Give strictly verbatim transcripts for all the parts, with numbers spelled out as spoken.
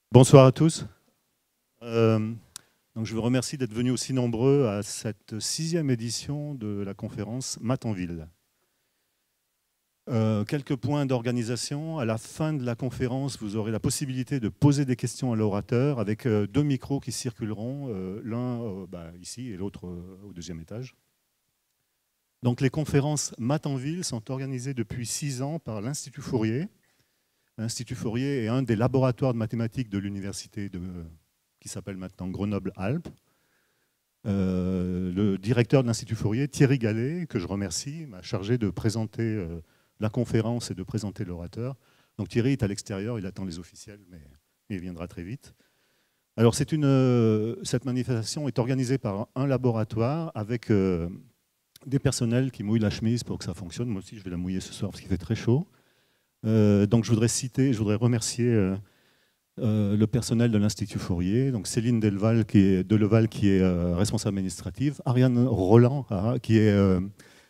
Bonsoir à tous. Euh, donc je vous remercie d'être venus aussi nombreux à cette sixième édition de la conférence Math en ville. Euh, quelques points d'organisation. À la fin de la conférence, vous aurez la possibilité de poser des questions à l'orateur avec euh, deux micros qui circuleront, euh, l'un euh, bah, ici et l'autre euh, au deuxième étage. Donc les conférences Math en ville sont organisées depuis six ans par l'Institut Fourier. L'Institut Fourier est un des laboratoires de mathématiques de l'université de, qui s'appelle maintenant Grenoble-Alpes. Euh, le directeur de l'Institut Fourier, Thierry Gallet, que je remercie, m'a chargé de présenter euh, la conférence et de présenter l'orateur. Donc Thierry est à l'extérieur, il attend les officiels, mais il viendra très vite. Alors c'est une, euh, cette manifestation est organisée par un laboratoire avec euh, des personnels qui mouillent la chemise pour que ça fonctionne. Moi aussi, je vais la mouiller ce soir parce qu'il fait très chaud. Euh, donc je voudrais citer, je voudrais remercier euh, euh, le personnel de l'Institut Fourier, donc Céline Delval qui est, Deleval qui est euh, responsable administrative, Ariane Roland ah, qui est euh,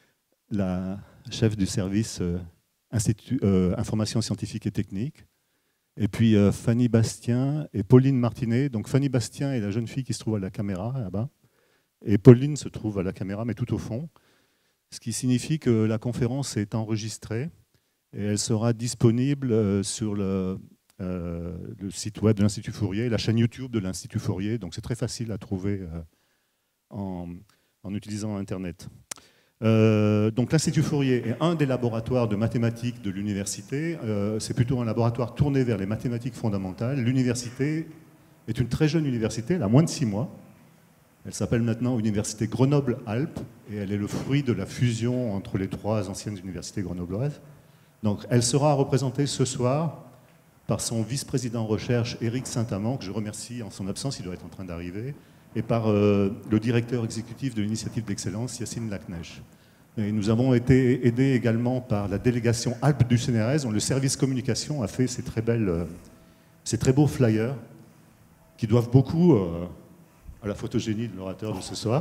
la chef du service euh, Institut, euh, information scientifique et technique, et puis euh, Fanny Bastien et Pauline Martinet. Donc Fanny Bastien est la jeune fille qui se trouve à la caméra là-bas, et Pauline se trouve à la caméra mais tout au fond, ce qui signifie que la conférence est enregistrée. Et elle sera disponible sur le, euh, le site web de l'Institut Fourier, la chaîne YouTube de l'Institut Fourier. Donc c'est très facile à trouver euh, en, en utilisant Internet. Euh, donc l'Institut Fourier est un des laboratoires de mathématiques de l'université. Euh, c'est plutôt un laboratoire tourné vers les mathématiques fondamentales. L'université est une très jeune université, elle a moins de six mois. Elle s'appelle maintenant Université Grenoble-Alpes et elle est le fruit de la fusion entre les trois anciennes universités grenobloises. Donc, elle sera représentée ce soir par son vice-président recherche, Éric Saint-Amand, que je remercie en son absence, il doit être en train d'arriver, et par euh, le directeur exécutif de l'initiative d'excellence, Yacine Lacnèche. Et nous avons été aidés également par la délégation Alpes du C N R S, dont le service communication a fait ces très, belles, euh, ces très beaux flyers, qui doivent beaucoup euh, à la photogénie de l'orateur de ce soir.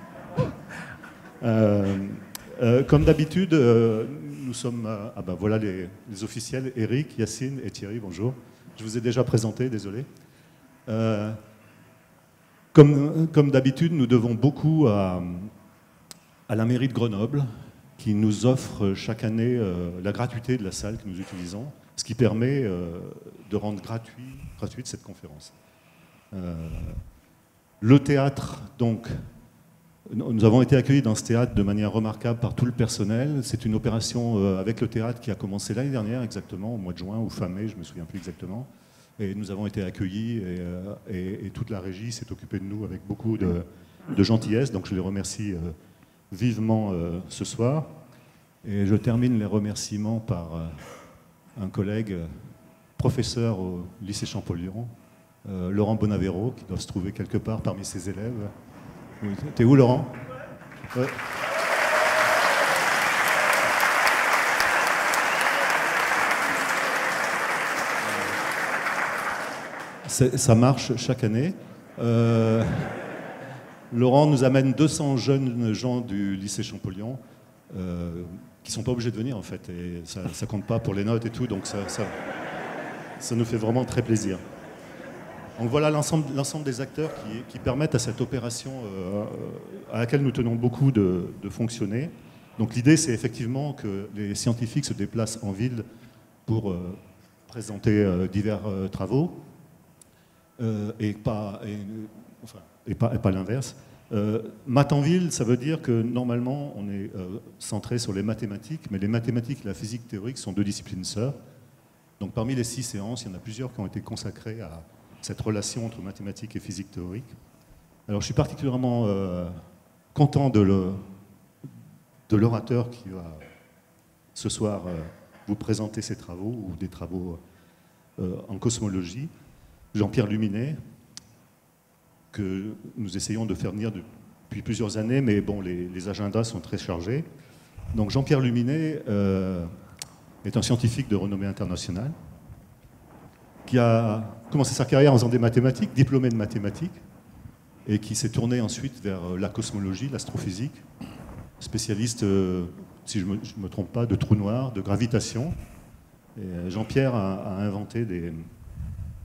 euh, euh, comme d'habitude, euh, nous sommes, euh, ah ben voilà les, les officiels, Eric, Yacine et Thierry, bonjour. Je vous ai déjà présenté, désolé. Euh, comme comme d'habitude, nous devons beaucoup à, à la mairie de Grenoble, qui nous offre chaque année euh, la gratuité de la salle que nous utilisons, ce qui permet euh, de rendre gratuit, gratuite cette conférence. Euh, le théâtre, donc, nous avons été accueillis dans ce théâtre de manière remarquable par tout le personnel. C'est une opération avec le théâtre qui a commencé l'année dernière exactement, au mois de juin ou fin mai, je ne me souviens plus exactement. Et nous avons été accueillis et, et, et toute la régie s'est occupée de nous avec beaucoup de, de gentillesse. Donc je les remercie vivement ce soir. Et je termine les remerciements par un collègue, professeur au lycée Champollion, Laurent Bonavero, qui doit se trouver quelque part parmi ses élèves. T'es où, Laurent? Ouais. Ça marche chaque année. Euh, Laurent nous amène deux cents jeunes gens du lycée Champollion euh, qui ne sont pas obligés de venir, en fait. Et ça ne compte pas pour les notes et tout, donc ça, ça, ça nous fait vraiment très plaisir. Donc voilà l'ensemble des acteurs qui, qui permettent à cette opération euh, à laquelle nous tenons beaucoup de, de fonctionner. Donc l'idée, c'est effectivement que les scientifiques se déplacent en ville pour euh, présenter euh, divers euh, travaux euh, et pas, et, enfin, et pas, et pas l'inverse. Euh, Math en ville, ça veut dire que normalement, on est euh, centré sur les mathématiques, mais les mathématiques et la physique théorique sont deux disciplines sœurs. Donc parmi les six séances, il y en a plusieurs qui ont été consacrées à cette relation entre mathématiques et physique théorique. Alors je suis particulièrement euh, content de l'orateur qui va ce soir euh, vous présenter ses travaux, ou des travaux euh, en cosmologie, Jean-Pierre Luminet, que nous essayons de faire venir depuis plusieurs années, mais bon, les, les agendas sont très chargés. Donc Jean-Pierre Luminet euh, est un scientifique de renommée internationale, qui a commencé sa carrière en faisant des mathématiques, diplômé de mathématiques, et qui s'est tourné ensuite vers la cosmologie, l'astrophysique, spécialiste, euh, si je ne me, me trompe pas, de trous noirs, de gravitation. Jean-Pierre a, a inventé des,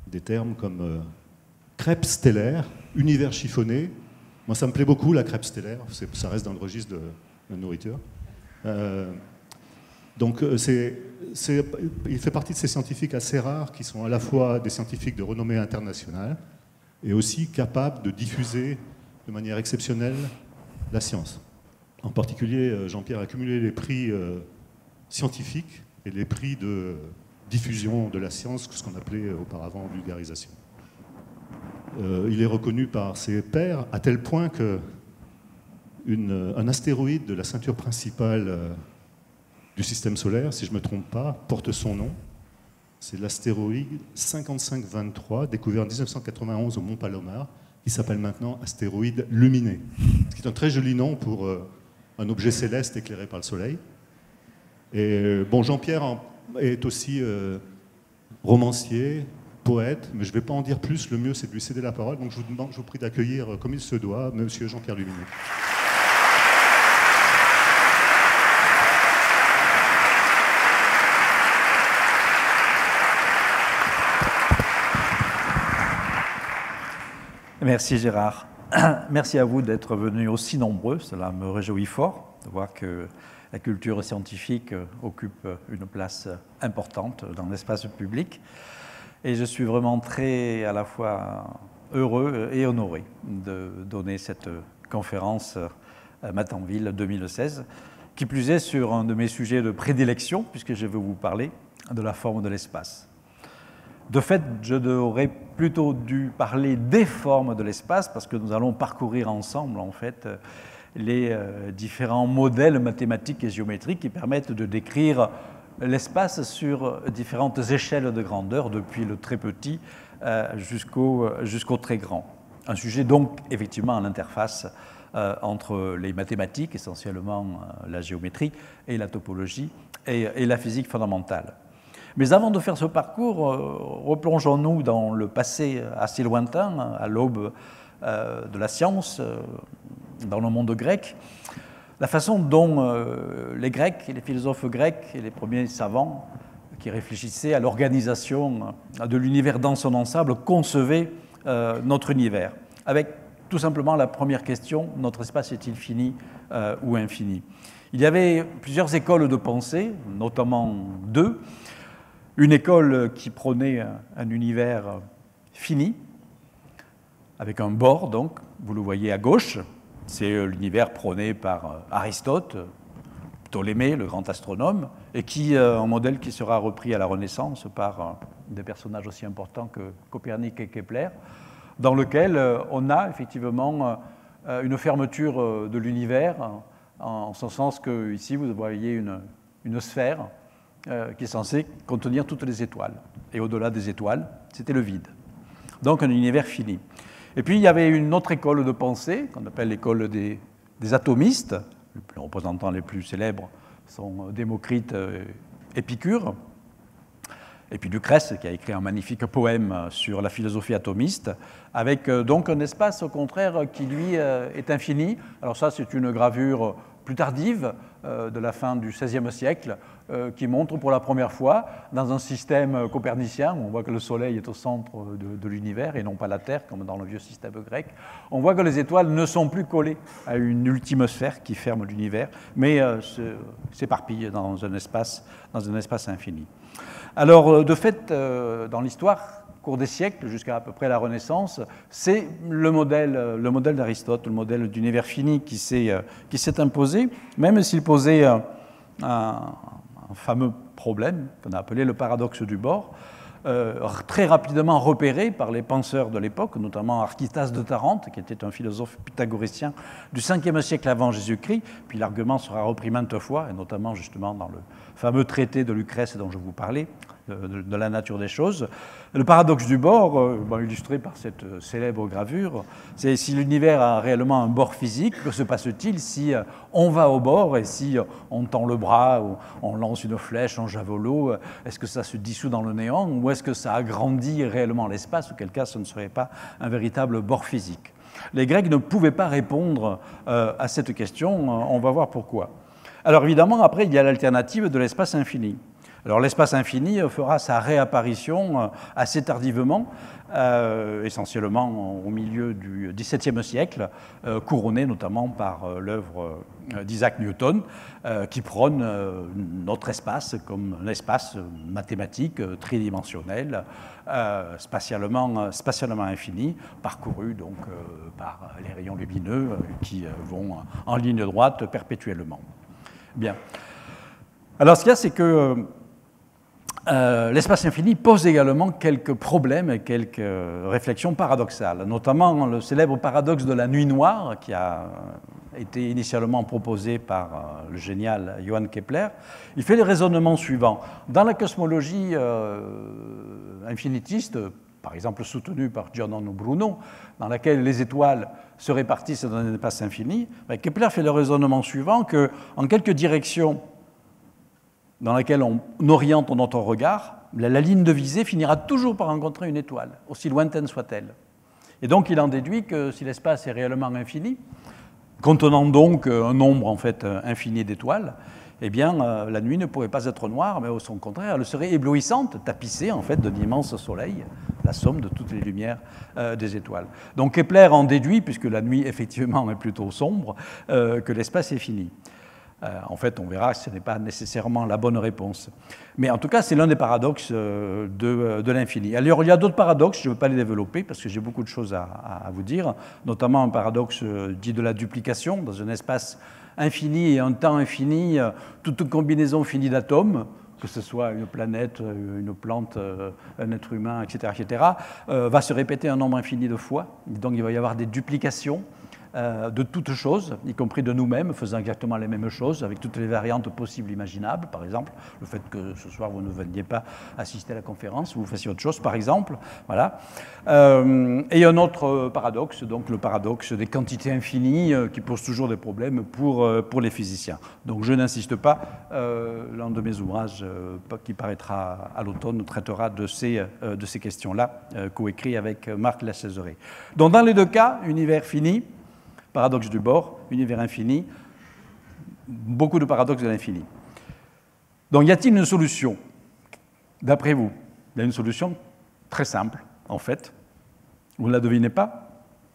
des termes comme euh, crêpe stellaire, univers chiffonné. Moi, ça me plaît beaucoup, la crêpe stellaire. Ça reste dans le registre de la nourriture. Euh, donc, c'est, c'est, il fait partie de ces scientifiques assez rares qui sont à la fois des scientifiques de renommée internationale et aussi capables de diffuser de manière exceptionnelle la science. En particulier, Jean-Pierre a cumulé les prix euh, scientifiques et les prix de diffusion de la science, ce qu'on appelait auparavant vulgarisation. Euh, il est reconnu par ses pairs à tel point que une, un astéroïde de la ceinture principale euh, du système solaire, si je ne me trompe pas, porte son nom. C'est l'astéroïde cinquante-cinq vingt-trois, découvert en mille neuf cent quatre-vingt-onze au Mont Palomar, qui s'appelle maintenant astéroïde Luminé, ce qui est un très joli nom pour euh, un objet céleste éclairé par le Soleil. Et bon, Jean-Pierre est aussi euh, romancier, poète, mais je ne vais pas en dire plus, le mieux c'est de lui céder la parole, donc je vous, demande, je vous prie d'accueillir comme il se doit, monsieur Jean-Pierre Luminé. Merci Gérard. Merci à vous d'être venus aussi nombreux, cela me réjouit fort de voir que la culture scientifique occupe une place importante dans l'espace public. Et je suis vraiment très à la fois heureux et honoré de donner cette conférence à Matanville deux mille seize, qui plus est sur un de mes sujets de prédilection, puisque je vais vous parler de la forme de l'espace. De fait, je devrais plutôt dû parler des formes de l'espace, parce que nous allons parcourir ensemble, en fait, les euh, différents modèles mathématiques et géométriques qui permettent de décrire l'espace sur différentes échelles de grandeur, depuis le très petit euh, jusqu'au jusqu'au très grand. Un sujet donc, effectivement, à l'interface euh, entre les mathématiques, essentiellement euh, la géométrie, et la topologie, et, et la physique fondamentale. Mais avant de faire ce parcours, euh, replongeons-nous dans le passé assez lointain, à l'aube euh, de la science, euh, dans le monde grec, la façon dont euh, les Grecs, les philosophes grecs et les premiers savants qui réfléchissaient à l'organisation de l'univers dans son ensemble concevaient euh, notre univers, avec tout simplement la première question, notre espace est-il fini euh, ou infini? Il y avait plusieurs écoles de pensée, notamment deux. Une école qui prônait un univers fini, avec un bord, donc, vous le voyez à gauche, c'est l'univers prôné par Aristote, Ptolémée, le grand astronome, et qui, un modèle qui sera repris à la Renaissance par des personnages aussi importants que Copernic et Kepler, dans lequel on a effectivement une fermeture de l'univers, en ce sens que ici vous voyez une, une sphère, Euh, qui est censé contenir toutes les étoiles. Et au-delà des étoiles, c'était le vide. Donc un univers fini. Et puis il y avait une autre école de pensée, qu'on appelle l'école des, des atomistes. Les représentants les plus célèbres sont Démocrite et Épicure. Et puis Lucrèce, qui a écrit un magnifique poème sur la philosophie atomiste, avec donc un espace, au contraire, qui lui est infini. Alors ça, c'est une gravure plus tardive, euh, de la fin du seizième siècle, euh, qui montre pour la première fois, dans un système copernicien, où on voit que le Soleil est au centre de, de l'univers et non pas la Terre, comme dans le vieux système grec, on voit que les étoiles ne sont plus collées à une ultime sphère qui ferme l'univers, mais euh, s'éparpillent dans un espace, dans un espace infini. Alors, de fait, euh, dans l'histoire, au cours des siècles, jusqu'à à peu près la Renaissance, c'est le modèle, le modèle d'Aristote, le modèle d'univers fini qui s'est, qui s'est imposé, même s'il posait un, un, un fameux problème qu'on a appelé le paradoxe du bord, euh, très rapidement repéré par les penseurs de l'époque, notamment Archytas de Tarente, qui était un philosophe pythagoricien du cinquième siècle avant Jésus-Christ, puis l'argument sera repris maintes fois, et notamment justement dans le fameux traité de Lucrèce dont je vous parlais, de, de la nature des choses. Le paradoxe du bord, euh, bon, illustré par cette célèbre gravure, c'est si l'univers a réellement un bord physique, que se passe-t-il si euh, on va au bord et si euh, on tend le bras ou on lance une flèche, un javelot, euh, est-ce que ça se dissout dans le néant ou est-ce que ça agrandit réellement l'espace, auquel cas ce ne serait pas un véritable bord physique? Les Grecs ne pouvaient pas répondre euh, à cette question, on va voir pourquoi. Alors évidemment, après, il y a l'alternative de l'espace infini. Alors l'espace infini fera sa réapparition assez tardivement, euh, essentiellement au milieu du dix-septième siècle, euh, couronné notamment par euh, l'œuvre d'Isaac Newton, euh, qui prône euh, notre espace comme un espace mathématique euh, tridimensionnel, euh, spatialement, spatialement infini, parcouru donc euh, par les rayons lumineux euh, qui euh, vont en ligne droite perpétuellement. Bien. Alors ce qu'il y a, c'est que Euh, l'espace infini pose également quelques problèmes et quelques réflexions paradoxales, notamment le célèbre paradoxe de la nuit noire qui a été initialement proposé par le génial Johann Kepler. Il fait le raisonnement suivant. Dans la cosmologie euh, infinitiste, par exemple soutenue par Giordano Bruno, dans laquelle les étoiles se répartissent dans un espace infini, Kepler fait le raisonnement suivant qu'en quelques directions dans laquelle on oriente notre regard, la, la ligne de visée finira toujours par rencontrer une étoile, aussi lointaine soit-elle. Et donc il en déduit que si l'espace est réellement infini, contenant donc un nombre en fait infini d'étoiles, eh bien euh, la nuit ne pourrait pas être noire, mais au son contraire, elle serait éblouissante, tapissée en fait d'un immense soleil, la somme de toutes les lumières euh, des étoiles. Donc Kepler en déduit, puisque la nuit effectivement est plutôt sombre, euh, que l'espace est fini. Euh, en fait, on verra que ce n'est pas nécessairement la bonne réponse. Mais en tout cas, c'est l'un des paradoxes euh, de, de l'infini. Alors, il y a d'autres paradoxes, je ne veux pas les développer parce que j'ai beaucoup de choses à, à vous dire, notamment un paradoxe euh, dit de la duplication. Dans un espace infini et un temps infini, euh, toute combinaison finie d'atomes, que ce soit une planète, une plante, un être humain, et cetera, et cetera, euh, va se répéter un nombre infini de fois. Donc, il va y avoir des duplications de toutes choses, y compris de nous-mêmes, faisant exactement les mêmes choses, avec toutes les variantes possibles imaginables. Par exemple, le fait que ce soir vous ne veniez pas assister à la conférence, vous fassiez autre chose, par exemple. Voilà. Euh, et un autre paradoxe, donc le paradoxe des quantités infinies, euh, qui pose toujours des problèmes pour, euh, pour les physiciens. Donc je n'insiste pas. Euh, l'un de mes ouvrages, euh, qui paraîtra à l'automne, traitera de ces, euh, de ces questions-là, euh, coécrit avec Marc Lacézeret. Donc dans les deux cas, univers fini, paradoxe du Bohr, univers infini, beaucoup de paradoxes de l'infini. Donc y a-t-il une solution? D'après vous, il y a une solution très simple, en fait. Vous ne la devinez pas?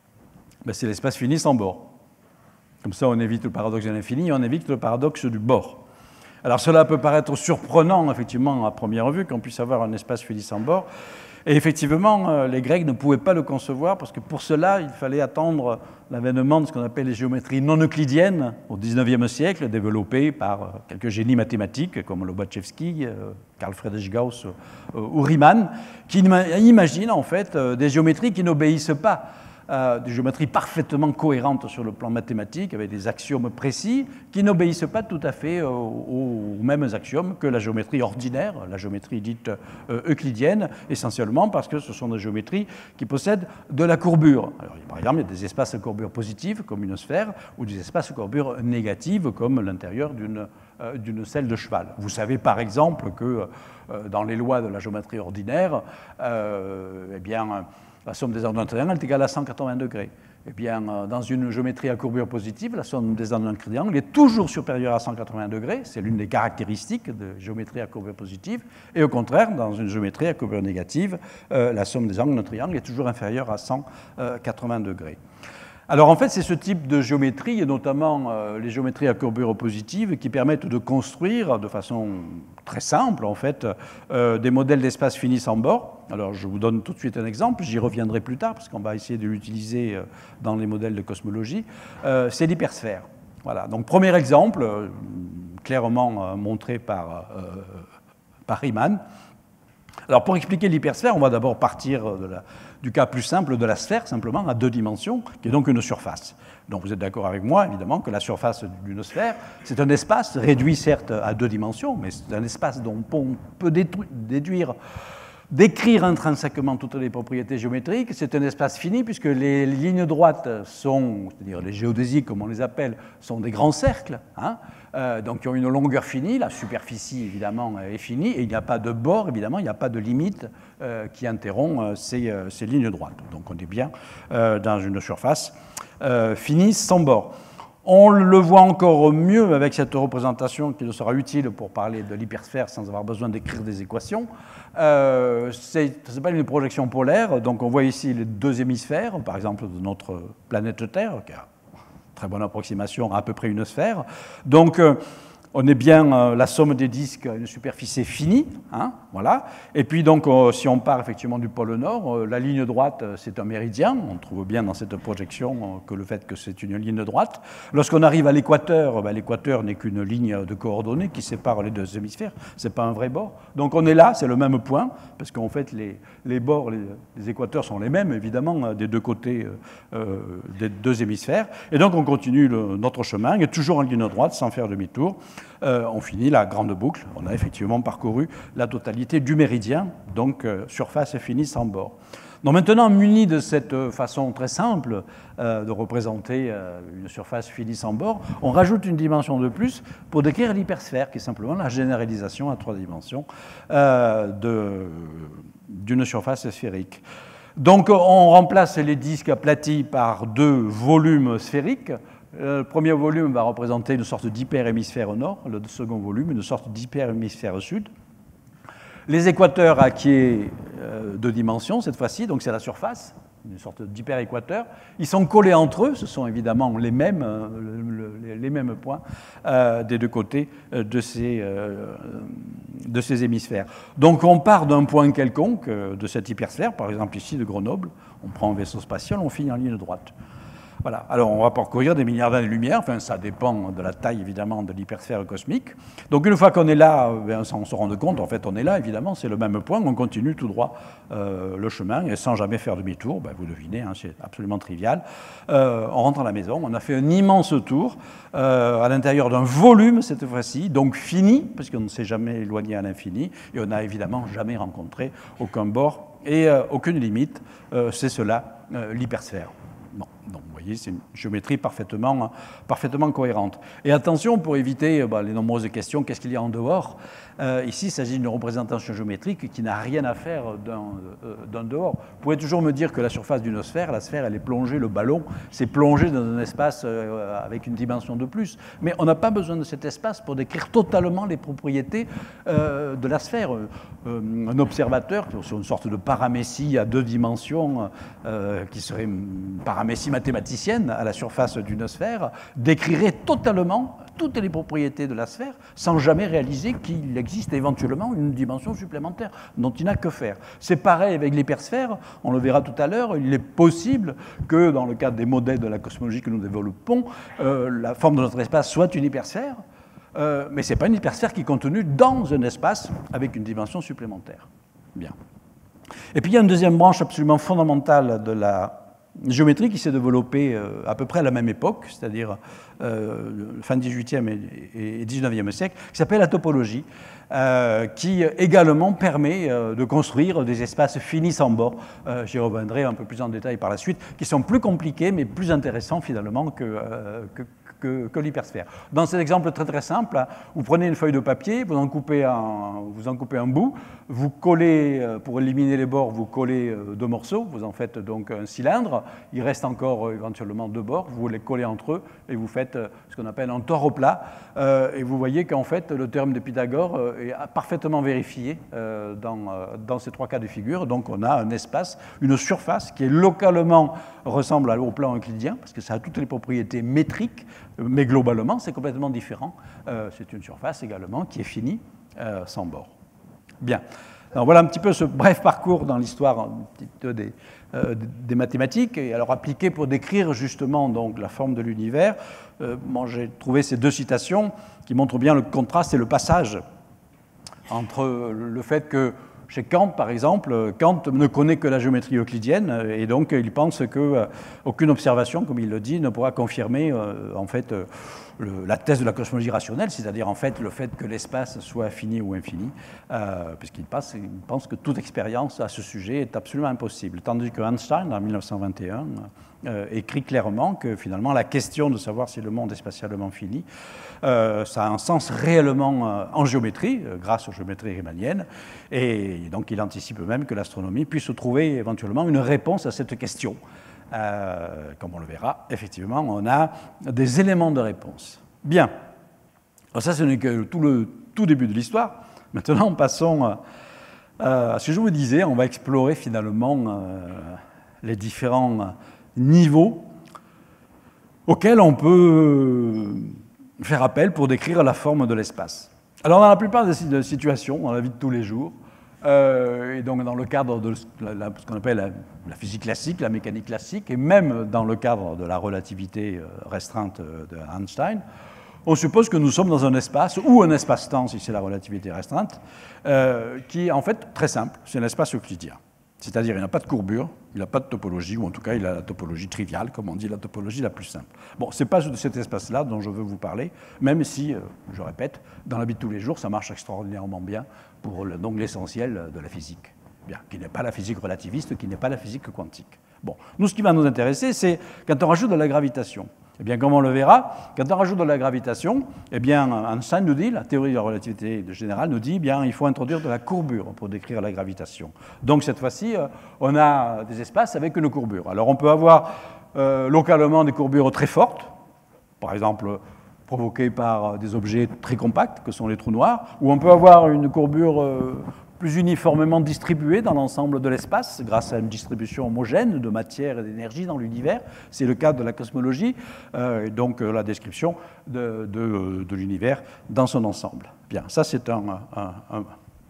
Ben, c'est l'espace fini sans Bohr. Comme ça, on évite le paradoxe de l'infini et on évite le paradoxe du Bohr. Alors cela peut paraître surprenant, effectivement, à première vue, qu'on puisse avoir un espace fini sans Bohr. Et effectivement, les Grecs ne pouvaient pas le concevoir parce que pour cela, il fallait attendre l'avènement de ce qu'on appelle les géométries non euclidiennes au dix-neuvième siècle, développées par quelques génies mathématiques comme Lobachevsky, Carl Friedrich Gauss ou Riemann, qui imaginent en fait des géométries qui n'obéissent pas Euh, des géométries parfaitement cohérentes sur le plan mathématique, avec des axiomes précis, qui n'obéissent pas tout à fait aux, aux mêmes axiomes que la géométrie ordinaire, la géométrie dite euh, euclidienne, essentiellement parce que ce sont des géométries qui possèdent de la courbure. Alors, par exemple, il y a des espaces à courbure positive, comme une sphère, ou des espaces à courbure négative, comme l'intérieur d'une euh, d'une selle de cheval. Vous savez, par exemple, que euh, dans les lois de la géométrie ordinaire, euh, eh bien, la somme des angles d'un triangle est égale à cent quatre-vingts degrés. Eh bien, dans une géométrie à courbure positive, la somme des angles d'un triangle est toujours supérieure à cent quatre-vingts degrés. C'est l'une des caractéristiques de géométrie à courbure positive. Et au contraire, dans une géométrie à courbure négative, euh, la somme des angles d'un triangle est toujours inférieure à cent quatre-vingts degrés. Alors en fait, c'est ce type de géométrie, et notamment euh, les géométries à courbure positive, qui permettent de construire de façon très simple, en fait, euh, des modèles d'espace fini sans bord. Alors je vous donne tout de suite un exemple, j'y reviendrai plus tard, parce qu'on va essayer de l'utiliser euh, dans les modèles de cosmologie. Euh, c'est l'hypersphère. Voilà. Donc premier exemple, euh, clairement euh, montré par, euh, par Riemann. Alors pour expliquer l'hypersphère, on va d'abord partir de la, du cas plus simple de la sphère, simplement, à deux dimensions, qui est donc une surface. Donc vous êtes d'accord avec moi, évidemment, que la surface d'une sphère, c'est un espace réduit certes à deux dimensions, mais c'est un espace dont on peut déduire, décrire intrinsèquement toutes les propriétés géométriques. C'est un espace fini, puisque les lignes droites sont, c'est-à-dire les géodésiques, comme on les appelle, sont des grands cercles, hein, euh, donc qui ont une longueur finie, la superficie évidemment est finie, et il n'y a pas de bord, évidemment, il n'y a pas de limite euh, qui interrompt euh, ces, euh, ces lignes droites. Donc on est bien euh, dans une surface euh, finie sans bord. On le voit encore mieux avec cette représentation qui nous sera utile pour parler de l'hypersphère sans avoir besoin d'écrire des équations. Euh, c'est, ça s'appelle une projection polaire. Donc on voit ici les deux hémisphères, par exemple de notre planète Terre, qui a une très bonne approximation à, à peu près une sphère. Donc euh, on est bien euh, la somme des disques à une superficie finie, hein, voilà. Et puis donc, euh, si on part effectivement du pôle Nord, euh, la ligne droite, euh, c'est un méridien. On trouve bien dans cette projection euh, que le fait que c'est une ligne droite. Lorsqu'on arrive à l'équateur, ben, l'équateur n'est qu'une ligne de coordonnées qui sépare les deux hémisphères. C'est pas un vrai bord. Donc on est là, c'est le même point, parce qu'en fait les, les bords, les, les équateurs sont les mêmes évidemment des deux côtés euh, des deux hémisphères. Et donc on continue le, notre chemin, et toujours en ligne droite, sans faire demi-tour. Euh, on finit la grande boucle. On a effectivement parcouru la totalité du méridien, donc euh, surface finie sans bord. Donc maintenant, muni de cette façon très simple euh, de représenter euh, une surface finie sans bord, on rajoute une dimension de plus pour décrire l'hypersphère, qui est simplement la généralisation à trois dimensions euh, de, d'une surface sphérique. Donc on remplace les disques aplatis par deux volumes sphériques. Le premier volume va représenter une sorte d'hyper-hémisphère au nord, le second volume une sorte d'hyper-hémisphère au sud. Les équateurs acquièrent euh, deux dimensions cette fois-ci, donc c'est la surface, une sorte d'hyper-équateur. Ils sont collés entre eux, ce sont évidemment les mêmes, euh, le, le, les mêmes points euh, des deux côtés de ces, euh, de ces hémisphères. Donc on part d'un point quelconque euh, de cette hypersphère, par exemple ici de Grenoble, on prend un vaisseau spatial, on finit en ligne droite. Voilà. Alors, on va parcourir des milliards d'années-lumière. Enfin, ça dépend de la taille, évidemment, de l'hypersphère cosmique. Donc, une fois qu'on est là, bien, sans se rendre compte, en fait, on est là, évidemment, c'est le même point. On continue tout droit euh, le chemin, et sans jamais faire demi-tour. Ben, vous devinez, hein, c'est absolument trivial. Euh, on rentre à la maison. On a fait un immense tour euh, à l'intérieur d'un volume, cette fois-ci, donc fini, parce qu'on ne s'est jamais éloigné à l'infini. Et on n'a évidemment jamais rencontré aucun bord et euh, aucune limite. Euh, c'est cela, euh, l'hypersphère. Bon, donc vous voyez, c'est une géométrie parfaitement, parfaitement cohérente. Et attention, pour éviter bah, les nombreuses questions, qu'est-ce qu'il y a en dehors ? euh, Ici, il s'agit d'une représentation géométrique qui n'a rien à faire d'un, euh, d'un dehors. Vous pouvez toujours me dire que la surface d'une sphère, la sphère, elle est plongée, le ballon, c'est plongé dans un espace euh, avec une dimension de plus. Mais on n'a pas besoin de cet espace pour décrire totalement les propriétés euh, de la sphère. Euh, un observateur, sur une sorte de paramécie à deux dimensions, euh, qui serait une paramécie mathématicienne à la surface d'une sphère, décrirait totalement toutes les propriétés de la sphère sans jamais réaliser qu'il existe éventuellement une dimension supplémentaire dont il n'a que faire. C'est pareil avec l'hypersphère, on le verra tout à l'heure, il est possible que dans le cadre des modèles de la cosmologie que nous développons, euh, la forme de notre espace soit une hypersphère, euh, mais ce n'est pas une hypersphère qui est contenue dans un espace avec une dimension supplémentaire. Bien. Et puis il y a une deuxième branche absolument fondamentale de la géométrie qui s'est développée euh, à peu près à la même époque, c'est-à-dire euh, fin dix-huitième et dix-neuvième siècle, qui s'appelle la topologie, euh, qui également permet euh, de construire des espaces finis sans bord. Euh, j'y reviendrai un peu plus en détail par la suite, qui sont plus compliqués mais plus intéressants finalement que, euh, que Que, que l'hypersphère. Dans cet exemple très très simple, vous prenez une feuille de papier, vous en coupez un, vous en coupez un bout, vous collez, pour éliminer les bords, vous collez deux morceaux, vous en faites donc un cylindre, il reste encore éventuellement deux bords, vous les collez entre eux et vous faites ce qu'on appelle un tore plat. Euh, et vous voyez qu'en fait le théorème de Pythagore est parfaitement vérifié euh, dans, dans ces trois cas de figure. Donc on a un espace, une surface qui est localement ressemble au plan euclidien, parce que ça a toutes les propriétés métriques, mais globalement, c'est complètement différent. Euh, c'est une surface également qui est finie, euh, sans bord. Bien. Alors voilà un petit peu ce bref parcours dans l'histoire des, euh, des mathématiques, et alors appliqué pour décrire justement donc, la forme de l'univers. Euh, bon, j'ai trouvé ces deux citations qui montrent bien le contraste et le passage entre le fait que chez Kant, par exemple, Kant ne connaît que la géométrie euclidienne et donc il pense qu'aucune observation, comme il le dit, ne pourra confirmer euh, en fait, euh, le, la thèse de la cosmologie rationnelle, c'est-à-dire en fait le fait que l'espace soit fini ou infini, euh, puisqu'il pense, il pense que toute expérience à ce sujet est absolument impossible. Tandis que Einstein, en mille neuf cent vingt et un, euh, écrit clairement que finalement la question de savoir si le monde est spatialement fini, euh, ça a un sens réellement euh, en géométrie, euh, grâce aux géométries riemanniennes, et donc il anticipe même que l'astronomie puisse trouver éventuellement une réponse à cette question. euh, comme on le verra, effectivement, on a des éléments de réponse. Bien. Alors ça, ce n'est que tout le tout début de l'histoire. Maintenant, passons à ce que je vous disais. On va explorer finalement euh, les différents niveaux auxquels on peut faire appel pour décrire la forme de l'espace. Alors, dans la plupart des situations, dans la vie de tous les jours, euh, et donc dans le cadre de la, la, ce qu'on appelle la, la physique classique, la mécanique classique, et même dans le cadre de la relativité restreinte de Einstein, on suppose que nous sommes dans un espace, ou un espace-temps, si c'est la relativité restreinte, euh, qui est en fait très simple, c'est un espace euclidien. C'est-à-dire, il n'a pas de courbure, il n'a pas de topologie, ou en tout cas, il a la topologie triviale, comme on dit, la topologie la plus simple. Bon, ce n'est pas de cet espace-là dont je veux vous parler, même si, euh, je répète, dans la vie de tous les jours, ça marche extraordinairement bien pour le, donc l'essentiel de la physique. Bien, qui n'est pas la physique relativiste, qui n'est pas la physique quantique. Bon, nous, ce qui va nous intéresser, c'est quand on rajoute de la gravitation. Eh bien, comme on le verra, quand on rajoute de la gravitation, eh bien, Einstein nous dit, la théorie de la relativité générale nous dit, eh bien, il faut introduire de la courbure pour décrire la gravitation. Donc, cette fois-ci, on a des espaces avec une courbure. Alors, on peut avoir euh, localement des courbures très fortes, par exemple, provoquées par des objets très compacts, que sont les trous noirs, ou on peut avoir une courbure euh, plus uniformément distribuée dans l'ensemble de l'espace, grâce à une distribution homogène de matière et d'énergie dans l'univers. C'est le cas de la cosmologie, euh, et donc euh, la description de, de, de l'univers dans son ensemble. Bien, ça c'est un, un, un,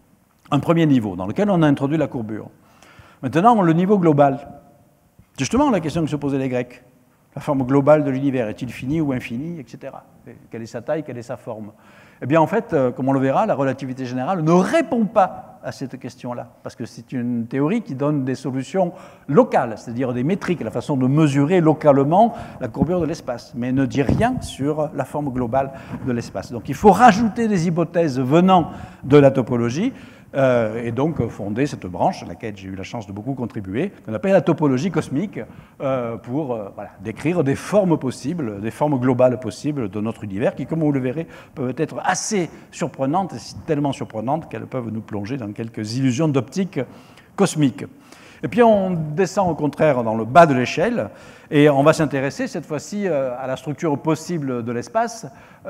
un premier niveau dans lequel on a introduit la courbure. Maintenant, le niveau global. Justement, la question que se posaient les Grecs. La forme globale de l'univers, est-il fini ou infini, et cetera. Et quelle est sa taille, quelle est sa forme? Eh bien, en fait, comme on le verra, la relativité générale ne répond pas à cette question-là, parce que c'est une théorie qui donne des solutions locales, c'est-à-dire des métriques, la façon de mesurer localement la courbure de l'espace, mais ne dit rien sur la forme globale de l'espace. Donc, il faut rajouter des hypothèses venant de la topologie, Euh, et donc fonder cette branche à laquelle j'ai eu la chance de beaucoup contribuer, qu'on appelle la topologie cosmique, euh, pour euh, voilà, décrire des formes possibles, des formes globales possibles de notre univers, qui, comme vous le verrez, peuvent être assez surprenantes, tellement surprenantes qu'elles peuvent nous plonger dans quelques illusions d'optique cosmique. Et puis on descend au contraire dans le bas de l'échelle, et on va s'intéresser cette fois-ci à la structure possible de l'espace,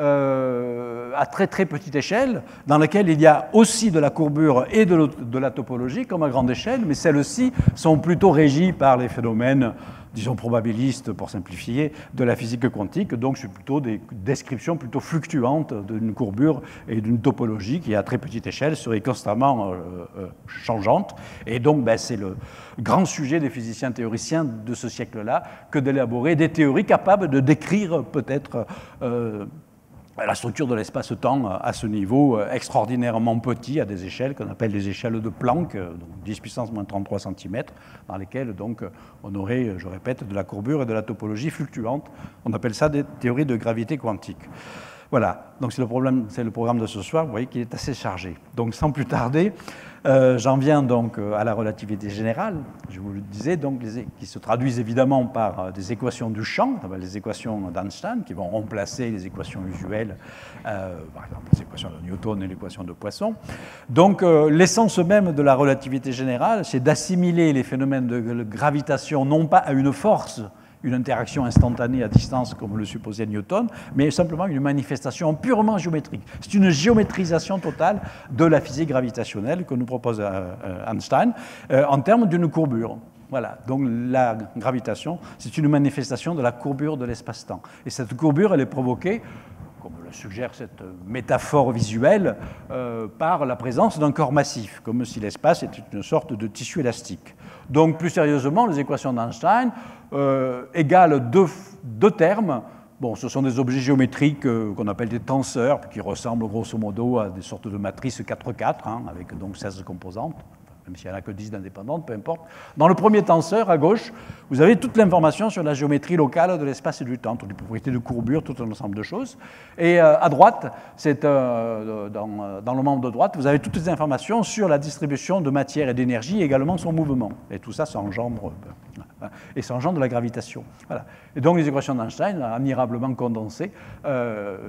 euh, à très très petite échelle, dans laquelle il y a aussi de la courbure et de, de la topologie, comme à grande échelle, mais celles-ci sont plutôt régies par les phénomènes, disons probabilistes pour simplifier, de la physique quantique. Donc c'est plutôt des descriptions plutôt fluctuantes d'une courbure et d'une topologie qui, à très petite échelle, serait constamment euh, euh, changeante. Et donc ben, c'est le grand sujet des physiciens théoriciens de ce siècle-là que d'élaborer des théories capables de décrire peut-être euh, la structure de l'espace-temps à ce niveau extraordinairement petit, à des échelles qu'on appelle les échelles de Planck, donc dix puissance moins trente-trois centimètres, dans lesquelles donc, on aurait, je répète, de la courbure et de la topologie fluctuante. On appelle ça des théories de gravité quantique. Voilà, donc c'est le, problème, c'est le programme de ce soir, vous voyez qu'il est assez chargé. Donc sans plus tarder, euh, j'en viens donc à la relativité générale, je vous le disais, donc, les, qui se traduisent évidemment par des équations du champ, les équations d'Einstein, qui vont remplacer les équations usuelles, euh, par exemple les équations de Newton et l'équation de Poisson. Donc euh, l'essence même de la relativité générale, c'est d'assimiler les phénomènes de gravitation non pas à une force, une interaction instantanée à distance, comme le supposait Newton, mais simplement une manifestation purement géométrique. C'est une géométrisation totale de la physique gravitationnelle que nous propose Einstein euh, en termes d'une courbure. Voilà, donc la gravitation, c'est une manifestation de la courbure de l'espace-temps. Et cette courbure, elle est provoquée, comme le suggère cette métaphore visuelle, euh, par la présence d'un corps massif, comme si l'espace était une sorte de tissu élastique. Donc, plus sérieusement, les équations d'Einstein euh, égalent deux, deux termes. Bon, ce sont des objets géométriques euh, qu'on appelle des tenseurs, qui ressemblent grosso modo à des sortes de matrices quatre quatre, hein, avec donc seize composantes. Même s'il n'y en a que dix d'indépendantes, peu importe. Dans le premier tenseur, à gauche, vous avez toute l'information sur la géométrie locale de l'espace et du temps, toutes les propriétés de courbure, tout un ensemble de choses. Et euh, à droite, c'est, euh, dans, dans le membre de droite, vous avez toutes les informations sur la distribution de matière et d'énergie, et également son mouvement. Et tout ça, ça engendre, euh, et ça engendre de la gravitation. Voilà. Et donc les équations d'Einstein, admirablement condensées, euh,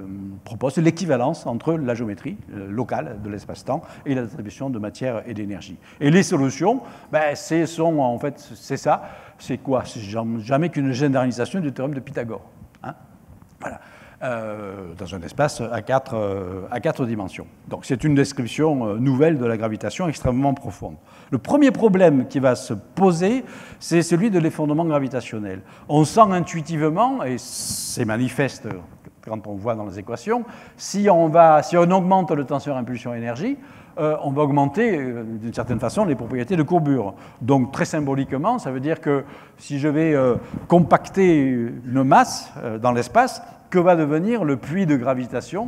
propose l'équivalence entre la géométrie locale de l'espace-temps et la distribution de matière et d'énergie. Et les solutions, ben, c'est sont en fait c'est ça. C'est quoi? C'est jamais qu'une généralisation du théorème de Pythagore. Hein, voilà. Euh, dans un espace à quatre, euh, à quatre dimensions. Donc c'est une description euh, nouvelle de la gravitation extrêmement profonde. Le premier problème qui va se poser, c'est celui de l'effondrement gravitationnel. On sent intuitivement, et c'est manifeste quand on voit dans les équations, si on, va, si on augmente le tenseur impulsion-énergie, euh, on va augmenter euh, d'une certaine façon les propriétés de courbure. Donc très symboliquement, ça veut dire que si je vais euh, compacter une masse euh, dans l'espace, que va devenir le puits de gravitation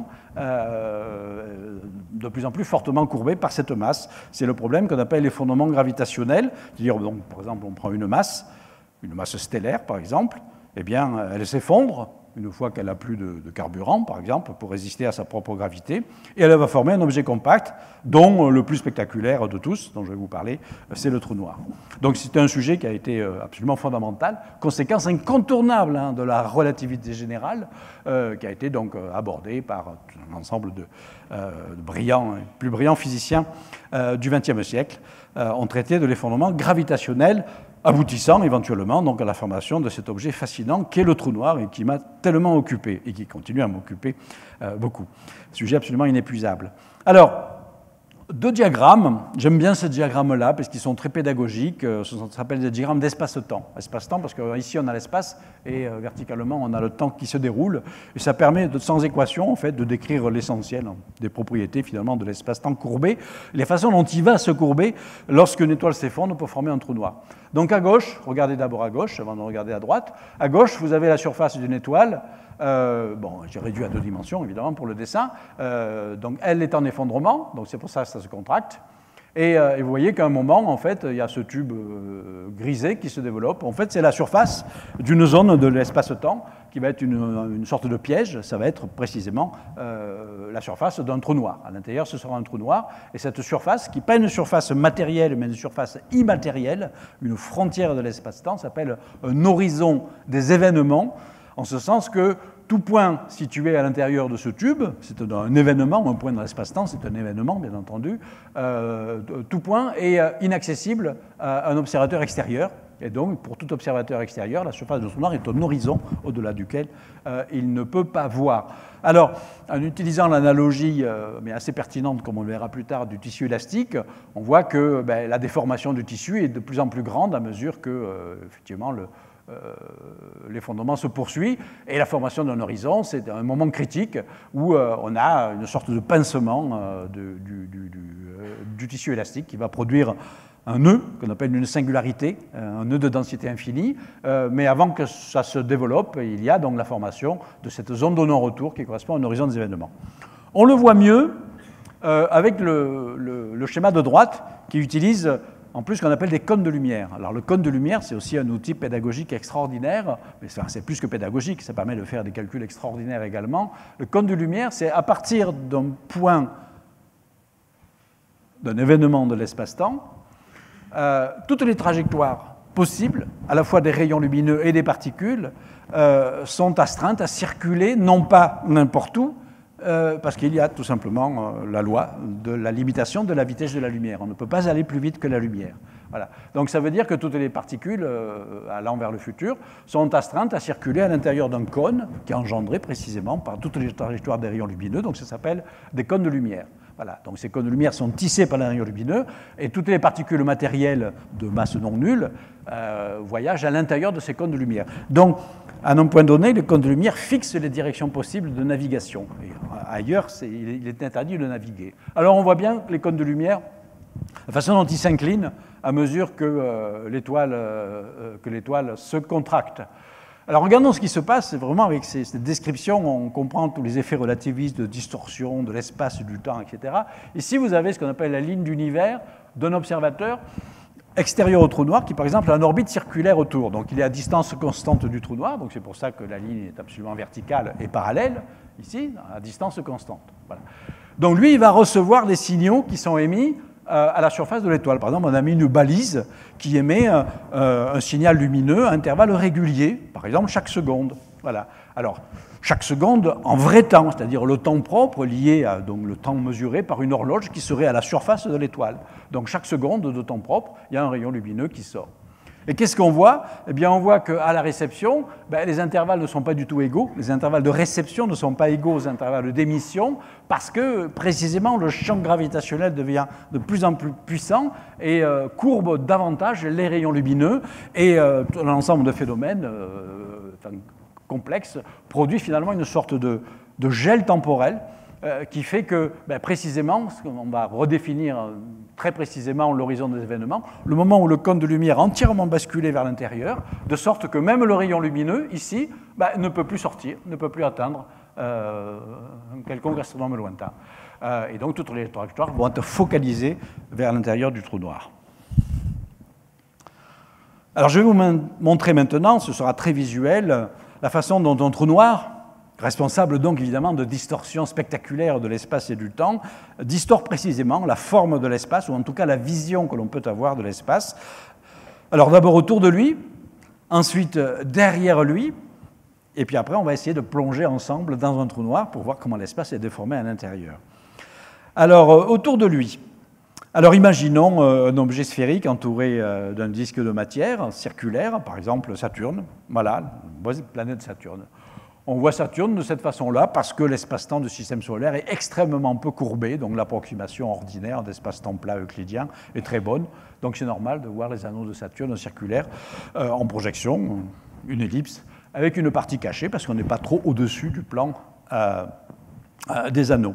euh, de plus en plus fortement courbé par cette masse. C'est le problème qu'on appelle l'effondrement gravitationnel. C'est-à-dire, donc, par exemple, on prend une masse, une masse stellaire, par exemple, eh bien, elle s'effondre une fois qu'elle n'a plus de, de carburant, par exemple, pour résister à sa propre gravité, et elle va former un objet compact, dont le plus spectaculaire de tous, dont je vais vous parler, c'est le trou noir. Donc c'est un sujet qui a été absolument fondamental, conséquence incontournable hein, de la relativité générale, euh, qui a été donc abordée par un ensemble de, euh, de brillants, plus brillants physiciens euh, du vingtième siècle, euh, ont traité de l'effondrement gravitationnel, aboutissant éventuellement donc à la formation de cet objet fascinant qu'est le trou noir et qui m'a tellement occupé et qui continue à m'occuper euh, beaucoup. Sujet absolument inépuisable. Alors, deux diagrammes, j'aime bien ces diagrammes-là parce qu'ils sont très pédagogiques, ça s'appelle des diagrammes d'espace-temps. Espace-temps parce qu'ici on a l'espace et euh, verticalement on a le temps qui se déroule et ça permet de, sans équation en fait de décrire l'essentiel des propriétés finalement de l'espace-temps courbé, les façons dont il va se courber lorsqu'une étoile s'effondre pour former un trou noir. Donc à gauche, regardez d'abord à gauche avant de regarder à droite, à gauche vous avez la surface d'une étoile. Euh, bon, j'ai réduit à deux dimensions, évidemment, pour le dessin. Euh, donc, elle est en effondrement, donc c'est pour ça que ça se contracte. Et, euh, et vous voyez qu'à un moment, en fait, il y a ce tube euh, grisé qui se développe. En fait, c'est la surface d'une zone de l'espace-temps qui va être une, une sorte de piège. Ça va être précisément euh, la surface d'un trou noir. À l'intérieur, ce sera un trou noir. Et cette surface, qui n'est pas une surface matérielle, mais une surface immatérielle, une frontière de l'espace-temps, s'appelle un horizon des événements, en ce sens que tout point situé à l'intérieur de ce tube, c'est un événement, un point dans l'espace-temps, c'est un événement, bien entendu, euh, tout point est inaccessible à un observateur extérieur. Et donc, pour tout observateur extérieur, la surface du trou noir est un horizon au-delà duquel euh, il ne peut pas voir. Alors, en utilisant l'analogie, euh, mais assez pertinente, comme on le verra plus tard, du tissu élastique, on voit que ben, la déformation du tissu est de plus en plus grande à mesure que, euh, effectivement, le Euh, l'effondrement se poursuit et la formation d'un horizon, c'est un moment critique où euh, on a une sorte de pincement euh, de, du, du, du, euh, du tissu élastique qui va produire un nœud qu'on appelle une singularité, un nœud de densité infinie, euh, mais avant que ça se développe, il y a donc la formation de cette zone de non-retour qui correspond à un horizon des événements. On le voit mieux euh, avec le, le, le schéma de droite qui utilise en plus ce qu'on appelle des cônes de lumière. Alors le cône de lumière, c'est aussi un outil pédagogique extraordinaire, mais c'est plus que pédagogique, ça permet de faire des calculs extraordinaires également. Le cône de lumière, c'est à partir d'un point, d'un événement de l'espace-temps, euh, toutes les trajectoires possibles, à la fois des rayons lumineux et des particules, euh, sont astreintes à circuler, non pas n'importe où, Euh, parce qu'il y a tout simplement euh, la loi de la limitation de la vitesse de la lumière. On ne peut pas aller plus vite que la lumière. Voilà. Donc ça veut dire que toutes les particules euh, allant vers le futur sont astreintes à circuler à l'intérieur d'un cône qui est engendré précisément par toutes les trajectoires des rayons lumineux. Donc ça s'appelle des cônes de lumière. Voilà. Donc ces cônes de lumière sont tissés par les rayons lumineux et toutes les particules matérielles de masse non nulle euh, voyagent à l'intérieur de ces cônes de lumière. Donc à un point donné, le cône de lumière fixe les directions possibles de navigation. Et ailleurs, c'est, il est interdit de naviguer. Alors on voit bien les cônes de lumière, la façon dont ils s'inclinent à mesure que, euh, l'étoile, euh, que l'étoile se contracte. Alors regardons ce qui se passe, vraiment avec ces, cette description, on comprend tous les effets relativistes de distorsion de l'espace, du temps, et cetera. Ici, vous avez ce qu'on appelle la ligne d'univers d'un observateur extérieur au trou noir, qui par exemple a une orbite circulaire autour. Donc il est à distance constante du trou noir, donc c'est pour ça que la ligne est absolument verticale et parallèle, ici, à distance constante. Voilà. Donc lui, il va recevoir des signaux qui sont émis euh, à la surface de l'étoile. Par exemple, on a mis une balise qui émet euh, euh, un signal lumineux à intervalles réguliers, par exemple chaque seconde. Voilà. Alors, chaque seconde en vrai temps, c'est-à-dire le temps propre lié à donc, le temps mesuré par une horloge qui serait à la surface de l'étoile. Donc chaque seconde de temps propre, il y a un rayon lumineux qui sort. Et qu'est-ce qu'on voit? Eh bien, on voit qu'à la réception, ben, les intervalles ne sont pas du tout égaux. Les intervalles de réception ne sont pas égaux aux intervalles d'émission parce que, précisément, le champ gravitationnel devient de plus en plus puissant et euh, courbe davantage les rayons lumineux. Et euh, un ensemble de phénomènes euh, complexes produit finalement une sorte de, de gel temporel euh, qui fait que, ben, précisément, on va redéfinir très précisément l'horizon des événements, le moment où le cône de lumière a entièrement basculé vers l'intérieur, de sorte que même le rayon lumineux, ici, ben, ne peut plus sortir, ne peut plus atteindre euh, un quelconque astronome lointain. Euh, et donc toutes les trajectoires vont être focalisées vers l'intérieur du trou noir. Alors je vais vous montrer maintenant, ce sera très visuel, la façon dont un trou noir, responsable donc évidemment de distorsions spectaculaires de l'espace et du temps, distord précisément la forme de l'espace, ou en tout cas la vision que l'on peut avoir de l'espace. Alors d'abord autour de lui, ensuite derrière lui, et puis après on va essayer de plonger ensemble dans un trou noir pour voir comment l'espace est déformé à l'intérieur. Alors autour de lui, alors imaginons un objet sphérique entouré d'un disque de matière circulaire, par exemple Saturne, voilà, la planète Saturne. On voit Saturne de cette façon-là parce que l'espace-temps du système solaire est extrêmement peu courbé, donc l'approximation ordinaire d'espace-temps plat euclidien est très bonne. Donc c'est normal de voir les anneaux de Saturne circulaires euh, en projection, une ellipse, avec une partie cachée parce qu'on n'est pas trop au-dessus du plan euh, euh, des anneaux.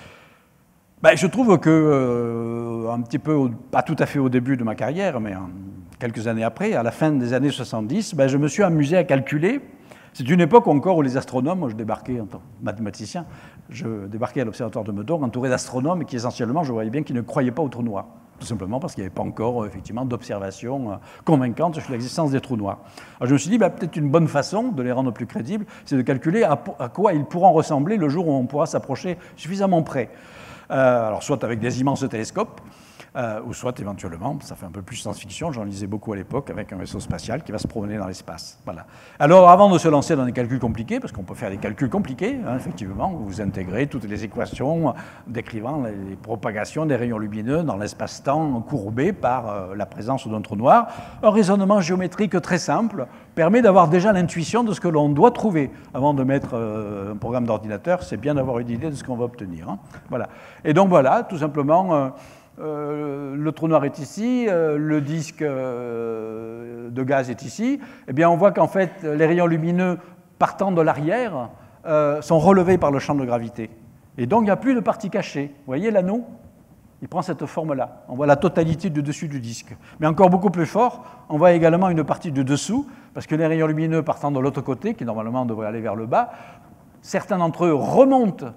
Ben, je trouve que, euh, un petit peu, au, pas tout à fait au début de ma carrière, mais hein, quelques années après, à la fin des années soixante-dix, ben, je me suis amusé à calculer. C'est une époque encore où les astronomes, moi je débarquais en tant que mathématicien, je débarquais à l'observatoire de Meudon entouré d'astronomes qui essentiellement, je voyais bien qu'ils ne croyaient pas aux trous noirs. Tout simplement parce qu'il n'y avait pas encore effectivement d'observation convaincante sur l'existence des trous noirs. Alors je me suis dit, bah, peut-être une bonne façon de les rendre plus crédibles, c'est de calculer à, à quoi ils pourront ressembler le jour où on pourra s'approcher suffisamment près. Euh, alors soit avec des immenses télescopes, Euh, ou soit éventuellement, ça fait un peu plus science-fiction, j'en lisais beaucoup à l'époque, avec un vaisseau spatial qui va se promener dans l'espace. Voilà. Alors avant de se lancer dans des calculs compliqués, parce qu'on peut faire des calculs compliqués, hein, effectivement, vous intégrez toutes les équations décrivant les, les propagations des rayons lumineux dans l'espace-temps courbé par euh, la présence d'un trou noir, un raisonnement géométrique très simple permet d'avoir déjà l'intuition de ce que l'on doit trouver. Avant de mettre euh, un programme d'ordinateur, c'est bien d'avoir une idée de ce qu'on va obtenir. Hein. Voilà. Et donc voilà, tout simplement... Euh, Euh, le trou noir est ici, euh, le disque euh, de gaz est ici, eh bien on voit qu'en fait les rayons lumineux partant de l'arrière euh, sont relevés par le champ de gravité. Et donc il n'y a plus de partie cachée. Vous voyez l'anneau? Il prend cette forme-là. On voit la totalité du dessus du disque. Mais encore beaucoup plus fort, on voit également une partie du dessous, parce que les rayons lumineux partant de l'autre côté, qui normalement devraient aller vers le bas, certains d'entre eux remontent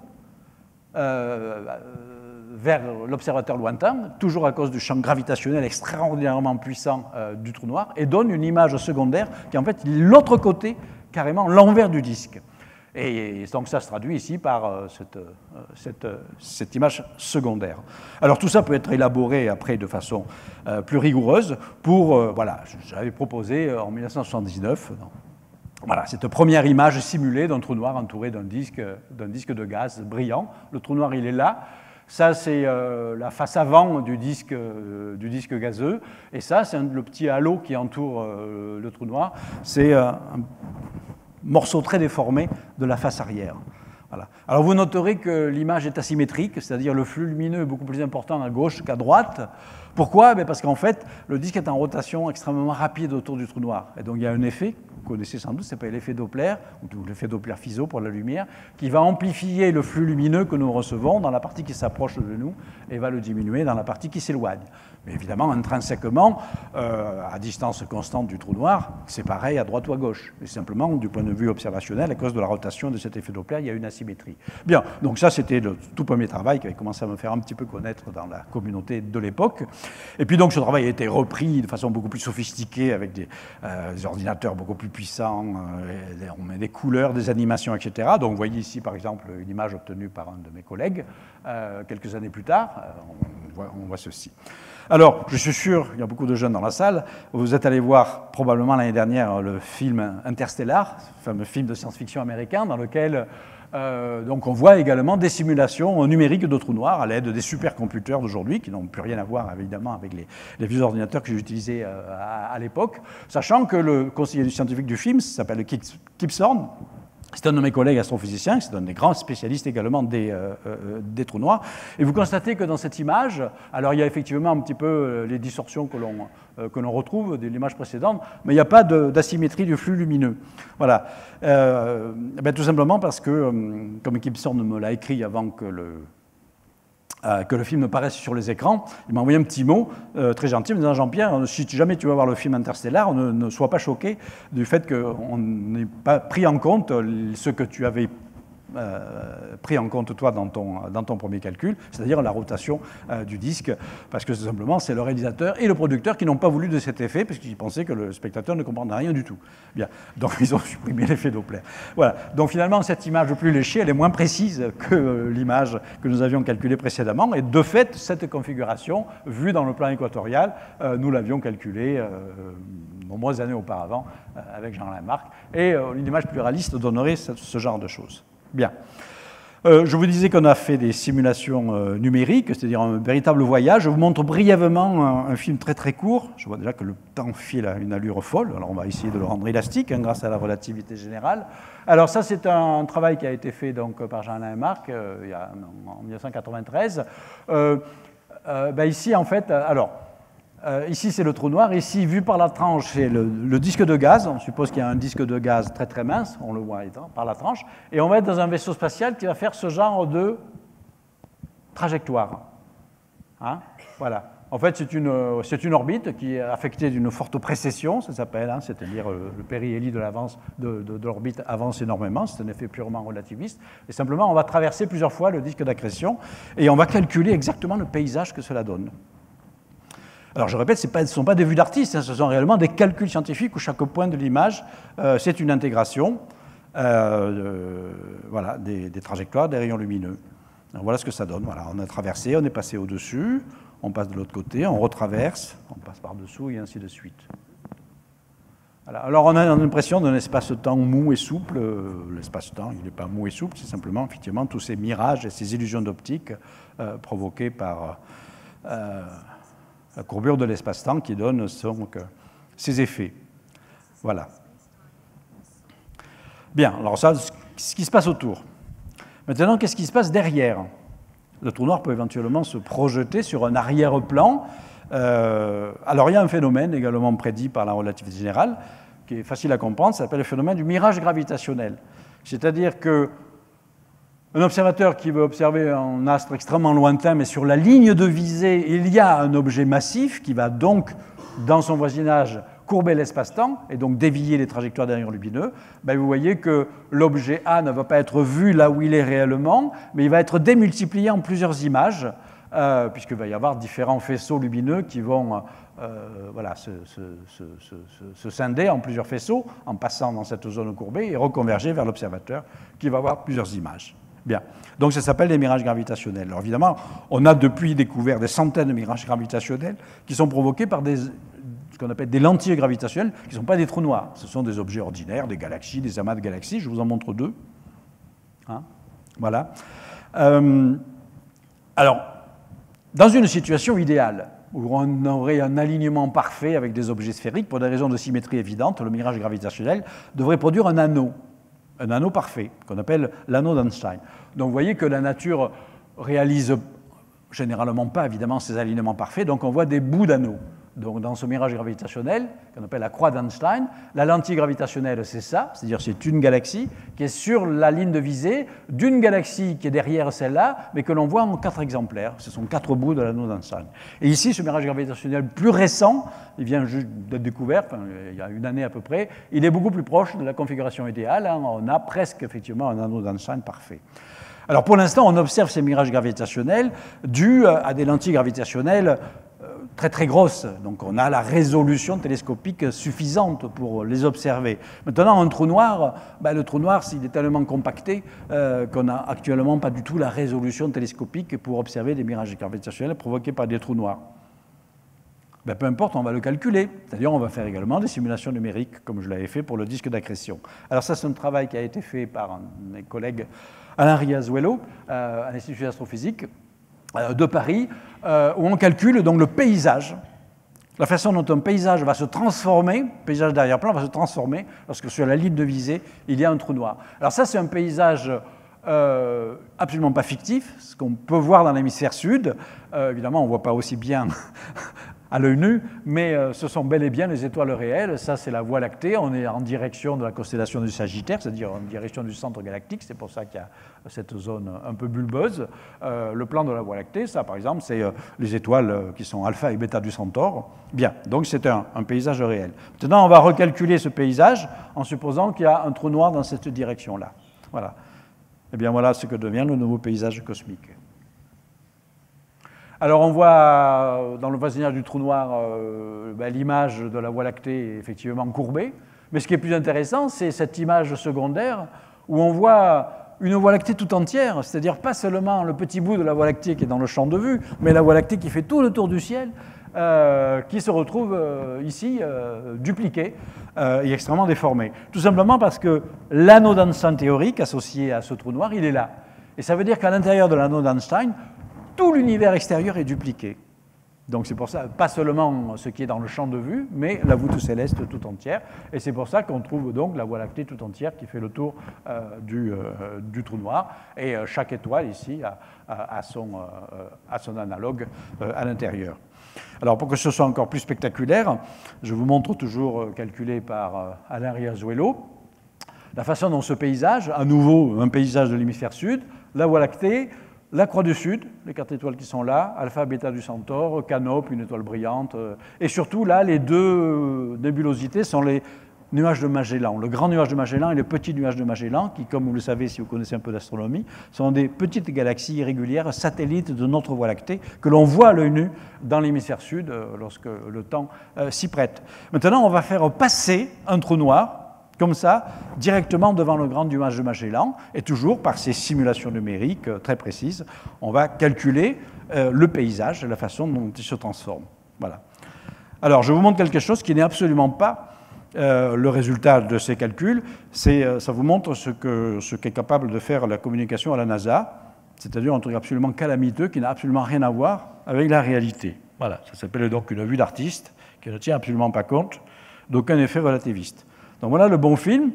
euh, vers l'observateur lointain, toujours à cause du champ gravitationnel extraordinairement puissant euh, du trou noir, et donne une image secondaire qui est en fait l'autre côté, carrément l'envers du disque. Et donc ça se traduit ici par euh, cette, euh, cette, euh, cette image secondaire. Alors tout ça peut être élaboré après de façon euh, plus rigoureuse pour, euh, voilà, j'avais proposé en mille neuf cent soixante-dix-neuf, non, voilà, cette première image simulée d'un trou noir entouré d'un disque, d'un disque de gaz brillant. Le trou noir, il est là. Ça, c'est euh, la face avant du disque, euh, du disque gazeux. Et ça, c'est le petit halo qui entoure euh, le trou noir. C'est euh, un morceau très déformé de la face arrière. Voilà. Alors, vous noterez que l'image est asymétrique, c'est-à-dire le flux lumineux est beaucoup plus important à gauche qu'à droite. Pourquoi? Ben parce qu'en fait, le disque est en rotation extrêmement rapide autour du trou noir. Et donc, il y a un effet, vous connaissez sans doute, ça s'appelle l'effet Doppler, ou l'effet Doppler-Fizeau pour la lumière, qui va amplifier le flux lumineux que nous recevons dans la partie qui s'approche de nous et va le diminuer dans la partie qui s'éloigne. Mais évidemment, intrinsèquement, euh, à distance constante du trou noir, c'est pareil à droite ou à gauche. Et simplement, du point de vue observationnel, à cause de la rotation de cet effet Doppler, il y a une asymétrie. Bien, donc ça, c'était le tout premier travail qui avait commencé à me faire un petit peu connaître dans la communauté de l'époque. Et puis donc, ce travail a été repris de façon beaucoup plus sophistiquée, avec des, euh, des ordinateurs beaucoup plus puissants, euh, on met des couleurs, des animations, et cetera. Donc, vous voyez ici, par exemple, une image obtenue par un de mes collègues, euh, quelques années plus tard. Euh, on voit, on voit ceci. Alors, je suis sûr, il y a beaucoup de jeunes dans la salle, vous êtes allés voir probablement l'année dernière le film Interstellar, ce fameux film de science-fiction américain dans lequel euh, donc on voit également des simulations numériques de trous noirs à l'aide des supercomputers d'aujourd'hui, qui n'ont plus rien à voir évidemment avec les, les vieux ordinateurs que j'utilisais euh, à, à l'époque, sachant que le conseiller scientifique du film s'appelle Kip, Kip Thorne. C'est un de mes collègues astrophysiciens, c'est un des grands spécialistes également des, euh, euh, des trous noirs. Et vous constatez que dans cette image, alors il y a effectivement un petit peu les distorsions que l'on euh, que l'on retrouve de l'image précédente, mais il n'y a pas d'asymétrie du flux lumineux. Voilà. Euh, ben, tout simplement parce que, euh, comme Kip Thorne me l'a écrit avant que le... Euh, que le film paraisse sur les écrans, il m'a envoyé un petit mot euh, très gentil, me disant « Jean-Pierre, si jamais tu vas voir le film Interstellar, ne, ne sois pas choqué du fait qu'on n'ait pas pris en compte ce que tu avais euh, pris en compte toi dans ton, dans ton premier calcul, c'est-à-dire la rotation euh, du disque, parce que simplement c'est le réalisateur et le producteur qui n'ont pas voulu de cet effet, parce qu'ils pensaient que le spectateur ne comprendrait rien du tout. Bien, donc ils ont supprimé l'effet Doppler. Voilà, donc finalement cette image plus léchée, elle est moins précise que l'image que nous avions calculée précédemment, et de fait, cette configuration, vue dans le plan équatorial, euh, nous l'avions calculée euh, nombreuses années auparavant euh, avec Jean-Alain Marc, et euh, une image plus réaliste donnerait ce, ce genre de choses. Bien. Euh, je vous disais qu'on a fait des simulations euh, numériques, c'est-à-dire un véritable voyage. Je vous montre brièvement un, un film très très court. Je vois déjà que le temps file à une allure folle, alors on va essayer de le rendre élastique hein, grâce à la relativité générale. Alors ça, c'est un, un travail qui a été fait donc, par Jean-Alain Marc euh, il y a, en mille neuf cent quatre-vingt-treize. Euh, euh, ben ici, en fait, alors... Euh, ici, c'est le trou noir. Ici, vu par la tranche, c'est le, le disque de gaz. On suppose qu'il y a un disque de gaz très très mince, on le voit par la tranche. Et on va être dans un vaisseau spatial qui va faire ce genre de trajectoire. Hein, voilà. En fait, c'est une, c'est une orbite qui est affectée d'une forte précession, ça s'appelle, hein, c'est-à-dire le, le périhélie de l'avance de, de, de l'orbite avance énormément, c'est un effet purement relativiste. Et simplement, on va traverser plusieurs fois le disque d'accrétion et on va calculer exactement le paysage que cela donne. Alors, je répète, ce ne sont pas des vues d'artistes, hein, ce sont réellement des calculs scientifiques où chaque point de l'image, euh, c'est une intégration euh, de, voilà, des, des trajectoires des rayons lumineux. Alors, voilà ce que ça donne. Voilà, on a traversé, on est passé au-dessus, on passe de l'autre côté, on retraverse, on passe par-dessous et ainsi de suite. Voilà. Alors, on a l'impression d'un espace-temps mou et souple. L'espace-temps, il n'est pas mou et souple, c'est simplement, effectivement, tous ces mirages et ces illusions d'optique euh, provoquées par... Euh, la courbure de l'espace-temps qui donne donc ces effets. Voilà. Bien, alors ça, ce qui se passe autour. Maintenant, qu'est-ce qui se passe derrière? Le trou noir peut éventuellement se projeter sur un arrière-plan. Euh, alors, il y a un phénomène également prédit par la relativité générale, qui est facile à comprendre, ça s'appelle le phénomène du mirage gravitationnel. C'est-à-dire que un observateur qui veut observer un astre extrêmement lointain, mais sur la ligne de visée, il y a un objet massif qui va donc, dans son voisinage, courber l'espace-temps et donc dévier les trajectoires des rayons lumineux. Ben, vous voyez que l'objet A ne va pas être vu là où il est réellement, mais il va être démultiplié en plusieurs images, euh, puisqu'il va y avoir différents faisceaux lumineux qui vont euh, voilà, se, se, se, se, se scinder en plusieurs faisceaux, en passant dans cette zone courbée et reconverger vers l'observateur qui va avoir plusieurs images. Bien. Donc ça s'appelle les mirages gravitationnels. Alors évidemment, on a depuis découvert des centaines de mirages gravitationnels qui sont provoqués par des, ce qu'on appelle des lentilles gravitationnelles, qui ne sont pas des trous noirs. Ce sont des objets ordinaires, des galaxies, des amas de galaxies. Je vous en montre deux. Hein, voilà. Euh, alors, dans une situation idéale, où on aurait un alignement parfait avec des objets sphériques, pour des raisons de symétrie évidentes, le mirage gravitationnel devrait produire un anneau. Un anneau parfait, qu'on appelle l'anneau d'Einstein. Donc vous voyez que la nature réalise généralement pas, évidemment, ces alignements parfaits, donc on voit des bouts d'anneaux. Donc dans ce mirage gravitationnel, qu'on appelle la croix d'Einstein, la lentille gravitationnelle, c'est ça, c'est-à-dire c'est une galaxie qui est sur la ligne de visée d'une galaxie qui est derrière celle-là, mais que l'on voit en quatre exemplaires. Ce sont quatre bouts de l'anneau d'Einstein. Et ici, ce mirage gravitationnel plus récent, il vient juste d'être découvert, enfin, il y a une année à peu près, il est beaucoup plus proche de la configuration idéale. Hein, on a presque effectivement un anneau d'Einstein parfait. Alors pour l'instant, on observe ces mirages gravitationnels dus à des lentilles gravitationnelles très très grosses. Donc on a la résolution télescopique suffisante pour les observer. Maintenant, un trou noir, ben, le trou noir, il est tellement compacté euh, qu'on n'a actuellement pas du tout la résolution télescopique pour observer des mirages gravitationnels provoqués par des trous noirs. Ben, peu importe, on va le calculer. C'est-à-dire on va faire également des simulations numériques, comme je l'avais fait pour le disque d'accrétion. Alors ça, c'est un travail qui a été fait par un de mes collègues, Alain Riazuelo, euh, à l'Institut d'astrophysique euh, de Paris, euh, où on calcule donc le paysage, la façon dont un paysage va se transformer, le paysage d'arrière-plan va se transformer lorsque sur la ligne de visée, il y a un trou noir. Alors ça, c'est un paysage euh, absolument pas fictif, ce qu'on peut voir dans l'hémisphère sud. Euh, évidemment, on ne voit pas aussi bien à l'œil nu, mais euh, ce sont bel et bien les étoiles réelles. Ça, c'est la Voie lactée. On est en direction de la constellation du Sagittaire, c'est-à-dire en direction du centre galactique. C'est pour ça qu'il y a cette zone un peu bulbeuse. Euh, le plan de la Voie lactée, ça, par exemple, c'est euh, les étoiles euh, qui sont alpha et bêta du Centaure. Bien, donc c'est un, un paysage réel. Maintenant, on va recalculer ce paysage en supposant qu'il y a un trou noir dans cette direction-là. Voilà. Et bien voilà ce que devient le nouveau paysage cosmique. Alors on voit dans le voisinage du trou noir euh, ben, l'image de la Voie lactée est effectivement courbée, mais ce qui est plus intéressant, c'est cette image secondaire où on voit une Voie lactée tout entière, c'est-à-dire pas seulement le petit bout de la Voie lactée qui est dans le champ de vue, mais la Voie lactée qui fait tout le tour du ciel, euh, qui se retrouve euh, ici euh, dupliquée euh, et extrêmement déformée. Tout simplement parce que l'anneau d'Einstein théorique associé à ce trou noir, il est là. Et ça veut dire qu'à l'intérieur de l'anneau d'Einstein, tout l'univers extérieur est dupliqué. Donc c'est pour ça, pas seulement ce qui est dans le champ de vue, mais la voûte céleste tout entière. Et c'est pour ça qu'on trouve donc la Voie lactée tout entière qui fait le tour euh, du, euh, du trou noir. Et euh, chaque étoile ici a, a, a, son, euh, a son analogue euh, à l'intérieur. Alors pour que ce soit encore plus spectaculaire, je vous montre toujours euh, calculé par euh, Alain Riazuelo la façon dont ce paysage, à nouveau un paysage de l'hémisphère sud, la Voie lactée, la Croix du Sud, les quatre étoiles qui sont là, Alpha, Bêta du Centaure, Canope, une étoile brillante, et surtout là, les deux nébulosités sont les nuages de Magellan, le grand nuage de Magellan et le petit nuage de Magellan, qui, comme vous le savez si vous connaissez un peu d'astronomie, sont des petites galaxies irrégulières, satellites de notre Voie lactée, que l'on voit à l'œil nu dans l'hémisphère sud lorsque le temps s'y prête. Maintenant, on va faire passer un trou noir, comme ça, directement devant le grand nuage de Magellan, et toujours par ces simulations numériques très précises, on va calculer euh, le paysage et la façon dont il se transforme. Voilà. Alors, je vous montre quelque chose qui n'est absolument pas euh, le résultat de ces calculs. C'est, euh, ça vous montre ce que, ce qu'est capable de faire la communication à la NASA, c'est-à-dire un truc absolument calamiteux qui n'a absolument rien à voir avec la réalité. Voilà, ça s'appelle donc une vue d'artiste qui ne tient absolument pas compte d'aucun effet relativiste. Donc voilà le bon film,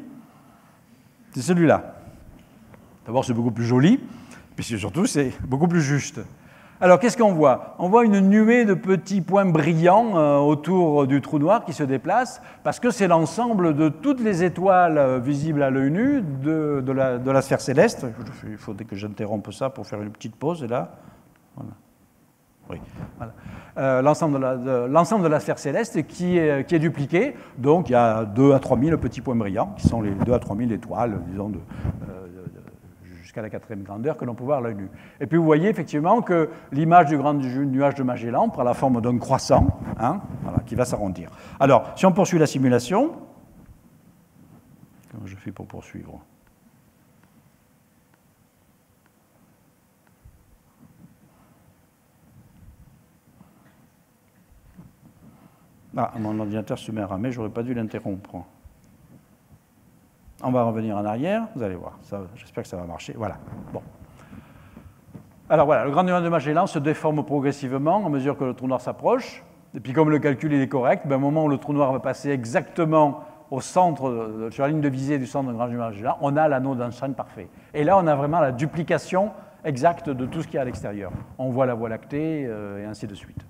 c'est celui-là. D'abord, c'est beaucoup plus joli, puis surtout, c'est beaucoup plus juste. Alors, qu'est-ce qu'on voit? On voit une nuée de petits points brillants euh, autour du trou noir qui se déplacent, parce que c'est l'ensemble de toutes les étoiles euh, visibles à l'œil nu de, de, la, de la sphère céleste. Il faudrait que j'interrompe ça pour faire une petite pause, et là, voilà. Oui, voilà. Euh, l'ensemble, de la, de, l'ensemble de la sphère céleste qui est, qui est dupliqué. Donc, il y a deux à trois mille petits points brillants, qui sont les deux à trois mille étoiles, disons, de, euh, de, de, jusqu'à la quatrième grandeur, que l'on peut voir à l'œil nu. Et puis, vous voyez effectivement que l'image du grand nuage de Magellan prend la forme d'un croissant, hein, voilà, qui va s'arrondir. Alors, si on poursuit la simulation, comment je fais pour poursuivre ? Ah, mon ordinateur se met à ramer, je n'aurais pas dû l'interrompre. On va revenir en arrière, vous allez voir, ça, j'espère que ça va marcher. Voilà, bon. Alors voilà, le grand nuage de Magellan se déforme progressivement à mesure que le trou noir s'approche. Et puis comme le calcul est correct, ben, au moment où le trou noir va passer exactement au centre, sur la ligne de visée du centre du grand nuage de Magellan, on a l'anneau d'Einstein parfait. Et là, on a vraiment la duplication exacte de tout ce qu'il y a à l'extérieur. On voit la Voie lactée euh, et ainsi de suite.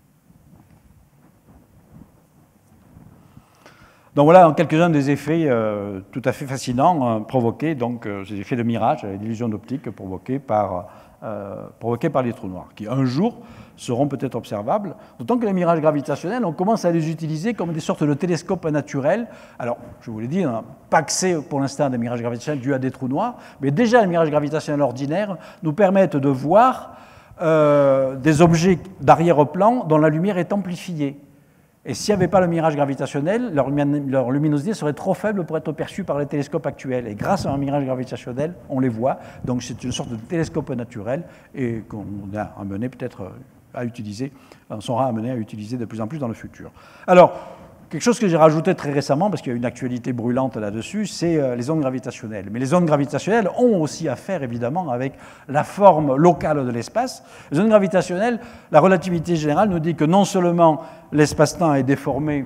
Donc voilà quelques-uns des effets euh, tout à fait fascinants euh, provoqués, donc euh, ces effets de mirage, d'illusion d'optique provoqués par, euh, provoqués par les trous noirs, qui un jour seront peut-être observables, d'autant que les mirages gravitationnels, on commence à les utiliser comme des sortes de télescopes naturels. Alors, je vous l'ai dit, on n'a pas accès pour l'instant à des mirages gravitationnels dus à des trous noirs, mais déjà les mirages gravitationnels ordinaires nous permettent de voir euh, des objets d'arrière-plan dont la lumière est amplifiée. Et s'il n'y avait pas le mirage gravitationnel, leur, leur luminosité serait trop faible pour être perçue par les télescopes actuels. Et grâce à un mirage gravitationnel, on les voit. Donc c'est une sorte de télescope naturel et qu'on a amené peut-être à utiliser, on sera amené à utiliser de plus en plus dans le futur. Alors, quelque chose que j'ai rajouté très récemment, parce qu'il y a une actualité brûlante là-dessus, c'est les ondes gravitationnelles. Mais les ondes gravitationnelles ont aussi à faire, évidemment, avec la forme locale de l'espace. Les ondes gravitationnelles, la relativité générale nous dit que non seulement l'espace-temps est déformé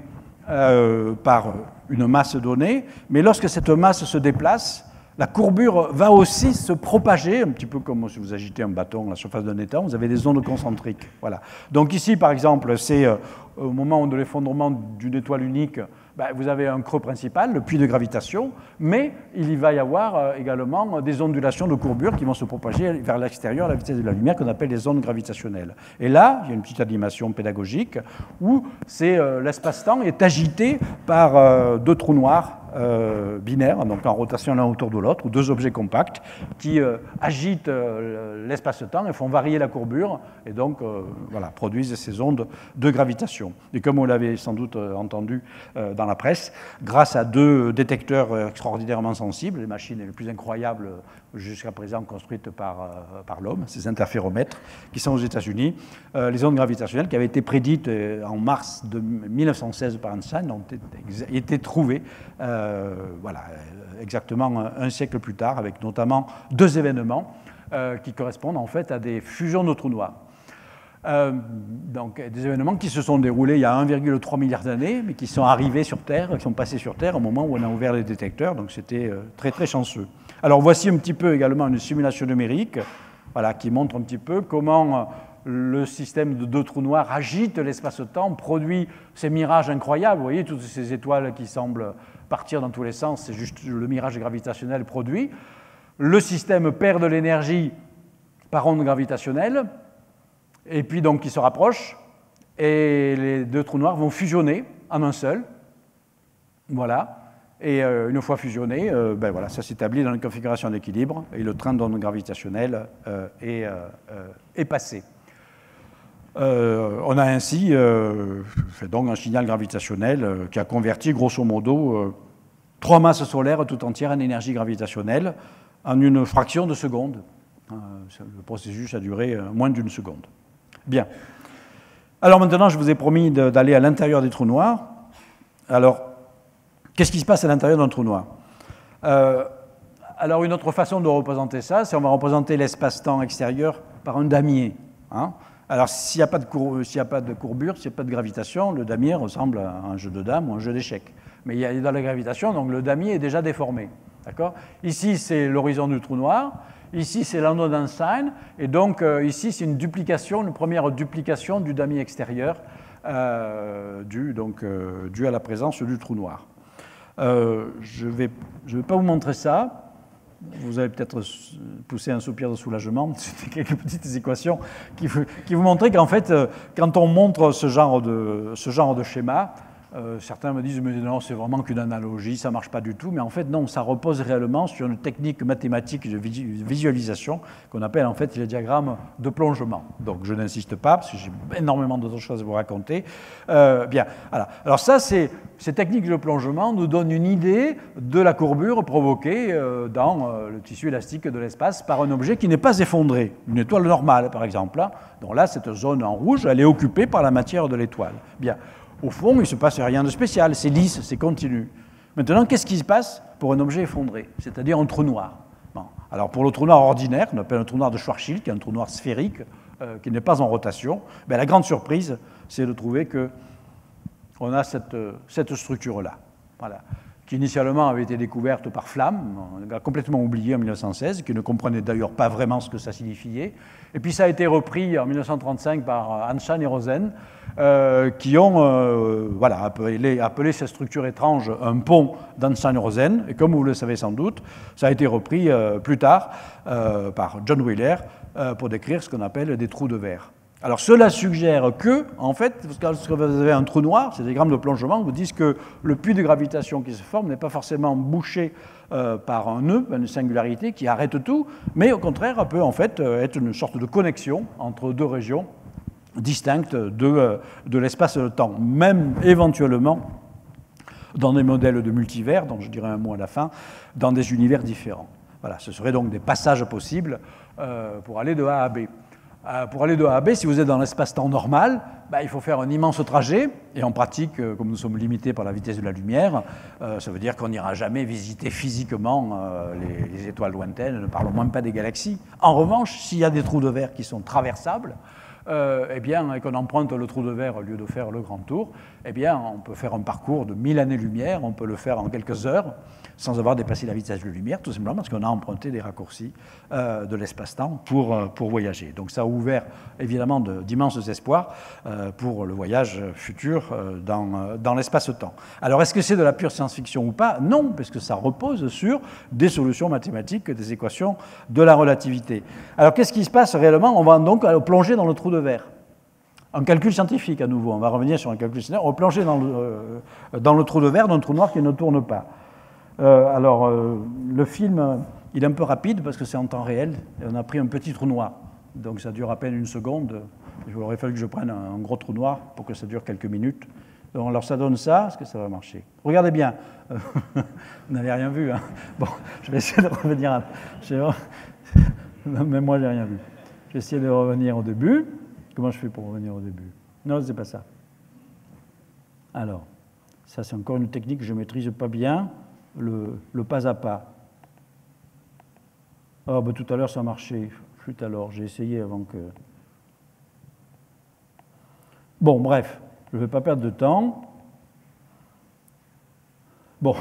euh, par une masse donnée, mais lorsque cette masse se déplace, la courbure va aussi se propager, un petit peu comme si vous agitez un bâton à la surface d'un étang, vous avez des ondes concentriques. Voilà. Donc ici, par exemple, c'est euh, au moment de l'effondrement d'une étoile unique, ben, vous avez un creux principal, le puits de gravitation, mais il y va y avoir euh, également des ondulations de courbure qui vont se propager vers l'extérieur à la vitesse de la lumière, qu'on appelle les ondes gravitationnelles. Et là, il y a une petite animation pédagogique où c'est, euh, l'espace-temps est agité par euh, deux trous noirs Euh, binaires, donc en rotation l'un autour de l'autre, ou deux objets compacts qui euh, agitent euh, l'espace-temps et font varier la courbure, et donc euh, voilà, produisent ces ondes de gravitation. Et comme vous l'avez sans doute entendu euh, dans la presse, grâce à deux détecteurs extraordinairement sensibles, les machines les plus incroyables jusqu'à présent construites par, euh, par l'homme, ces interféromètres qui sont aux États-Unis, euh, les ondes gravitationnelles qui avaient été prédites euh, en mars de mille neuf cent seize par Einstein ont été, été trouvées euh, voilà, exactement un, un siècle plus tard, avec notamment deux événements euh, qui correspondent en fait à des fusions de trous noirs. Euh, donc des événements qui se sont déroulés il y a un virgule trois milliard d'années, mais qui sont arrivés sur Terre, qui sont passés sur Terre au moment où on a ouvert les détecteurs, donc c'était euh, très très chanceux. Alors voici un petit peu également une simulation numérique, voilà, qui montre un petit peu comment le système de deux trous noirs agite l'espace-temps, produit ces mirages incroyables. Vous voyez toutes ces étoiles qui semblent partir dans tous les sens, c'est juste le mirage gravitationnel produit. Le système perd de l'énergie par onde gravitationnelle, et puis donc ils se rapprochent, et les deux trous noirs vont fusionner en un seul. Voilà. Et euh, une fois fusionnés, euh, ben voilà, ça s'établit dans une configuration d'équilibre, et le train d'onde gravitationnelle euh, est, euh, est passé. Euh, on a ainsi euh, fait donc un signal gravitationnel euh, qui a converti grosso modo euh, trois masses solaires tout entières en énergie gravitationnelle en une fraction de seconde. Euh, le processus a duré euh, moins d'une seconde. Bien. Alors maintenant, je vous ai promis de, d'aller à l'intérieur des trous noirs. Alors, qu'est-ce qui se passe à l'intérieur d'un trou noir? euh, Alors, une autre façon de représenter ça, c'est on va représenter l'espace-temps extérieur par un damier. Hein. Alors, s'il n'y a pas de cour- s'il n'y a pas de courbure, s'il n'y a pas de gravitation, le damier ressemble à un jeu de dames ou un jeu d'échecs. Mais il y a dans la gravitation, donc le damier est déjà déformé. D'accord ? Ici, c'est l'horizon du trou noir. Ici, c'est l'anneau d'Einstein. Et donc, euh, ici, c'est une duplication, une première duplication du damier extérieur euh, due, donc, euh, due à la présence du trou noir. Euh, je ne vais, je vais pas vous montrer ça. Vous allez peut-être pousser un soupir de soulagement. C'était quelques petites équations qui, qui vous montraient qu'en fait, quand on montre ce genre de, ce genre de schéma, euh, certains me disent mais non, c'est vraiment qu'une analogie, ça ne marche pas du tout. Mais en fait, non, ça repose réellement sur une technique mathématique de visualisation qu'on appelle en fait les diagrammes de plongement. Donc, je n'insiste pas parce que j'ai énormément d'autres choses à vous raconter. Euh, bien, voilà. Alors ça, c'est, ces techniques de plongement nous donnent une idée de la courbure provoquée euh, dans euh, le tissu élastique de l'espace par un objet qui n'est pas effondré, une étoile normale par exemple. Hein. Donc là, cette zone en rouge, elle est occupée par la matière de l'étoile. Bien. Au fond, il ne se passe rien de spécial, c'est lisse, c'est continu. Maintenant, qu'est-ce qui se passe pour un objet effondré, c'est-à-dire un trou noir? Bon. Alors pour le trou noir ordinaire, qu'on appelle un trou noir de Schwarzschild, qui est un trou noir sphérique, euh, qui n'est pas en rotation, ben, la grande surprise, c'est de trouver qu'on a cette, cette structure-là, voilà, qui initialement avait été découverte par Flamme, on l'a complètement oublié en mille neuf cent seize, qui ne comprenait d'ailleurs pas vraiment ce que ça signifiait. Et puis ça a été repris en mille neuf cent trente-cinq par Einstein et Rosen, euh, qui ont euh, voilà, appelé, appelé cette structure étrange un pont d'Einstein-Rosen. Et comme vous le savez sans doute, ça a été repris euh, plus tard euh, par John Wheeler euh, pour décrire ce qu'on appelle des trous de verre. Alors cela suggère que, en fait, lorsque vous avez un trou noir, ces diagrammes de plongement vous disent que le puits de gravitation qui se forme n'est pas forcément bouché euh, par un nœud, une singularité qui arrête tout, mais au contraire peut en fait être une sorte de connexion entre deux régions distinctes de, de l'espace et le temps, même éventuellement dans des modèles de multivers, dont je dirai un mot à la fin, dans des univers différents. Voilà, ce seraient donc des passages possibles euh, pour aller de A à B. Euh, pour aller de A à B, si vous êtes dans l'espace-temps normal, bah, il faut faire un immense trajet, et en pratique, euh, comme nous sommes limités par la vitesse de la lumière, euh, ça veut dire qu'on n'ira jamais visiter physiquement euh, les, les étoiles lointaines, ne parlons même pas des galaxies. En revanche, s'il y a des trous de verre qui sont traversables, euh, eh bien, et qu'on emprunte le trou de verre au lieu de faire le grand tour, eh bien, on peut faire un parcours de mille années-lumière, on peut le faire en quelques heures, sans avoir dépassé la vitesse de la lumière, tout simplement parce qu'on a emprunté des raccourcis euh, de l'espace-temps pour, euh, pour voyager. Donc ça a ouvert évidemment d'immenses espoirs euh, pour le voyage futur euh, dans, euh, dans l'espace-temps. Alors est-ce que c'est de la pure science-fiction ou pas? Non, parce que ça repose sur des solutions mathématiques, des équations de la relativité. Alors qu'est-ce qui se passe réellement? On va donc plonger dans le trou de verre. Un calcul scientifique à nouveau, on va revenir sur un calcul scientifique, on va plonger dans le, euh, dans le trou de verre, dans un trou noir qui ne tourne pas. Euh, alors, euh, le film, euh, il est un peu rapide parce que c'est en temps réel. Et on a pris un petit trou noir. Donc, ça dure à peine une seconde. Il aurait fallu que je prenne un, un gros trou noir pour que ça dure quelques minutes. Donc, alors, ça donne ça. Est-ce que ça va marcher? Regardez bien. Vous n'avez rien vu, hein? Bon, je vais essayer de revenir à... Même moi, je n'ai rien vu. Je vais essayer de revenir au début. Comment je fais pour revenir au début? Non, ce n'est pas ça. Alors, ça, c'est encore une technique que je ne maîtrise pas bien. Le, le pas à pas. Ah, ben, tout à l'heure, ça marchait. Flûte alors, j'ai essayé avant que... Bon, bref, je ne vais pas perdre de temps. Bon.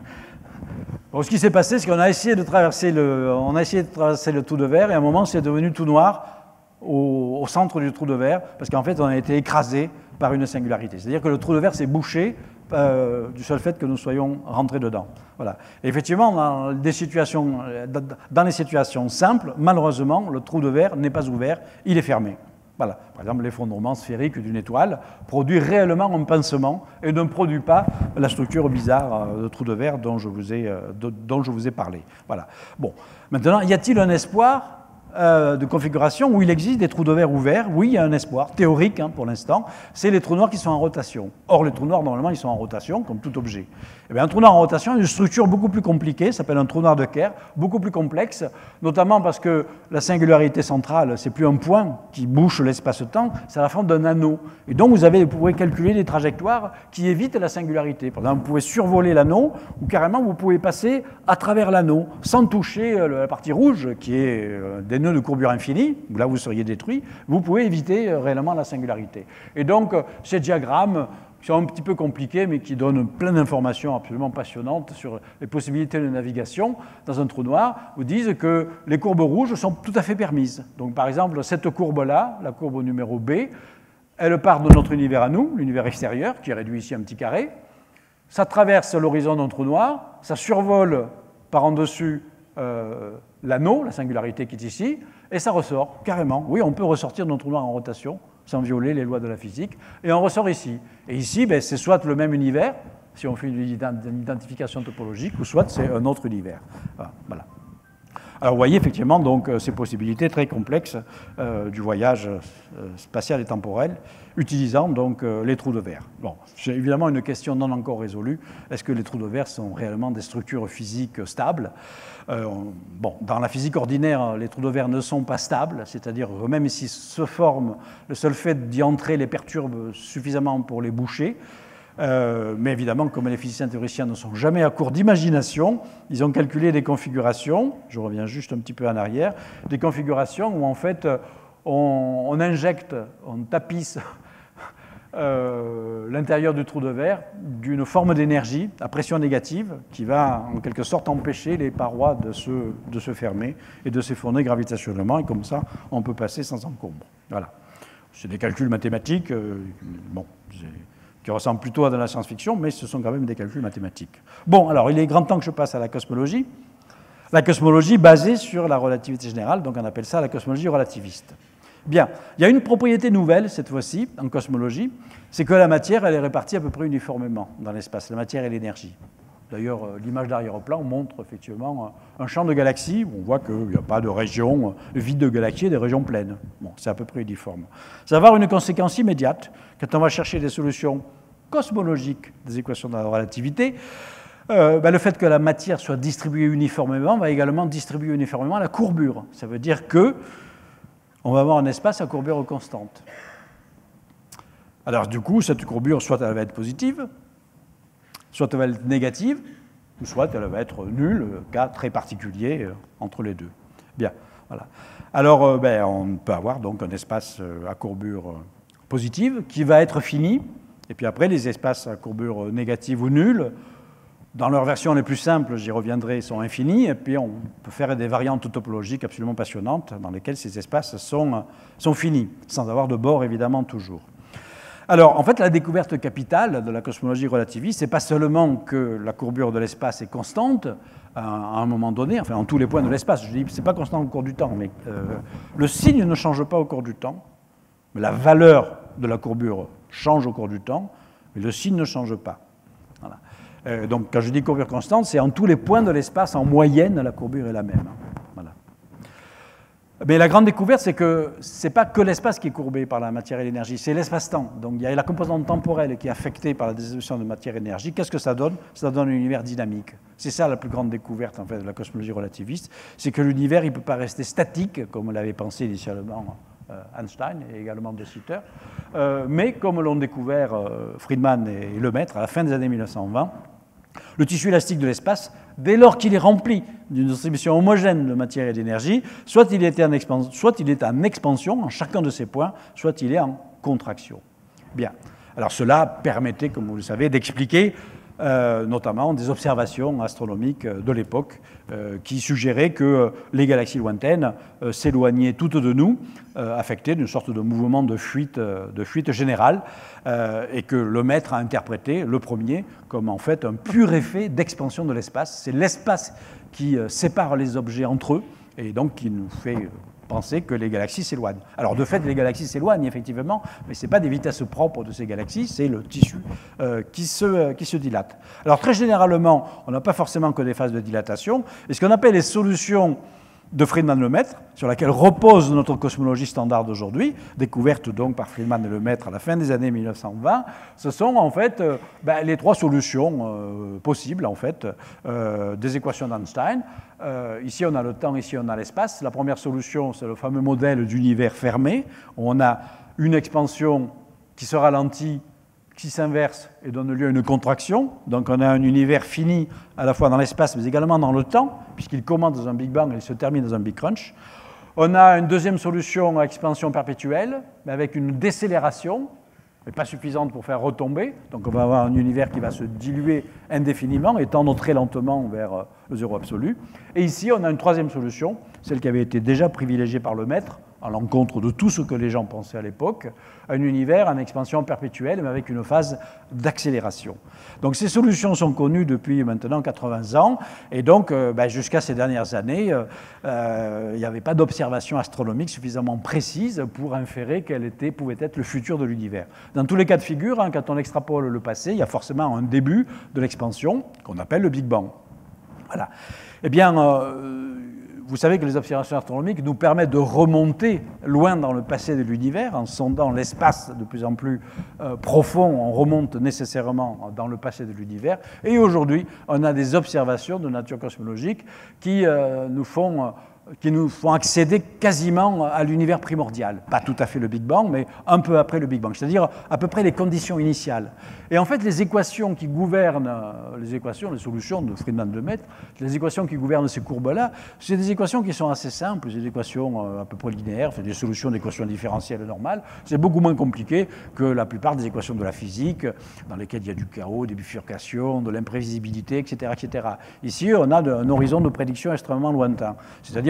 Bon, ce qui s'est passé, c'est qu'on a essayé de traverser le, on a essayé de traverser le trou de verre, et à un moment, c'est devenu tout noir au, au centre du trou de verre, parce qu'en fait, on a été écrasé par une singularité. C'est-à-dire que le trou de verre s'est bouché Euh, du seul fait que nous soyons rentrés dedans. Voilà. Et effectivement, dans, des situations, dans les situations simples, malheureusement, le trou de verre n'est pas ouvert, il est fermé. Voilà. Par exemple, l'effondrement sphérique d'une étoile produit réellement un pincement et ne produit pas la structure bizarre de trou de verre dont je vous ai, dont je vous ai parlé. Voilà. Bon. Maintenant, y a-t-il un espoir de configuration où il existe des trous de verre ouverts? Oui, il y a un espoir, théorique hein, pour l'instant, c'est les trous noirs qui sont en rotation. Or, les trous noirs, normalement, ils sont en rotation, comme tout objet. Eh bien, un trou noir en rotation a une structure beaucoup plus compliquée, ça s'appelle un trou noir de Kerr, beaucoup plus complexe, notamment parce que la singularité centrale, c'est plus un point qui bouche l'espace-temps, c'est la forme d'un anneau. Et donc, vous, avez, vous pouvez calculer des trajectoires qui évitent la singularité. Par exemple, vous pouvez survoler l'anneau, ou carrément, vous pouvez passer à travers l'anneau, sans toucher la partie rouge, qui est des nœuds de courbure infinie, où là, vous seriez détruit. Vous pouvez éviter réellement la singularité. Et donc, ces diagrammes, qui sont un petit peu compliqués, mais qui donnent plein d'informations absolument passionnantes sur les possibilités de navigation dans un trou noir, vous disent que les courbes rouges sont tout à fait permises. Donc, par exemple, cette courbe-là, la courbe numéro B, elle part de notre univers à nous, l'univers extérieur, qui est réduit ici à un petit carré. Ça traverse l'horizon d'un trou noir, ça survole par en dessus euh, l'anneau, la singularité qui est ici, et ça ressort, carrément. Oui, on peut ressortir d'un trou noir en rotation, sans violer les lois de la physique, et on ressort ici. Et ici, ben, c'est soit le même univers, si on fait une identification topologique, ou soit c'est un autre univers. Voilà. Alors vous voyez effectivement donc, ces possibilités très complexes euh, du voyage euh, spatial et temporel, utilisant donc euh, les trous de verre. Bon, c'est évidemment une question non encore résolue. Est-ce que les trous de verre sont réellement des structures physiques stables? euh, Bon, dans la physique ordinaire, les trous de verre ne sont pas stables, c'est-à-dire que même s'ils se forment, le seul fait d'y entrer les perturbe suffisamment pour les boucher. Euh, mais évidemment, comme les physiciens théoriciens ne sont jamais à court d'imagination, ils ont calculé des configurations, je reviens juste un petit peu en arrière, des configurations où en fait on, on injecte, on tapisse euh, l'intérieur du trou de verre d'une forme d'énergie à pression négative qui va en quelque sorte empêcher les parois de se, de se fermer et de s'effondrer gravitationnellement, et comme ça on peut passer sans encombre. Voilà. C'est des calculs mathématiques, euh, bon, qui ressemblent plutôt à de la science-fiction, mais ce sont quand même des calculs mathématiques. Bon, alors il est grand temps que je passe à la cosmologie. La cosmologie basée sur la relativité générale, donc on appelle ça la cosmologie relativiste. Bien, il y a une propriété nouvelle, cette fois-ci, en cosmologie, c'est que la matière, elle est répartie à peu près uniformément dans l'espace, la matière et l'énergie. D'ailleurs, l'image d'arrière-plan montre effectivement un champ de galaxies où on voit qu'il n'y a pas de région vide de galaxies, des régions pleines. Bon, c'est à peu près uniforme. Ça va avoir une conséquence immédiate quand on va chercher des solutions cosmologiques des équations de la relativité. Euh, ben, le fait que la matière soit distribuée uniformément va également distribuer uniformément la courbure. Ça veut dire que on va avoir un espace à courbure constante. Alors du coup, cette courbure, soit elle va être positive, soit elle va être négative, ou soit elle va être nulle, cas très particulier entre les deux. Bien, voilà. Alors, ben, on peut avoir donc un espace à courbure positive qui va être fini, et puis après, les espaces à courbure négative ou nulle, dans leur version les plus simples, j'y reviendrai, sont infinis, et puis on peut faire des variantes topologiques absolument passionnantes dans lesquelles ces espaces sont, sont finis, sans avoir de bord évidemment toujours. Alors, en fait, la découverte capitale de la cosmologie relativiste, ce n'est pas seulement que la courbure de l'espace est constante à un moment donné, enfin, en tous les points de l'espace. Je dis, ce n'est pas constant au cours du temps, mais euh, le signe ne change pas au cours du temps, mais la valeur de la courbure change au cours du temps, mais le signe ne change pas. Voilà. Euh, donc, quand je dis courbure constante, c'est en tous les points de l'espace, en moyenne, la courbure est la même. Voilà. Mais la grande découverte, c'est que ce n'est pas que l'espace qui est courbé par la matière et l'énergie, c'est l'espace-temps. Donc il y a la composante temporelle qui est affectée par la dissolution de matière et d'énergie. Qu'est-ce que ça donne? Ça donne un univers dynamique. C'est ça la plus grande découverte en fait, de la cosmologie relativiste, c'est que l'univers il ne peut pas rester statique, comme l'avait pensé initialement euh, Einstein et également De Sitter, euh, mais comme l'ont découvert euh, Friedman et Lemaître à la fin des années mille neuf cent vingt, le tissu élastique de l'espace, dès lors qu'il est rempli d'une distribution homogène de matière et d'énergie, soit il est en expansion, soit il est en expansion en chacun de ces points, soit il est en contraction. Bien. Alors cela permettait, comme vous le savez, d'expliquer euh, notamment des observations astronomiques de l'époque euh, qui suggéraient que les galaxies lointaines euh, s'éloignaient toutes de nous, euh, affectées d'une sorte de mouvement de fuite, de fuite générale, euh, et que Lemaître a interprété, le premier, comme en fait un pur effet d'expansion de l'espace. C'est l'espace qui euh, sépare les objets entre eux, et donc qui nous fait euh, penser que les galaxies s'éloignent. Alors de fait, les galaxies s'éloignent effectivement, mais ce n'est pas des vitesses propres de ces galaxies, c'est le tissu euh, qui, se, euh, qui se dilate. Alors très généralement, on n'a pas forcément que des phases de dilatation, et ce qu'on appelle les solutions de Friedman-Lemaître, sur laquelle repose notre cosmologie standard d'aujourd'hui, découverte donc par Friedman et Lemaître à la fin des années mille neuf cent vingt, ce sont en fait euh, ben, les trois solutions euh, possibles en fait euh, des équations d'Einstein. Euh, ici on a le temps, ici on a l'espace. La première solution, c'est le fameux modèle d'univers fermé, où on a une expansion qui se ralentit, qui s'inverse et donne lieu à une contraction. Donc on a un univers fini à la fois dans l'espace mais également dans le temps, puisqu'il commence dans un Big Bang et il se termine dans un Big Crunch. On a une deuxième solution à expansion perpétuelle, mais avec une décélération, mais pas suffisante pour faire retomber. Donc on va avoir un univers qui va se diluer indéfiniment et tendre très lentement vers le zéro absolu. Et ici, on a une troisième solution, celle qui avait été déjà privilégiée par Lemaître, à l'encontre de tout ce que les gens pensaient à l'époque, un univers en expansion perpétuelle, mais avec une phase d'accélération. Donc ces solutions sont connues depuis maintenant quatre-vingts ans, et donc euh, ben, jusqu'à ces dernières années, euh, il n'y avait pas d'observation astronomique suffisamment précise pour inférer quel était, pouvait être le futur de l'univers. Dans tous les cas de figure, hein, quand on extrapole le passé, il y a forcément un début de l'expansion qu'on appelle le Big Bang. Voilà. Eh bien, euh, vous savez que les observations astronomiques nous permettent de remonter loin dans le passé de l'univers, en sondant l'espace de plus en plus euh, profond, on remonte nécessairement dans le passé de l'univers. Et aujourd'hui, on a des observations de nature cosmologique qui euh, nous font... Euh, qui nous font accéder quasiment à l'univers primordial. Pas tout à fait le Big Bang, mais un peu après le Big Bang, c'est-à-dire à peu près les conditions initiales. Et en fait, les équations qui gouvernent, les équations, les solutions de Friedman-Lemaître, les équations qui gouvernent ces courbes-là, c'est des équations qui sont assez simples, c'est des équations à peu près linéaires, c'est des solutions d'équations différentielles normales. C'est beaucoup moins compliqué que la plupart des équations de la physique, dans lesquelles il y a du chaos, des bifurcations, de l'imprévisibilité, et cetera, et cetera. Ici, on a un horizon de prédiction extrêmement lointain. C'est-à-dire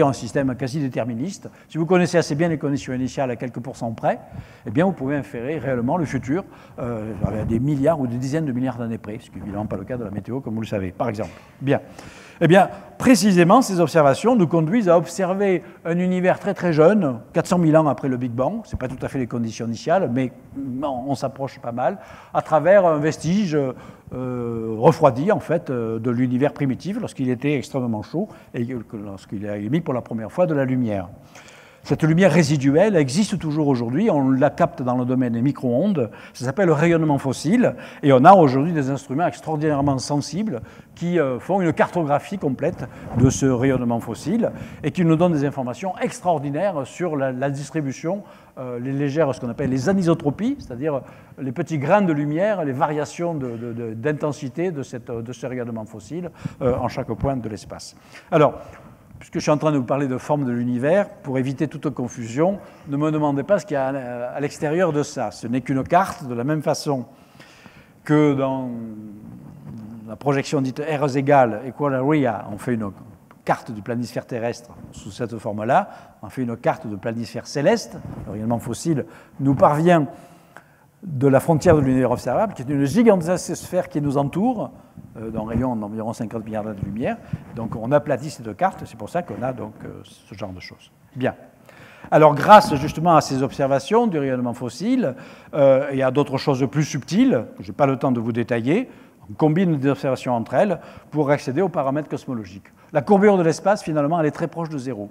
c'est-à-dire un système quasi déterministe. Si vous connaissez assez bien les conditions initiales à quelques pourcents près, eh bien vous pouvez inférer réellement le futur euh, à des milliards ou des dizaines de milliards d'années près, ce qui n'est évidemment pas le cas de la météo, comme vous le savez, par exemple. Bien. Eh bien, précisément, ces observations nous conduisent à observer un univers très très jeune, quatre cent mille ans après le Big Bang, ce n'est pas tout à fait les conditions initiales, mais on s'approche pas mal, à travers un vestige euh, refroidi, en fait, de l'univers primitif, lorsqu'il était extrêmement chaud, et lorsqu'il a émis pour la première fois de la lumière. Cette lumière résiduelle existe toujours aujourd'hui, on la capte dans le domaine des micro-ondes, ça s'appelle le rayonnement fossile, et on a aujourd'hui des instruments extraordinairement sensibles qui font une cartographie complète de ce rayonnement fossile et qui nous donnent des informations extraordinaires sur la, la distribution, euh, les légères, ce qu'on appelle les anisotropies, c'est-à-dire les petits grains de lumière, les variations d'intensité de, de, de, de, de ce rayonnement fossile euh, en chaque point de l'espace. Alors, puisque je suis en train de vous parler de forme de l'univers, pour éviter toute confusion, ne me demandez pas ce qu'il y a à l'extérieur de ça. Ce n'est qu'une carte, de la même façon que dans la projection dite R égale equal area, on fait une carte du planisphère terrestre sous cette forme-là, on fait une carte de planisphère céleste. Le rayonnement fossile nous parvient de la frontière de l'univers observable, qui est une gigantesque sphère qui nous entoure, euh, d'un rayon d'environ cinquante milliards d'années de lumière. Donc on aplatit cette carte, c'est pour ça qu'on a donc euh, ce genre de choses. Bien. Alors grâce justement à ces observations du rayonnement fossile euh, et à d'autres choses plus subtiles, que je n'ai pas le temps de vous détailler, on combine des observations entre elles pour accéder aux paramètres cosmologiques. La courbure de l'espace, finalement, elle est très proche de zéro.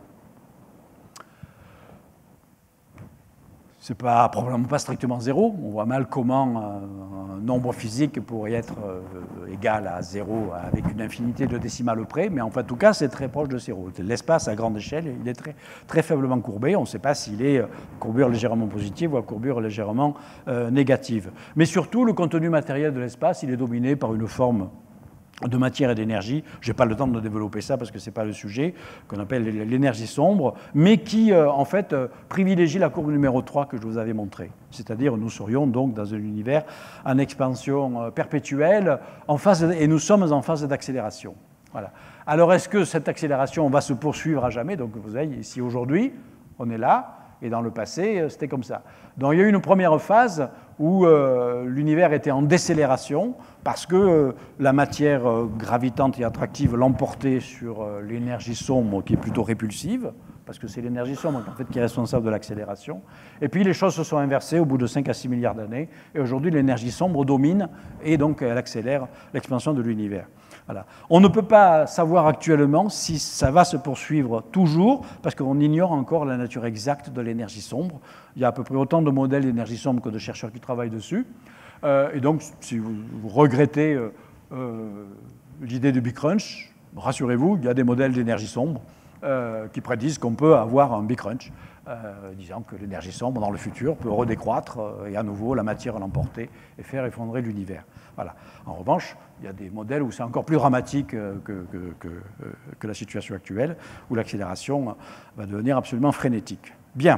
Ce n'est pas, probablement pas strictement zéro. On voit mal comment un nombre physique pourrait être égal à zéro avec une infinité de décimales près, mais enfin, en tout cas, c'est très proche de zéro. L'espace, à grande échelle, il est très, très faiblement courbé. On ne sait pas s'il est courbure légèrement positive ou à courbure légèrement euh, négative. Mais surtout, le contenu matériel de l'espace, il est dominé par une forme de matière et d'énergie, je n'ai pas le temps de développer ça parce que ce n'est pas le sujet, qu'on appelle l'énergie sombre, mais qui, euh, en fait, euh, privilégie la courbe numéro trois que je vous avais montrée. C'est-à-dire, nous serions donc dans un univers en expansion euh, perpétuelle, en phase de, et nous sommes en phase d'accélération. Voilà. Alors, est-ce que cette accélération va se poursuivre à jamais? Donc, vous voyez, ici, aujourd'hui, on est là, et dans le passé, c'était comme ça. Donc, il y a eu une première phase où euh, l'univers était en décélération parce que euh, la matière euh, gravitante et attractive l'emportait sur euh, l'énergie sombre qui est plutôt répulsive, parce que c'est l'énergie sombre en fait, qui est responsable de l'accélération. Et puis les choses se sont inversées au bout de cinq à six milliards d'années, et aujourd'hui l'énergie sombre domine, et donc elle accélère l'expansion de l'univers. Voilà. On ne peut pas savoir actuellement si ça va se poursuivre toujours, parce qu'on ignore encore la nature exacte de l'énergie sombre. Il y a à peu près autant de modèles d'énergie sombre que de chercheurs qui travaillent dessus. Euh, et donc, si vous, vous regrettez euh, euh, l'idée du Big Crunch, rassurez-vous, il y a des modèles d'énergie sombre euh, qui prédisent qu'on peut avoir un Big Crunch, euh, disant que l'énergie sombre, dans le futur, peut redécroître euh, et à nouveau la matière l'emporter et faire effondrer l'univers. Voilà. En revanche, il y a des modèles où c'est encore plus dramatique que, que, que, que la situation actuelle, où l'accélération va devenir absolument frénétique. Bien.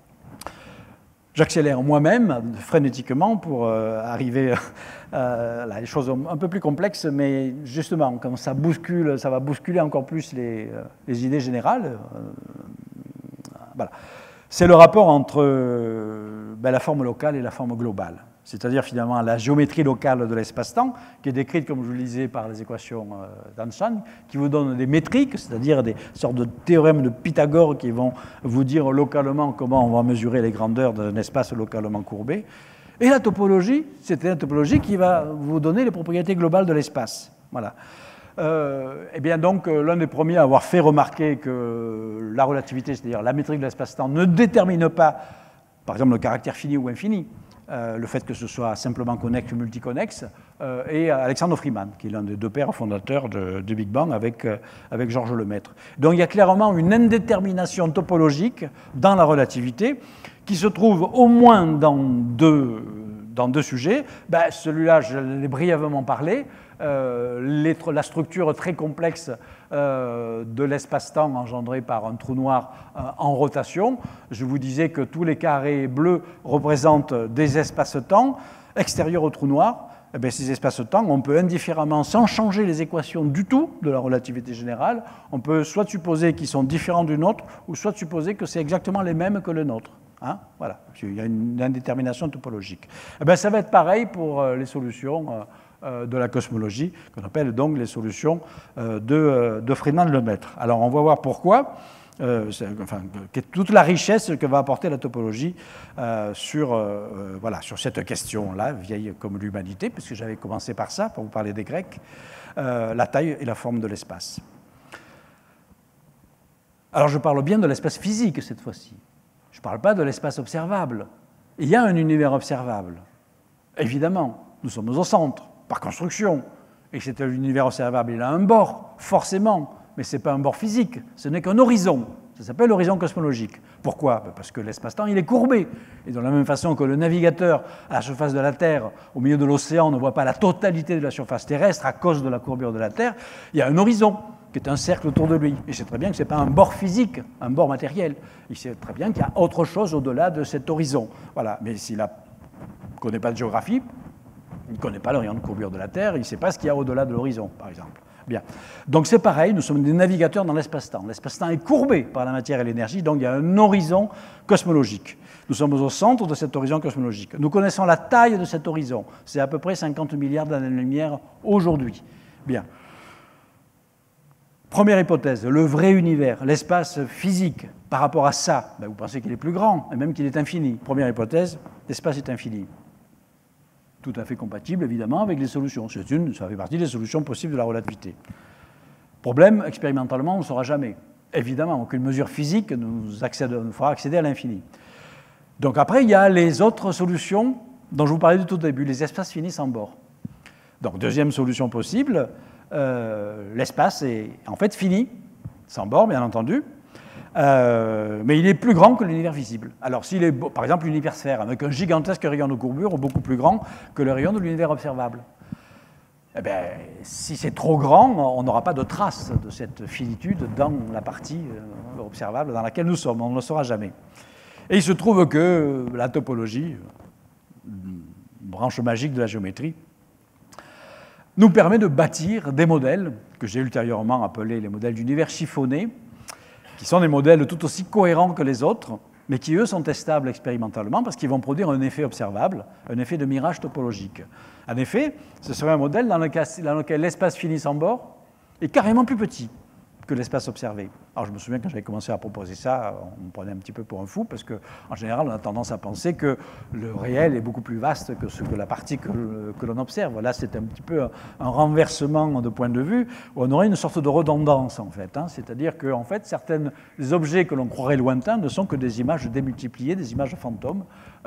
J'accélère moi-même frénétiquement pour euh, arriver à là, les choses un peu plus complexes, mais justement, quand ça bouscule, ça va bousculer encore plus les, les idées générales. Euh, voilà. C'est le rapport entre euh, ben, la forme locale et la forme globale. C'est-à-dire finalement la géométrie locale de l'espace-temps, qui est décrite, comme je vous le disais, par les équations d'Einstein, qui vous donnent des métriques, c'est-à-dire des sortes de théorèmes de Pythagore qui vont vous dire localement comment on va mesurer les grandeurs d'un espace localement courbé. Et la topologie, c'est la topologie qui va vous donner les propriétés globales de l'espace. Voilà. Euh, et bien donc, l'un des premiers à avoir fait remarquer que la relativité, c'est-à-dire la métrique de l'espace-temps, ne détermine pas, par exemple, le caractère fini ou infini, Euh, le fait que ce soit simplement connexe ou multiconnexe, euh, et Alexandre Freeman, qui est l'un des deux pères fondateurs de, de Big Bang avec, euh, avec Georges Lemaître. Donc il y a clairement une indétermination topologique dans la relativité qui se trouve au moins dans deux, dans deux sujets. Ben, celui-là, je l'ai brièvement parlé, euh, les, la structure très complexe euh, de l'espace-temps engendré par un trou noir euh, en rotation. Je vous disais que tous les carrés bleus représentent des espaces-temps extérieurs au trou noir. eh bien, ces espaces-temps, on peut indifféremment, sans changer les équations du tout de la relativité générale, on peut soit supposer qu'ils sont différents du nôtre, ou soit supposer que c'est exactement les mêmes que le nôtre. Hein, voilà, il y a une indétermination topologique. Eh bien, ça va être pareil pour les solutions euh, de la cosmologie, qu'on appelle donc les solutions euh, de, de Friedmann-Lemaitre. Alors, on va voir pourquoi. Euh, enfin, toute la richesse que va apporter la topologie euh, sur, euh, voilà, sur cette question-là, vieille comme l'humanité, puisque j'avais commencé par ça, pour vous parler des Grecs, euh, la taille et la forme de l'espace. Alors je parle bien de l'espace physique cette fois-ci. Je ne parle pas de l'espace observable. Il y a un univers observable. Évidemment, nous sommes au centre, par construction, et que c'est un univers observable, il a un bord, forcément. Mais ce n'est pas un bord physique, ce n'est qu'un horizon. Ça s'appelle l'horizon cosmologique. Pourquoi ? Parce que l'espace-temps, il est courbé. Et de la même façon que le navigateur à la surface de la Terre, au milieu de l'océan, ne voit pas la totalité de la surface terrestre à cause de la courbure de la Terre, il y a un horizon qui est un cercle autour de lui. Et c'est très bien que ce n'est pas un bord physique, un bord matériel. Il sait très bien qu'il y a autre chose au-delà de cet horizon. Voilà. Mais s'il ne connaît pas de géographie, il ne connaît pas le rayon de courbure de la Terre, il ne sait pas ce qu'il y a au-delà de l'horizon, par exemple. Bien. Donc c'est pareil, nous sommes des navigateurs dans l'espace-temps. L'espace-temps est courbé par la matière et l'énergie, donc il y a un horizon cosmologique. Nous sommes au centre de cet horizon cosmologique. Nous connaissons la taille de cet horizon. C'est à peu près cinquante milliards d'années-lumière aujourd'hui. Bien. Première hypothèse, le vrai univers, l'espace physique, par rapport à ça, ben vous pensez qu'il est plus grand, et même qu'il est infini. Première hypothèse, l'espace est infini. Tout à fait compatible, évidemment, avec les solutions. C'est une, ça fait partie des solutions possibles de la relativité. Problème, expérimentalement, on ne saura jamais. Évidemment, aucune mesure physique nous, accède, nous fera accéder à l'infini. Donc après, il y a les autres solutions dont je vous parlais du tout au début, les espaces finis sans bord. Donc, deuxième solution possible, euh, l'espace est en fait fini, sans bord, bien entendu, Euh, mais il est plus grand que l'univers visible. Alors, s'il est, par exemple, l'universphère, avec un gigantesque rayon de courbure, beaucoup plus grand que le rayon de l'univers observable. Eh bien, si c'est trop grand, on n'aura pas de trace de cette finitude dans la partie observable dans laquelle nous sommes. On ne le saura jamais. Et il se trouve que la topologie, une branche magique de la géométrie, nous permet de bâtir des modèles que j'ai ultérieurement appelés les modèles d'univers chiffonné, qui sont des modèles tout aussi cohérents que les autres, mais qui, eux, sont testables expérimentalement parce qu'ils vont produire un effet observable, un effet de mirage topologique. En effet, ce serait un modèle dans lequel, dans lequel l'espace fini sans bord est carrément plus petit que l'espace observé. Alors, je me souviens quand j'avais commencé à proposer ça, on me prenait un petit peu pour un fou, parce qu'en général, on a tendance à penser que le réel est beaucoup plus vaste que, ce, que la partie que, que l'on observe. Là, c'est un petit peu un, un renversement de point de vue, où on aurait une sorte de redondance, en fait. Hein. C'est-à-dire que, en fait, certains les objets que l'on croirait lointains ne sont que des images démultipliées, des images fantômes,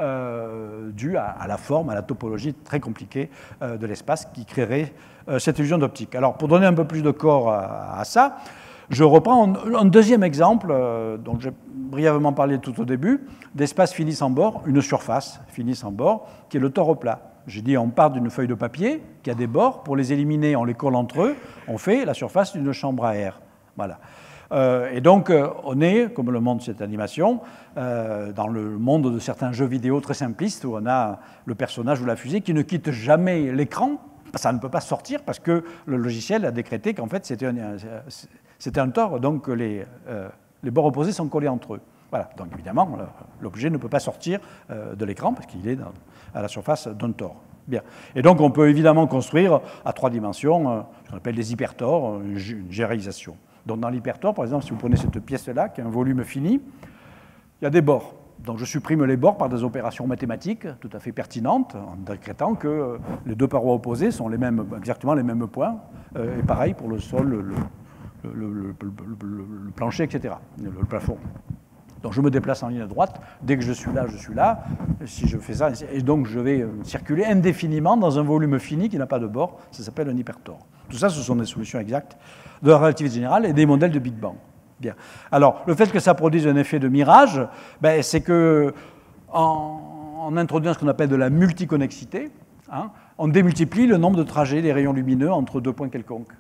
euh, dues à, à la forme, à la topologie très compliquée euh, de l'espace qui créerait euh, cette illusion d'optique. Alors, pour donner un peu plus de corps à, à ça, je reprends un, un deuxième exemple, euh, dont j'ai brièvement parlé tout au début, d'espace fini sans bord, une surface finie sans bord, qui est le tore plat. J'ai dit on part d'une feuille de papier qui a des bords, pour les éliminer, on les colle entre eux, on fait la surface d'une chambre à air. Voilà. Euh, et donc, euh, on est, comme le montre cette animation, euh, dans le monde de certains jeux vidéo très simplistes, où on a le personnage ou la fusée qui ne quitte jamais l'écran. Ça ne peut pas sortir parce que le logiciel a décrété qu'en fait, c'était un... C'était un tore, donc les, euh, les bords opposés sont collés entre eux. Voilà, donc évidemment, l'objet ne peut pas sortir euh, de l'écran parce qu'il est dans, à la surface d'un tore. Bien. Et donc, on peut évidemment construire à trois dimensions euh, ce qu'on appelle des hypertores, une, une généralisation. Donc, dans l'hypertore, par exemple, si vous prenez cette pièce-là, qui a un volume fini, il y a des bords. Donc, je supprime les bords par des opérations mathématiques tout à fait pertinentes, en décrétant que euh, les deux parois opposées sont les mêmes, exactement les mêmes points. Euh, et pareil pour le sol, le, Le, le, le, le, le plancher, et cetera, le, le plafond. Donc je me déplace en ligne droite, dès que je suis là, je suis là, si je fais ça, et donc je vais circuler indéfiniment dans un volume fini qui n'a pas de bord, ça s'appelle un hypertore. Tout ça, ce sont des solutions exactes de la relativité générale et des modèles de Big Bang. Bien. Alors, le fait que ça produise un effet de mirage, ben, c'est que en, en introduisant ce qu'on appelle de la multiconnexité, hein, on démultiplie le nombre de trajets des rayons lumineux entre deux points quelconques.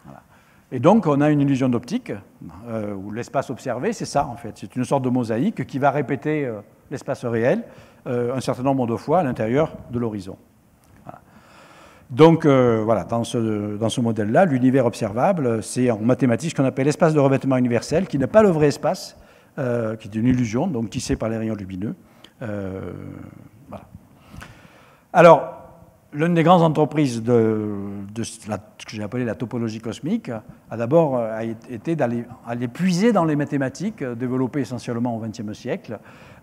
Et donc, on a une illusion d'optique, euh, où l'espace observé, c'est ça, en fait. C'est une sorte de mosaïque qui va répéter euh, l'espace réel euh, un certain nombre de fois à l'intérieur de l'horizon. Voilà. Donc euh, voilà, dans ce, dans ce modèle-là, l'univers observable, c'est en mathématiques ce qu'on appelle l'espace de revêtement universel, qui n'est pas le vrai espace, euh, qui est une illusion, donc tissé par les rayons lumineux. Euh, voilà. Alors, l'une des grandes entreprises de, de la, ce que j'ai appelé la topologie cosmique a d'abord a été d'aller aller puiser dans les mathématiques développées essentiellement au vingtième siècle,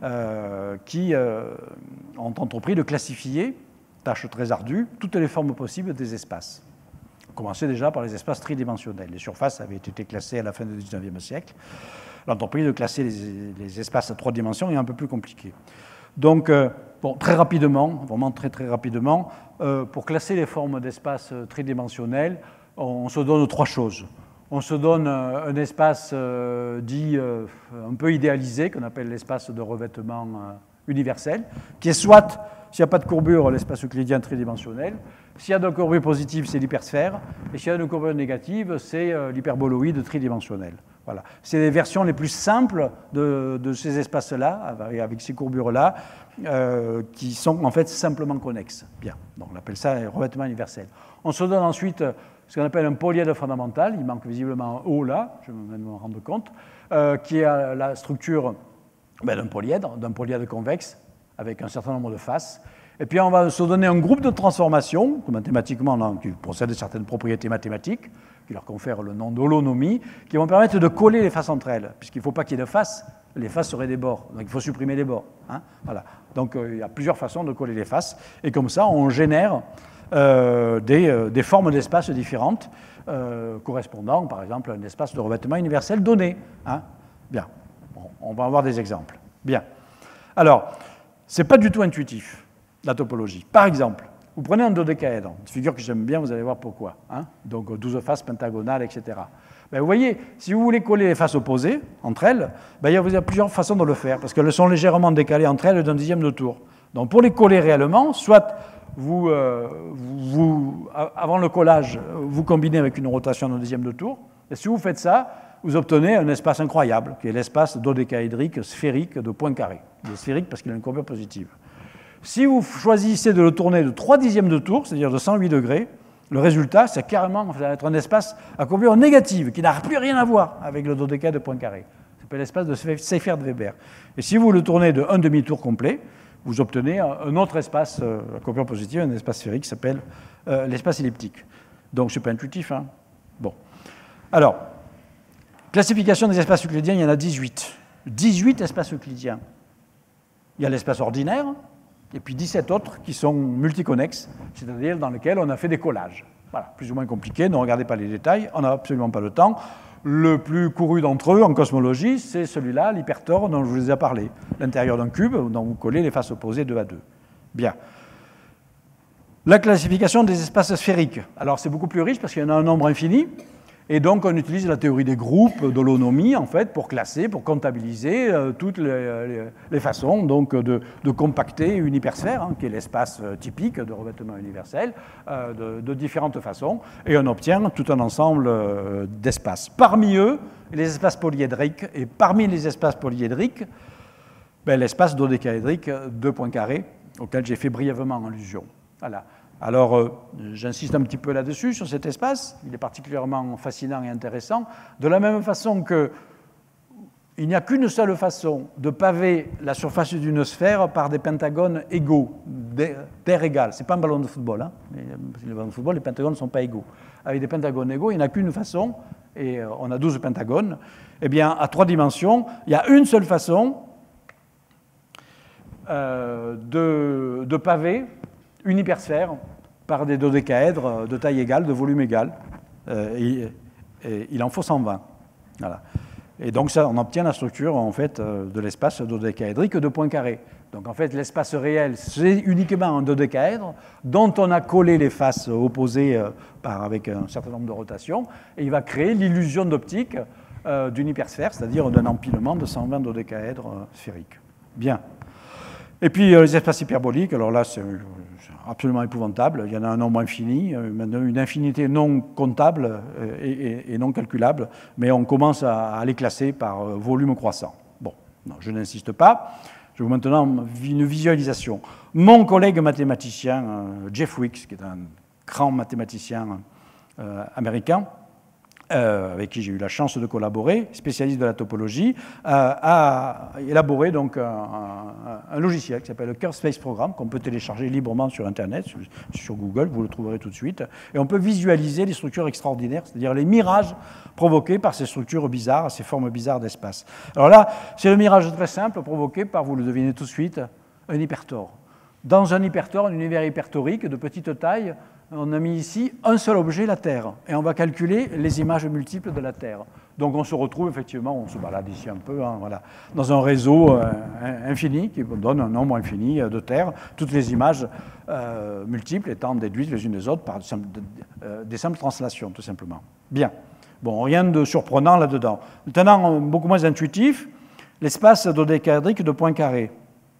euh, qui euh, ont entrepris de classifier, tâche très ardue, toutes les formes possibles des espaces. On commençait déjà par les espaces tridimensionnels. Les surfaces avaient été classées à la fin du dix-neuvième siècle. L'entreprise de classer les, les espaces à trois dimensions est un peu plus compliqué. Donc, euh, bon, très rapidement, vraiment très très rapidement, euh, pour classer les formes d'espace tridimensionnels, on, on se donne trois choses. On se donne euh, un espace euh, dit euh, un peu idéalisé, qu'on appelle l'espace de revêtement euh, universel, qui est soit, s'il n'y a pas de courbure, l'espace euclidien tridimensionnel. S'il y a de courbure positive, c'est l'hypersphère. Et s'il y a de courbure négative, c'est euh, l'hyperboloïde tridimensionnel. Voilà. C'est les versions les plus simples de, de ces espaces-là, avec ces courbures-là, euh, qui sont en fait simplement connexes. Bien, donc on appelle ça un revêtement universel. On se donne ensuite ce qu'on appelle un polyèdre fondamental, il manque visiblement un O là, je vais me rendre compte, euh, qui est la structure ben, d'un polyèdre, d'un polyèdre convexe, avec un certain nombre de faces. Et puis on va se donner un groupe de transformations, que mathématiquement, non, qui possèdent certaines propriétés mathématiques, qui leur confèrent le nom d'holonomie, qui vont permettre de coller les faces entre elles, puisqu'il ne faut pas qu'il y ait de faces, les faces seraient des bords, donc il faut supprimer les bords. Hein, voilà. Donc euh, il y a plusieurs façons de coller les faces, et comme ça on génère euh, des, euh, des formes d'espace différentes, euh, correspondant par exemple à un espace de revêtement universel donné. Hein. Bien, bon, on va avoir des exemples. Bien. Alors, ce n'est pas du tout intuitif, la topologie. Par exemple, vous prenez un dodécaèdre, une figure que j'aime bien, vous allez voir pourquoi. Hein, donc douze faces pentagonales, et cetera. Ben, vous voyez, si vous voulez coller les faces opposées entre elles, ben, il y a plusieurs façons de le faire, parce qu'elles sont légèrement décalées entre elles d'un dixième de tour. Donc pour les coller réellement, soit vous, euh, vous, avant le collage, vous combinez avec une rotation d'un dixième de tour, et si vous faites ça, vous obtenez un espace incroyable, qui est l'espace dodécaédrique sphérique de Poincaré. Il est sphérique parce qu'il a une courbure positive. Si vous choisissez de le tourner de trois dixièmes de tour, c'est-à-dire de cent huit degrés, le résultat, c'est carrément ça va être un espace à courbure négative, qui n'a plus rien à voir avec le dodécaèdre de Poincaré. Ça s'appelle l'espace de Seyfert-Weber. Et si vous le tournez de un demi-tour complet, vous obtenez un autre espace à courbure positive, un espace sphérique qui s'appelle euh, l'espace elliptique. Donc, ce n'est pas intuitif. Hein. Bon. Alors, classification des espaces euclidiens, il y en a dix-huit. dix-huit espaces euclidiens. Il y a l'espace ordinaire, et puis dix-sept autres qui sont multiconnexes, c'est-à-dire dans lesquels on a fait des collages. Voilà, plus ou moins compliqué, ne regardez pas les détails, on n'a absolument pas le temps. Le plus couru d'entre eux en cosmologie, c'est celui-là, l'hypertor dont je vous ai parlé. L'intérieur d'un cube dont vous collez les faces opposées deux à deux. Bien. La classification des espaces sphériques. Alors c'est beaucoup plus riche parce qu'il y en a un nombre infini. Et donc, on utilise la théorie des groupes d'holonomie, en fait, pour classer, pour comptabiliser euh, toutes les, les, les façons donc, de, de compacter une hypersphère, hein, qui est l'espace typique de revêtement universel, euh, de, de différentes façons, et on obtient tout un ensemble euh, d'espaces. Parmi eux, les espaces polyédriques, et parmi les espaces polyédriques, ben, l'espace dodécaédrique de Poincaré, auquel j'ai fait brièvement allusion. Voilà. Alors, euh, j'insiste un petit peu là-dessus, sur cet espace. Il est particulièrement fascinant et intéressant. De la même façon que il n'y a qu'une seule façon de paver la surface d'une sphère par des pentagones égaux, d'air égal. Ce n'est pas un ballon de football. Hein. Les ballons de football, les pentagones ne sont pas égaux. Avec des pentagones égaux, il n'y en a qu'une façon, et on a douze pentagones. Eh bien, à trois dimensions, il y a une seule façon euh, de, de paver une hypersphère par des dodécaèdres de taille égale, de volume égal. Euh, et, et il en faut cent vingt. Voilà. Et donc, ça, on obtient la structure en fait, de l'espace dodécaédrique de Poincaré. Donc, en fait, l'espace réel, c'est uniquement un dodécaèdre dont on a collé les faces opposées euh, par, avec un certain nombre de rotations. Et il va créer l'illusion d'optique euh, d'une hypersphère, c'est-à-dire d'un empilement de cent vingt dodécaèdres euh, sphériques. Bien. Et puis, euh, les espaces hyperboliques, alors là, c'est absolument épouvantable. Il y en a un nombre infini, une infinité non comptable et, et, et non calculable, mais on commence à, à les classer par volume croissant. Bon, non, je n'insiste pas. Je vous maintenant une visualisation. Mon collègue mathématicien, Jeff Weeks, qui est un grand mathématicien euh, américain, Euh, avec qui j'ai eu la chance de collaborer, spécialiste de la topologie, euh, a élaboré donc un, un, un logiciel qui s'appelle le Curve Space Program, qu'on peut télécharger librement sur Internet, sur, sur Google, vous le trouverez tout de suite, et on peut visualiser les structures extraordinaires, c'est-à-dire les mirages provoqués par ces structures bizarres, ces formes bizarres d'espace. Alors là, c'est le mirage très simple provoqué par, vous le devinez tout de suite, un hypertor. Dans un hypertor, un univers hypertorique de petite taille, on a mis ici un seul objet, la Terre, et on va calculer les images multiples de la Terre. Donc on se retrouve effectivement, on se balade ici un peu, hein, voilà, dans un réseau euh, infini qui donne un nombre infini de Terres, toutes les images euh, multiples étant déduites les unes des autres par euh, des simples translations, tout simplement. Bien. Bon, rien de surprenant là-dedans. Maintenant, beaucoup moins intuitif, l'espace dodécaédrique de Poincaré.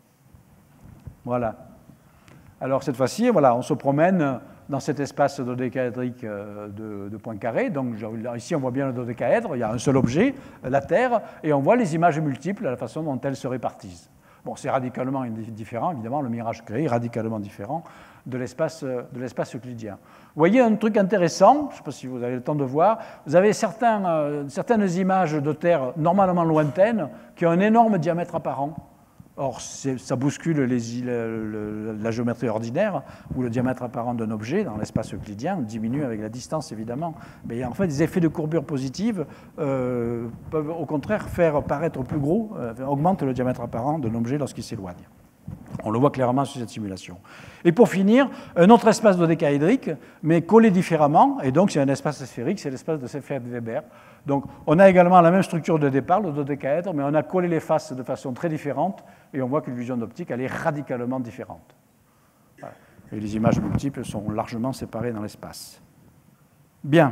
Voilà. Alors cette fois-ci, voilà, on se promène dans cet espace dodécaédrique de, de Poincaré. Donc ici, on voit bien le dodécaèdre, il y a un seul objet, la Terre, et on voit les images multiples, la façon dont elles se répartissent. Bon, c'est radicalement différent, évidemment, le mirage créé est radicalement différent de l'espace de l'espace euclidien. Vous voyez un truc intéressant, je ne sais pas si vous avez le temps de voir, vous avez certains, euh, certaines images de Terre normalement lointaines qui ont un énorme diamètre apparent. Or, ça bouscule les, le, le, la géométrie ordinaire, où le diamètre apparent d'un objet dans l'espace euclidien diminue avec la distance, évidemment. Mais en fait, des effets de courbure positive euh, peuvent au contraire faire paraître plus gros, euh, augmentent le diamètre apparent d'un objet lorsqu'il s'éloigne. On le voit clairement sur cette simulation. Et pour finir, un autre espace dodécaédrique, mais collé différemment, et donc c'est un espace sphérique, c'est l'espace de Seyfert-Weber. Donc on a également la même structure de départ, le dodécaèdre, mais on a collé les faces de façon très différente, et on voit que l'illusion d'optique, elle est radicalement différente. Voilà. Et les images multiples sont largement séparées dans l'espace. Bien.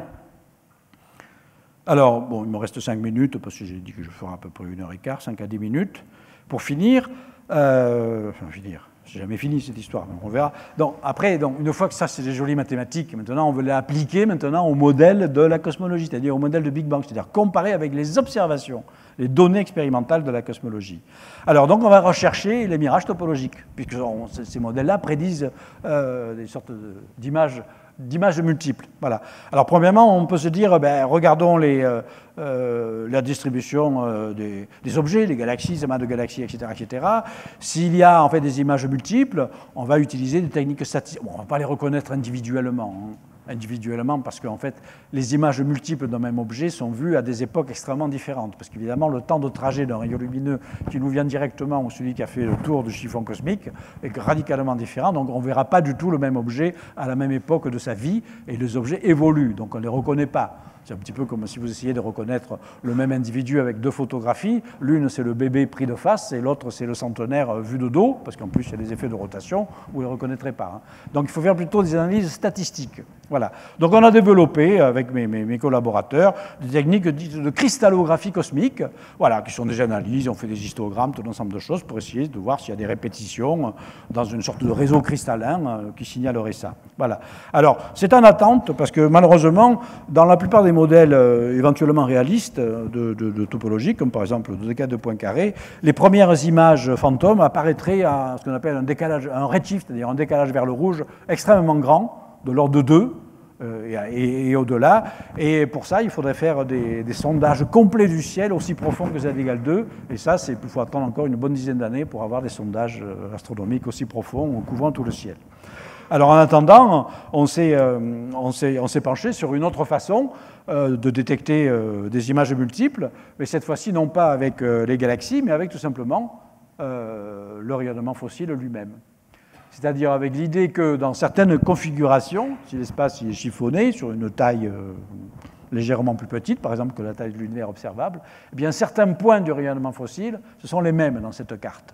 Alors, bon, il me reste cinq minutes, parce que j'ai dit que je ferai à peu près une heure et quart, cinq à dix minutes. Pour finir, euh, enfin finir, c'est jamais fini cette histoire, donc on verra. Donc, après, donc, une fois que ça c'est des jolies mathématiques, maintenant on veut les appliquer maintenant au modèle de la cosmologie, c'est-à-dire au modèle de Big Bang, c'est-à-dire comparer avec les observations, les données expérimentales de la cosmologie. Alors donc on va rechercher les mirages topologiques, puisque on, ces modèles-là prédisent euh, des sortes d'images d'images multiples. Voilà. Alors premièrement, on peut se dire, ben, regardons les, euh, euh, la distribution euh, des, des objets, les galaxies, les amas de galaxies, et cetera, et cetera. S'il y a en fait des images multiples, on va utiliser des techniques statistiques. Bon, on ne va pas les reconnaître individuellement, hein. individuellement parce qu'en fait, les images multiples d'un même objet sont vues à des époques extrêmement différentes. Parce qu'évidemment, le temps de trajet d'un rayon lumineux qui nous vient directement ou celui qui a fait le tour du chiffon cosmique est radicalement différent. Donc, on ne verra pas du tout le même objet à la même époque de sa vie et les objets évoluent. Donc, on ne les reconnaît pas. C'est un petit peu comme si vous essayez de reconnaître le même individu avec deux photographies. L'une, c'est le bébé pris de face, et l'autre, c'est le centenaire vu de dos, parce qu'en plus, il y a des effets de rotation, vous ne les reconnaîtrez pas. Donc, il faut faire plutôt des analyses statistiques. Voilà. Donc, on a développé, avec mes, mes, mes collaborateurs, des techniques dites de cristallographie cosmique, voilà, qui sont des analyses, on fait des histogrammes, tout un ensemble de choses, pour essayer de voir s'il y a des répétitions dans une sorte de réseau cristallin qui signalerait ça. Voilà. Alors, c'est en attente, parce que malheureusement, dans la plupart des modèles euh, éventuellement réalistes de, de, de topologie, comme par exemple le dodécaèdre de Poincaré, les premières images fantômes apparaîtraient à ce qu'on appelle un décalage, un redshift, c'est-à-dire un décalage vers le rouge extrêmement grand, de l'ordre de deux euh, et, et, et au-delà. Et pour ça, il faudrait faire des, des sondages complets du ciel aussi profonds que z égale deux. Et ça, il faut attendre encore une bonne dizaine d'années pour avoir des sondages astronomiques aussi profonds couvrant tout le ciel. Alors en attendant, on s'est euh, on s'est, on s'est penché sur une autre façon euh, de détecter euh, des images multiples, mais cette fois-ci non pas avec euh, les galaxies, mais avec tout simplement euh, le rayonnement fossile lui-même. C'est-à-dire avec l'idée que dans certaines configurations, si l'espace est chiffonné sur une taille euh, légèrement plus petite, par exemple que la taille de l'univers observable, eh bien certains points du rayonnement fossile, ce sont les mêmes dans cette carte.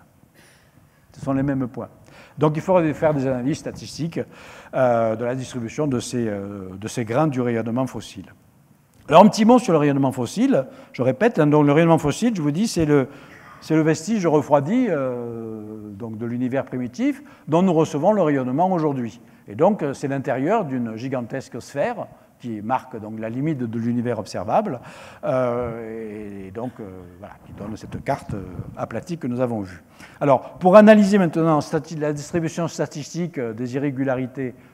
Ce sont les mêmes points. Donc il faudrait faire des analyses statistiques euh, de la distribution de ces, euh, de ces grains du rayonnement fossile. Alors un petit mot sur le rayonnement fossile, je répète, hein, donc le rayonnement fossile, je vous dis, c'est le, c'est le vestige refroidi euh, donc de l'univers primitif dont nous recevons le rayonnement aujourd'hui. Et donc c'est l'intérieur d'une gigantesque sphère qui marque donc la limite de l'univers observable, euh, et donc euh, voilà, qui donne cette carte euh, aplatie que nous avons vue. Alors, pour analyser maintenant la distribution statistique des irrégularités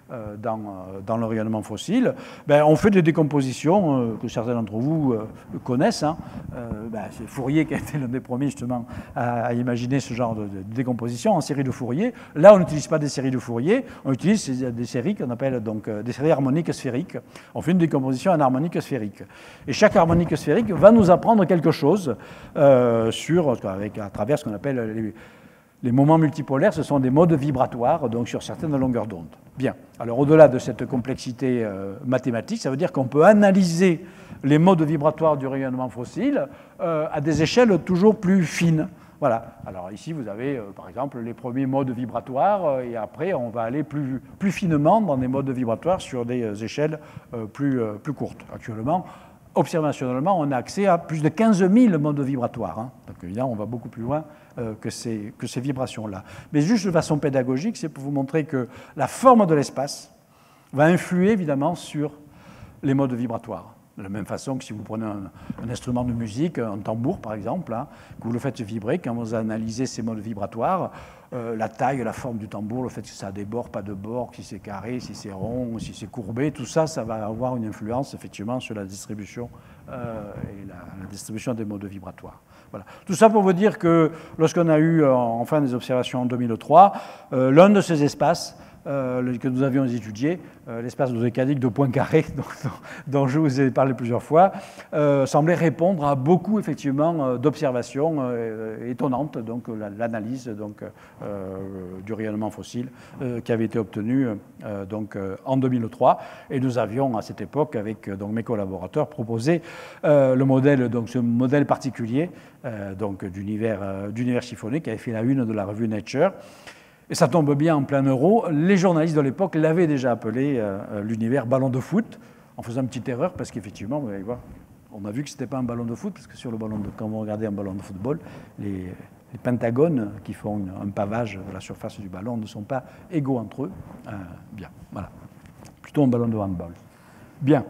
euh, dans, dans le rayonnement fossile, ben, on fait des décompositions euh, que certains d'entre vous euh, connaissent. Hein. Euh, ben, c'est Fourier qui a été l'un des premiers justement à, à imaginer ce genre de, de décomposition en série de Fourier. Là, on n'utilise pas des séries de Fourier, on utilise des séries qu'on appelle donc des séries harmoniques sphériques. On fait une décomposition en harmonique sphérique. Et chaque harmonique sphérique va nous apprendre quelque chose euh, sur, avec, à travers ce qu'on appelle les, les moments multipolaires. Ce sont des modes vibratoires, donc sur certaines longueurs d'onde. Bien. Alors, au-delà de cette complexité euh, mathématique, ça veut dire qu'on peut analyser les modes vibratoires du rayonnement fossile euh, à des échelles toujours plus fines. Voilà. Alors ici, vous avez, euh, par exemple, les premiers modes vibratoires, euh, et après, on va aller plus, plus finement dans des modes vibratoires sur des euh, échelles euh, plus, euh, plus courtes. Actuellement, observationnellement, on a accès à plus de quinze mille modes vibratoires. Hein. Donc évidemment, on va beaucoup plus loin euh, que ces, que ces vibrations-là. Mais juste de façon pédagogique, c'est pour vous montrer que la forme de l'espace va influer évidemment sur les modes vibratoires. De la même façon que si vous prenez un, un instrument de musique, un tambour par exemple, hein, que vous le faites vibrer, quand vous analysez ces modes vibratoires, euh, la taille, la forme du tambour, le fait que ça a des bords, pas de bords, si c'est carré, si c'est rond, si c'est courbé, tout ça, ça va avoir une influence effectivement sur la distribution euh, et la, la distribution des modes vibratoires. Voilà. Tout ça pour vous dire que lorsqu'on a eu enfin des observations en deux mille trois, euh, l'un de ces espaces Euh, que nous avions étudié, euh, l'espace dodécadique de Poincaré, dont, dont je vous ai parlé plusieurs fois, euh, semblait répondre à beaucoup effectivement euh, d'observations euh, étonnantes, donc l'analyse donc euh, du rayonnement fossile euh, qui avait été obtenue euh, donc euh, en deux mille trois, et nous avions à cette époque avec donc mes collaborateurs proposé euh, le modèle, donc ce modèle particulier euh, donc d'univers euh, d'univers chiffonné qui avait fait la une de la revue Nature. Et ça tombe bien en plein euro. Les journalistes de l'époque l'avaient déjà appelé euh, l'univers ballon de foot, en faisant une petite erreur, parce qu'effectivement, vous allez voir, on a vu que ce n'était pas un ballon de foot, parce que sur le ballon de, quand vous regardez un ballon de football, les, les pentagones qui font une, un pavage de la surface du ballon ne sont pas égaux entre eux. Euh, bien, voilà. Plutôt un ballon de handball. Bien.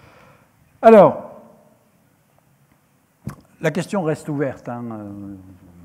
Alors, la question reste ouverte. Hein, euh,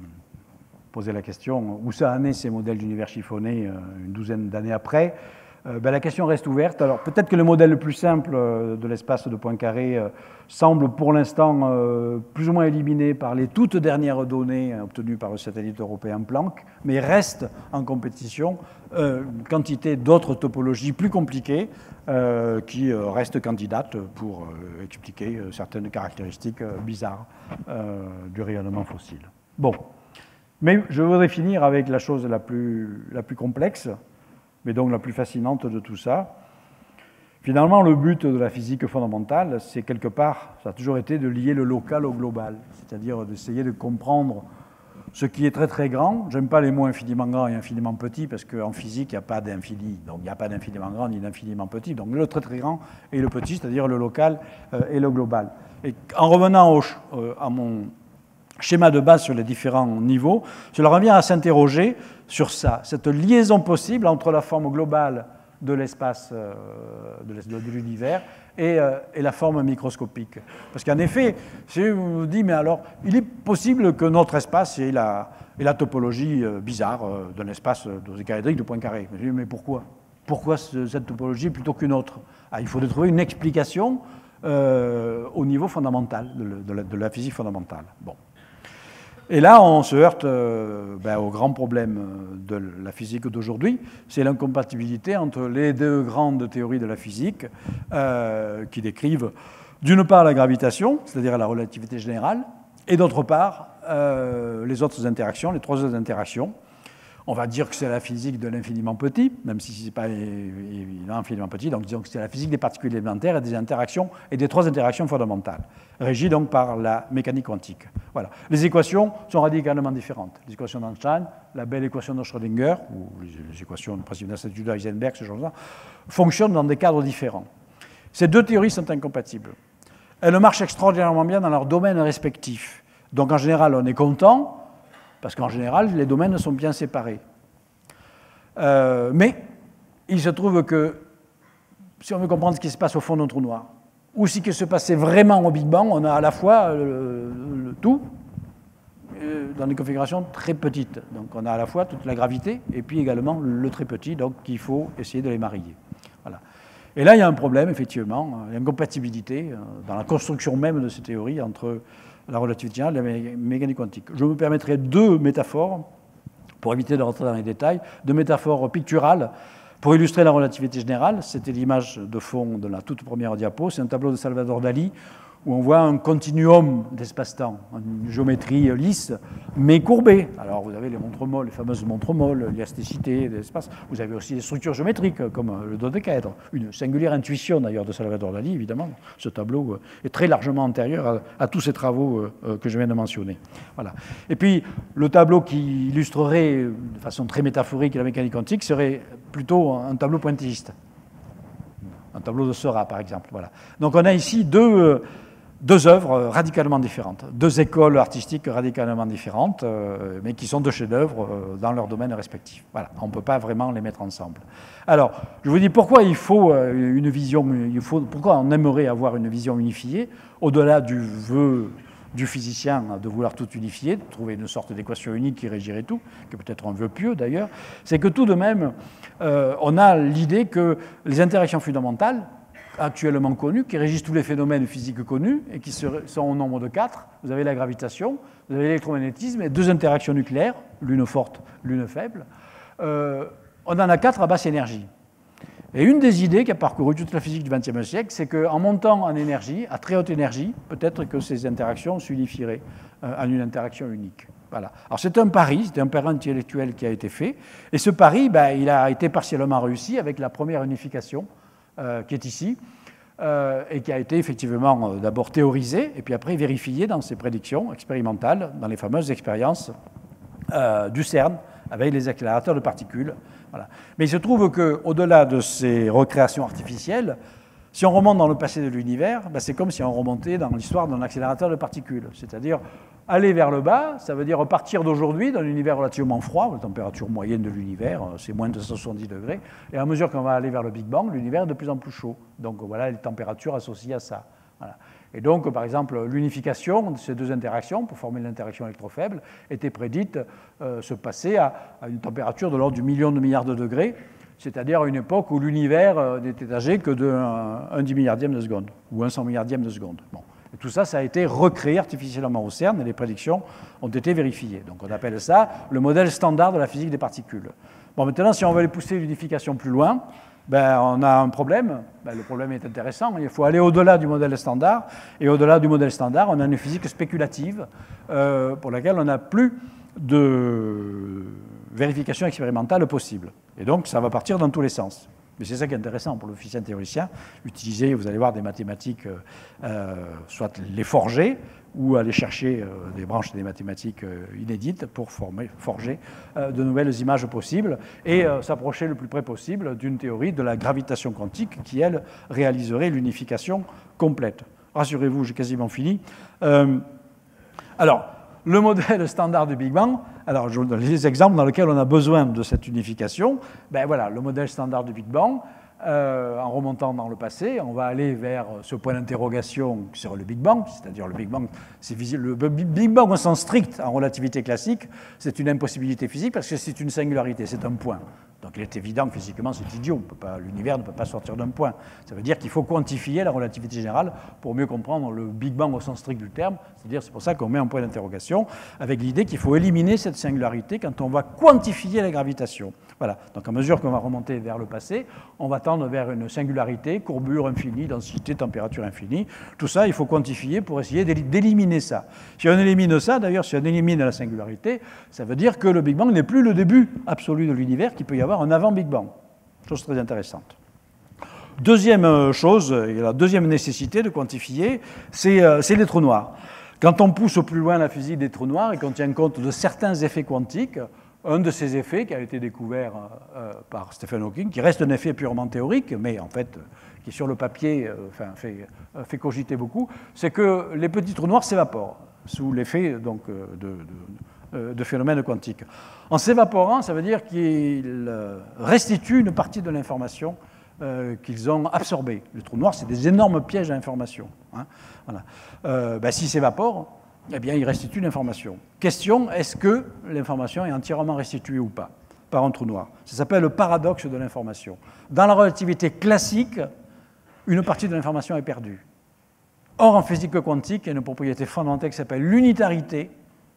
poser la question où ça en est ces modèles d'univers chiffonné euh, une douzaine d'années après. Euh, ben, la question reste ouverte. Alors peut-être que le modèle le plus simple euh, de l'espace de Poincaré euh, semble pour l'instant euh, plus ou moins éliminé par les toutes dernières données euh, obtenues par le satellite européen Planck, mais reste en compétition euh, une quantité d'autres topologies plus compliquées euh, qui euh, restent candidates pour euh, expliquer euh, certaines caractéristiques euh, bizarres euh, du rayonnement fossile. Bon. Mais je voudrais finir avec la chose la plus, la plus complexe, mais donc la plus fascinante de tout ça. Finalement, le but de la physique fondamentale, c'est quelque part, ça a toujours été de lier le local au global, c'est-à-dire d'essayer de comprendre ce qui est très très grand. J'aime pas les mots infiniment grand et infiniment petit, parce qu'en physique, il n'y a pas d'infini, donc il n'y a pas d'infiniment grand ni d'infiniment petit. Donc le très très grand et le petit, c'est-à-dire le local euh, et le global. Et en revenant au, euh, à mon schéma de base sur les différents niveaux, cela revient à s'interroger sur ça, cette liaison possible entre la forme globale de l'espace euh, de l'univers et, euh, et la forme microscopique. Parce qu'en effet, si je vous dis, mais alors, il est possible que notre espace ait la, ait la topologie euh, bizarre euh, d'un espace dodécaédrique de Poincaré. Mais, je dis, mais pourquoi Pourquoi ce, cette topologie plutôt qu'une autre? Ah, il faudrait trouver une explication euh, au niveau fondamental de, de, la, de la physique fondamentale. Bon. Et là, on se heurte euh, ben, au grand problème de la physique d'aujourd'hui, c'est l'incompatibilité entre les deux grandes théories de la physique euh, qui décrivent d'une part la gravitation, c'est-à-dire la relativité générale, et d'autre part euh, les autres interactions, les trois autres interactions. On va dire que c'est la physique de l'infiniment petit, même si ce n'est pas évidemment infiniment petit, donc disons que c'est la physique des particules élémentaires et des interactions et des trois interactions fondamentales, régies donc par la mécanique quantique. Voilà. Les équations sont radicalement différentes. Les équations d'Einstein, la belle équation de Schrödinger, ou les équations du principe d'incertitude d'Heisenberg, ce genre-là, fonctionnent dans des cadres différents. Ces deux théories sont incompatibles. Elles marchent extraordinairement bien dans leurs domaines respectifs. Donc en général, on est content, parce qu'en général, les domaines sont bien séparés. Euh, mais il se trouve que, si on veut comprendre ce qui se passe au fond d'un trou noir, ou ce qui se passait vraiment au Big Bang, on a à la fois le, le tout, euh, dans des configurations très petites. Donc on a à la fois toute la gravité, et puis également le très petit, donc il faut essayer de les marier. Et là, il y a un problème, effectivement, il y a une compatibilité dans la construction même de ces théories entre la relativité générale et la mécanique quantique. Je me permettrai deux métaphores, pour éviter de rentrer dans les détails, deux métaphores picturales pour illustrer la relativité générale. C'était l'image de fond de la toute première diapo. C'est un tableau de Salvador Dali où on voit un continuum d'espace-temps, une géométrie lisse, mais courbée. Alors vous avez les montres molles, les fameuses montres molles, l'élasticité de l'espace. Vous avez aussi des structures géométriques, comme le dodécaèdre. Une singulière intuition, d'ailleurs, de Salvador Dali, évidemment. Ce tableau est très largement antérieur à, à tous ces travaux que je viens de mentionner. Voilà. Et puis, le tableau qui illustrerait de façon très métaphorique la mécanique quantique serait plutôt un tableau pointilliste. Un tableau de Seurat, par exemple. Voilà. Donc on a ici deux... Deux œuvres radicalement différentes, deux écoles artistiques radicalement différentes, euh, mais qui sont deux chefs-d'œuvre euh, dans leur domaine respectif. Voilà, on ne peut pas vraiment les mettre ensemble. Alors, je vous dis pourquoi il faut euh, une vision, il faut, pourquoi on aimerait avoir une vision unifiée, au-delà du vœu du physicien de vouloir tout unifier, de trouver une sorte d'équation unique qui régirait tout, qui est peut-être un vœu pieux d'ailleurs, c'est que tout de même, euh, on a l'idée que les interactions fondamentales, actuellement connus, qui régissent tous les phénomènes physiques connus et qui sont au nombre de quatre. Vous avez la gravitation, vous avez l'électromagnétisme et deux interactions nucléaires, l'une forte, l'une faible. Euh, on en a quatre à basse énergie. Et une des idées qui a parcouru toute la physique du vingtième siècle, c'est qu'en montant en énergie, à très haute énergie, peut-être que ces interactions s'unifieraient euh, en une interaction unique. Voilà. Alors c'est un pari, c'est un pari intellectuel qui a été fait. Et ce pari, ben, il a été partiellement réussi avec la première unification, Euh, qui est ici, euh, et qui a été effectivement euh, d'abord théorisé, et puis après vérifié dans ses prédictions expérimentales, dans les fameuses expériences euh, du CERN, avec les accélérateurs de particules. Voilà. Mais il se trouve qu'au-delà de ces recréations artificielles, si on remonte dans le passé de l'univers, ben c'est comme si on remontait dans l'histoire d'un accélérateur de particules, c'est-à-dire aller vers le bas, ça veut dire repartir d'aujourd'hui d'un univers relativement froid, la température moyenne de l'univers, c'est moins de deux cent soixante-dix degrés, et à mesure qu'on va aller vers le Big Bang, l'univers est de plus en plus chaud. Donc voilà les températures associées à ça. Voilà. Et donc, par exemple, l'unification de ces deux interactions, pour former l'interaction électrofaible, était prédite euh, se passer à, à une température de l'ordre du million de milliards de degrés, c'est-à-dire à une époque où l'univers n'était âgé que d'un un dix milliardième de seconde, ou un cent milliardième de seconde. Bon. Et tout ça, ça a été recréé artificiellement au CERN, et les prédictions ont été vérifiées. Donc on appelle ça le modèle standard de la physique des particules. Bon, maintenant, si on veut aller pousser l'unification plus loin, ben, on a un problème. Ben, le problème est intéressant. Il faut aller au-delà du modèle standard. Et au-delà du modèle standard, on a une physique spéculative euh, pour laquelle on n'a plus de vérification expérimentale possible. Et donc, ça va partir dans tous les sens. Mais c'est ça qui est intéressant pour le physicien théoricien, utiliser, vous allez voir, des mathématiques, euh, soit les forger, ou aller chercher euh, des branches des mathématiques euh, inédites pour former, forger euh, de nouvelles images possibles, et euh, s'approcher le plus près possible d'une théorie de la gravitation quantique qui, elle, réaliserait l'unification complète. Rassurez-vous, j'ai quasiment fini. Euh, alors, le modèle standard du Big Bang, alors je vous donne les exemples dans lesquels on a besoin de cette unification. Ben voilà, le modèle standard du Big Bang, euh, en remontant dans le passé, on va aller vers ce point d'interrogation qui sera le Big Bang, c'est-à-dire le Big Bang, c'est visible, le Big Bang au sens strict en relativité classique, c'est une impossibilité physique parce que c'est une singularité, c'est un point. Donc il est évident que physiquement c'est idiot, l'univers ne peut pas sortir d'un point. Ça veut dire qu'il faut quantifier la relativité générale pour mieux comprendre le Big Bang au sens strict du terme. C'est-à-dire c'est pour ça qu'on met un point d'interrogation avec l'idée qu'il faut éliminer cette singularité quand on va quantifier la gravitation. Voilà. Donc à mesure qu'on va remonter vers le passé, on va tendre vers une singularité, courbure infinie, densité, température infinie. Tout ça, il faut quantifier pour essayer d'éliminer ça. Si on élimine ça, d'ailleurs, si on élimine la singularité, ça veut dire que le Big Bang n'est plus le début absolu de l'univers, qu'il peut y avoir un avant Big Bang. Chose très intéressante. Deuxième chose, et la deuxième nécessité de quantifier, c'est euh, les trous noirs. Quand on pousse au plus loin la physique des trous noirs et qu'on tient compte de certains effets quantiques, un de ces effets qui a été découvert euh, par Stephen Hawking, qui reste un effet purement théorique, mais en fait, euh, qui sur le papier euh, enfin, fait, euh, fait cogiter beaucoup, c'est que les petits trous noirs s'évaporent sous l'effet donc, euh, de, de, euh, de phénomènes quantiques. En s'évaporant, ça veut dire qu'ils restituent une partie de l'information euh, qu'ils ont absorbée. Les trous noirs, c'est des énormes pièges à information. Hein, voilà. euh, ben, s'ils s'évaporent, eh bien, il restitue l'information. Question, est-ce que l'information est entièrement restituée ou pas? par un trou noir. Ça s'appelle le paradoxe de l'information. Dans la relativité classique, une partie de l'information est perdue. Or, en physique quantique, il y a une propriété fondamentale qui s'appelle l'unitarité,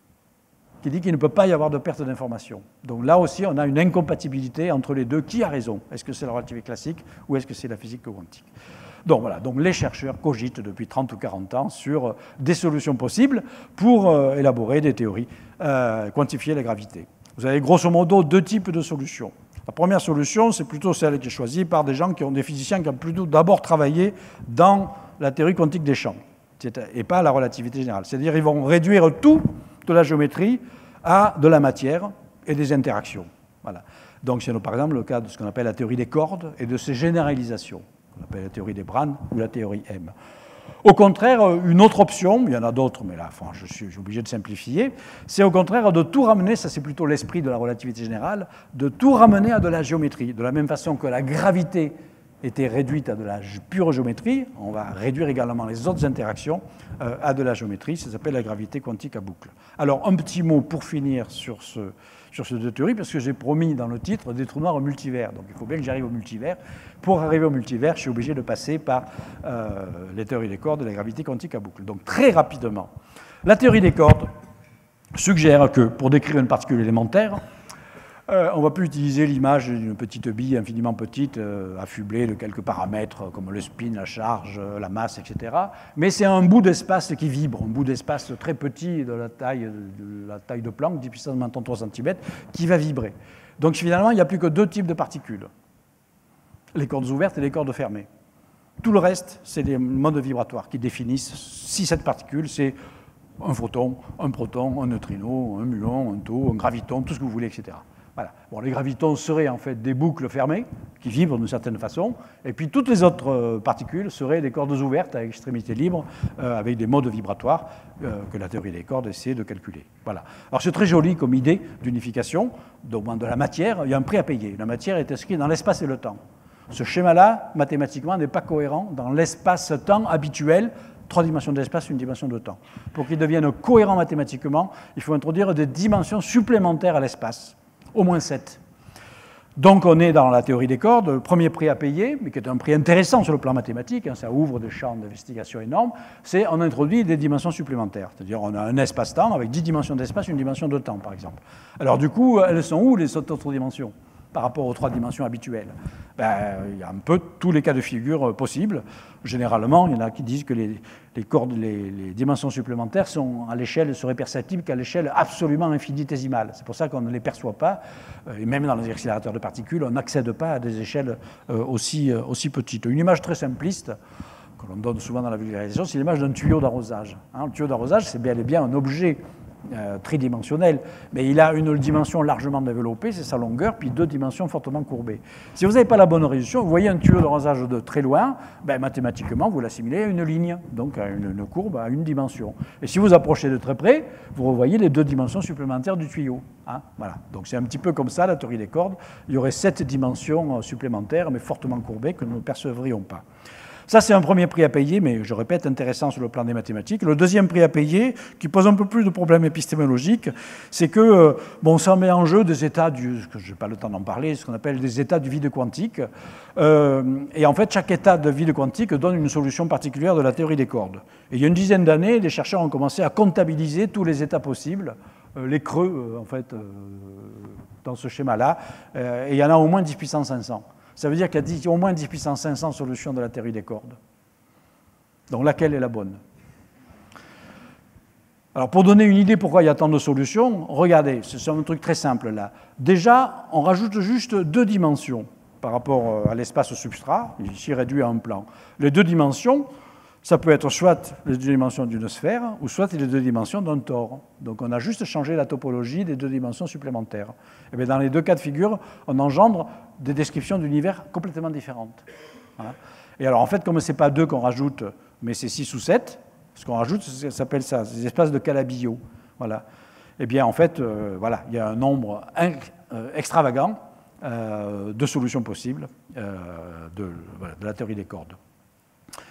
qui dit qu'il ne peut pas y avoir de perte d'information. Donc là aussi, on a une incompatibilité entre les deux. Qui a raison? Est-ce que c'est la relativité classique ou est-ce que c'est la physique quantique? Donc voilà, donc les chercheurs cogitent depuis trente ou quarante ans sur des solutions possibles pour euh, élaborer des théories, euh, quantifier la gravité. Vous avez grosso modo deux types de solutions. La première solution, c'est plutôt celle qui est choisie par des gens qui ont des physiciens qui ont plutôt d'abord travaillé dans la théorie quantique des champs, et pas la relativité générale. C'est-à-dire qu'ils vont réduire tout de la géométrie à de la matière et des interactions. Voilà. Donc c'est par exemple le cas de ce qu'on appelle la théorie des cordes et de ses généralisations, qu'on appelle la théorie des Brane ou la théorie M. Au contraire, une autre option, il y en a d'autres, mais là, enfin, je suis obligé de simplifier, c'est au contraire de tout ramener, ça c'est plutôt l'esprit de la relativité générale, de tout ramener à de la géométrie. De la même façon que la gravité était réduite à de la pure géométrie, on va réduire également les autres interactions euh, à de la géométrie, ça s'appelle la gravité quantique à boucle. Alors, un petit mot pour finir sur ce, sur ces deux théories, parce que j'ai promis dans le titre des trous noirs multivers, donc il faut bien que j'arrive au multivers. Pour arriver au multivers, je suis obligé de passer par euh, les théories des cordes et la gravité quantique à boucle. Donc, très rapidement, la théorie des cordes suggère que, pour décrire une particule élémentaire, Euh, on ne va plus utiliser l'image d'une petite bille infiniment petite, euh, affublée de quelques paramètres comme le spin, la charge, la masse, et cetera. Mais c'est un bout d'espace qui vibre, un bout d'espace très petit de la taille de, la taille de Planck, dix puissance moins trente-trois centimètres, qui va vibrer. Donc finalement, il n'y a plus que deux types de particules, les cordes ouvertes et les cordes fermées. Tout le reste, c'est des modes vibratoires qui définissent si cette particule, c'est un photon, un proton, un neutrino, un muon, un tau, un graviton, tout ce que vous voulez, et cetera. Voilà. Bon, les gravitons seraient en fait des boucles fermées qui vibrent d'une certaine façon, et puis toutes les autres particules seraient des cordes ouvertes à extrémité libre euh, avec des modes vibratoires euh, que la théorie des cordes essaie de calculer. Voilà. Alors c'est très joli comme idée d'unification. Donc de la matière, il y a un prix à payer. La matière est inscrite dans l'espace et le temps. Ce schéma-là, mathématiquement, n'est pas cohérent dans l'espace-temps habituel. Trois dimensions d'espace, une dimension de temps. Pour qu'il devienne cohérent mathématiquement, il faut introduire des dimensions supplémentaires à l'espace. Au moins sept. Donc on est dans la théorie des cordes, le premier prix à payer, mais qui est un prix intéressant sur le plan mathématique, hein, ça ouvre des champs d'investigation énormes, c'est on introduit des dimensions supplémentaires. C'est-à-dire on a un espace-temps avec dix dimensions d'espace, une dimension de temps, par exemple. Alors du coup, elles sont où les autres dimensions par rapport aux trois dimensions habituelles? Ben, il y a un peu tous les cas de figure possibles. Généralement, il y en a qui disent que les, les, cordes, les, les dimensions supplémentaires sont à l'échelle, seraient perceptibles qu'à l'échelle absolument infinitésimale. C'est pour ça qu'on ne les perçoit pas, et même dans les accélérateurs de particules, on n'accède pas à des échelles aussi, aussi petites. Une image très simpliste, que l'on donne souvent dans la vulgarisation, c'est l'image d'un tuyau d'arrosage. Hein, le tuyau d'arrosage, c'est bel et bien un objet Euh, tridimensionnel, mais il a une dimension largement développée, c'est sa longueur, puis deux dimensions fortement courbées. Si vous n'avez pas la bonne résolution, vous voyez un tuyau d'arrosage de très loin, ben, mathématiquement, vous l'assimilez à une ligne, donc à une, une courbe à une dimension. Et si vous approchez de très près, vous revoyez les deux dimensions supplémentaires du tuyau. Hein, voilà. Donc c'est un petit peu comme ça, la théorie des cordes. Il y aurait sept dimensions supplémentaires, mais fortement courbées, que nous ne percevrions pas. Ça, c'est un premier prix à payer, mais je répète, intéressant sur le plan des mathématiques. Le deuxième prix à payer, qui pose un peu plus de problèmes épistémologiques, c'est que, bon, ça met en jeu des états, du, je n'ai pas le temps d'en parler, ce qu'on appelle des états du vide quantique. Euh, et en fait, chaque état de vide quantique donne une solution particulière de la théorie des cordes. Et il y a une dizaine d'années, les chercheurs ont commencé à comptabiliser tous les états possibles, euh, les creux, euh, en fait, euh, dans ce schéma-là. Euh, et il y en a au moins dix puissance cinq cents. Ça veut dire qu'il y a au moins dix puissance cinq cents solutions de la théorie des cordes. Donc laquelle est la bonne? Alors pour donner une idée pourquoi il y a tant de solutions, regardez, c'est un truc très simple là. Déjà, on rajoute juste deux dimensions par rapport à l'espace substrat, ici réduit à un plan. Les deux dimensions, ça peut être soit les deux dimensions d'une sphère, ou soit les deux dimensions d'un tore. Donc on a juste changé la topologie des deux dimensions supplémentaires. Et bien dans les deux cas de figure, on engendre des descriptions d'univers complètement différentes. Voilà. Et alors en fait, comme ce n'est pas deux qu'on rajoute, mais c'est six ou sept, ce qu'on rajoute, ça s'appelle ça, des espaces de Calabi-Yau. Voilà. Eh bien en fait, euh, voilà, il y a un nombre extravagant euh, de solutions possibles euh, de, voilà, de la théorie des cordes.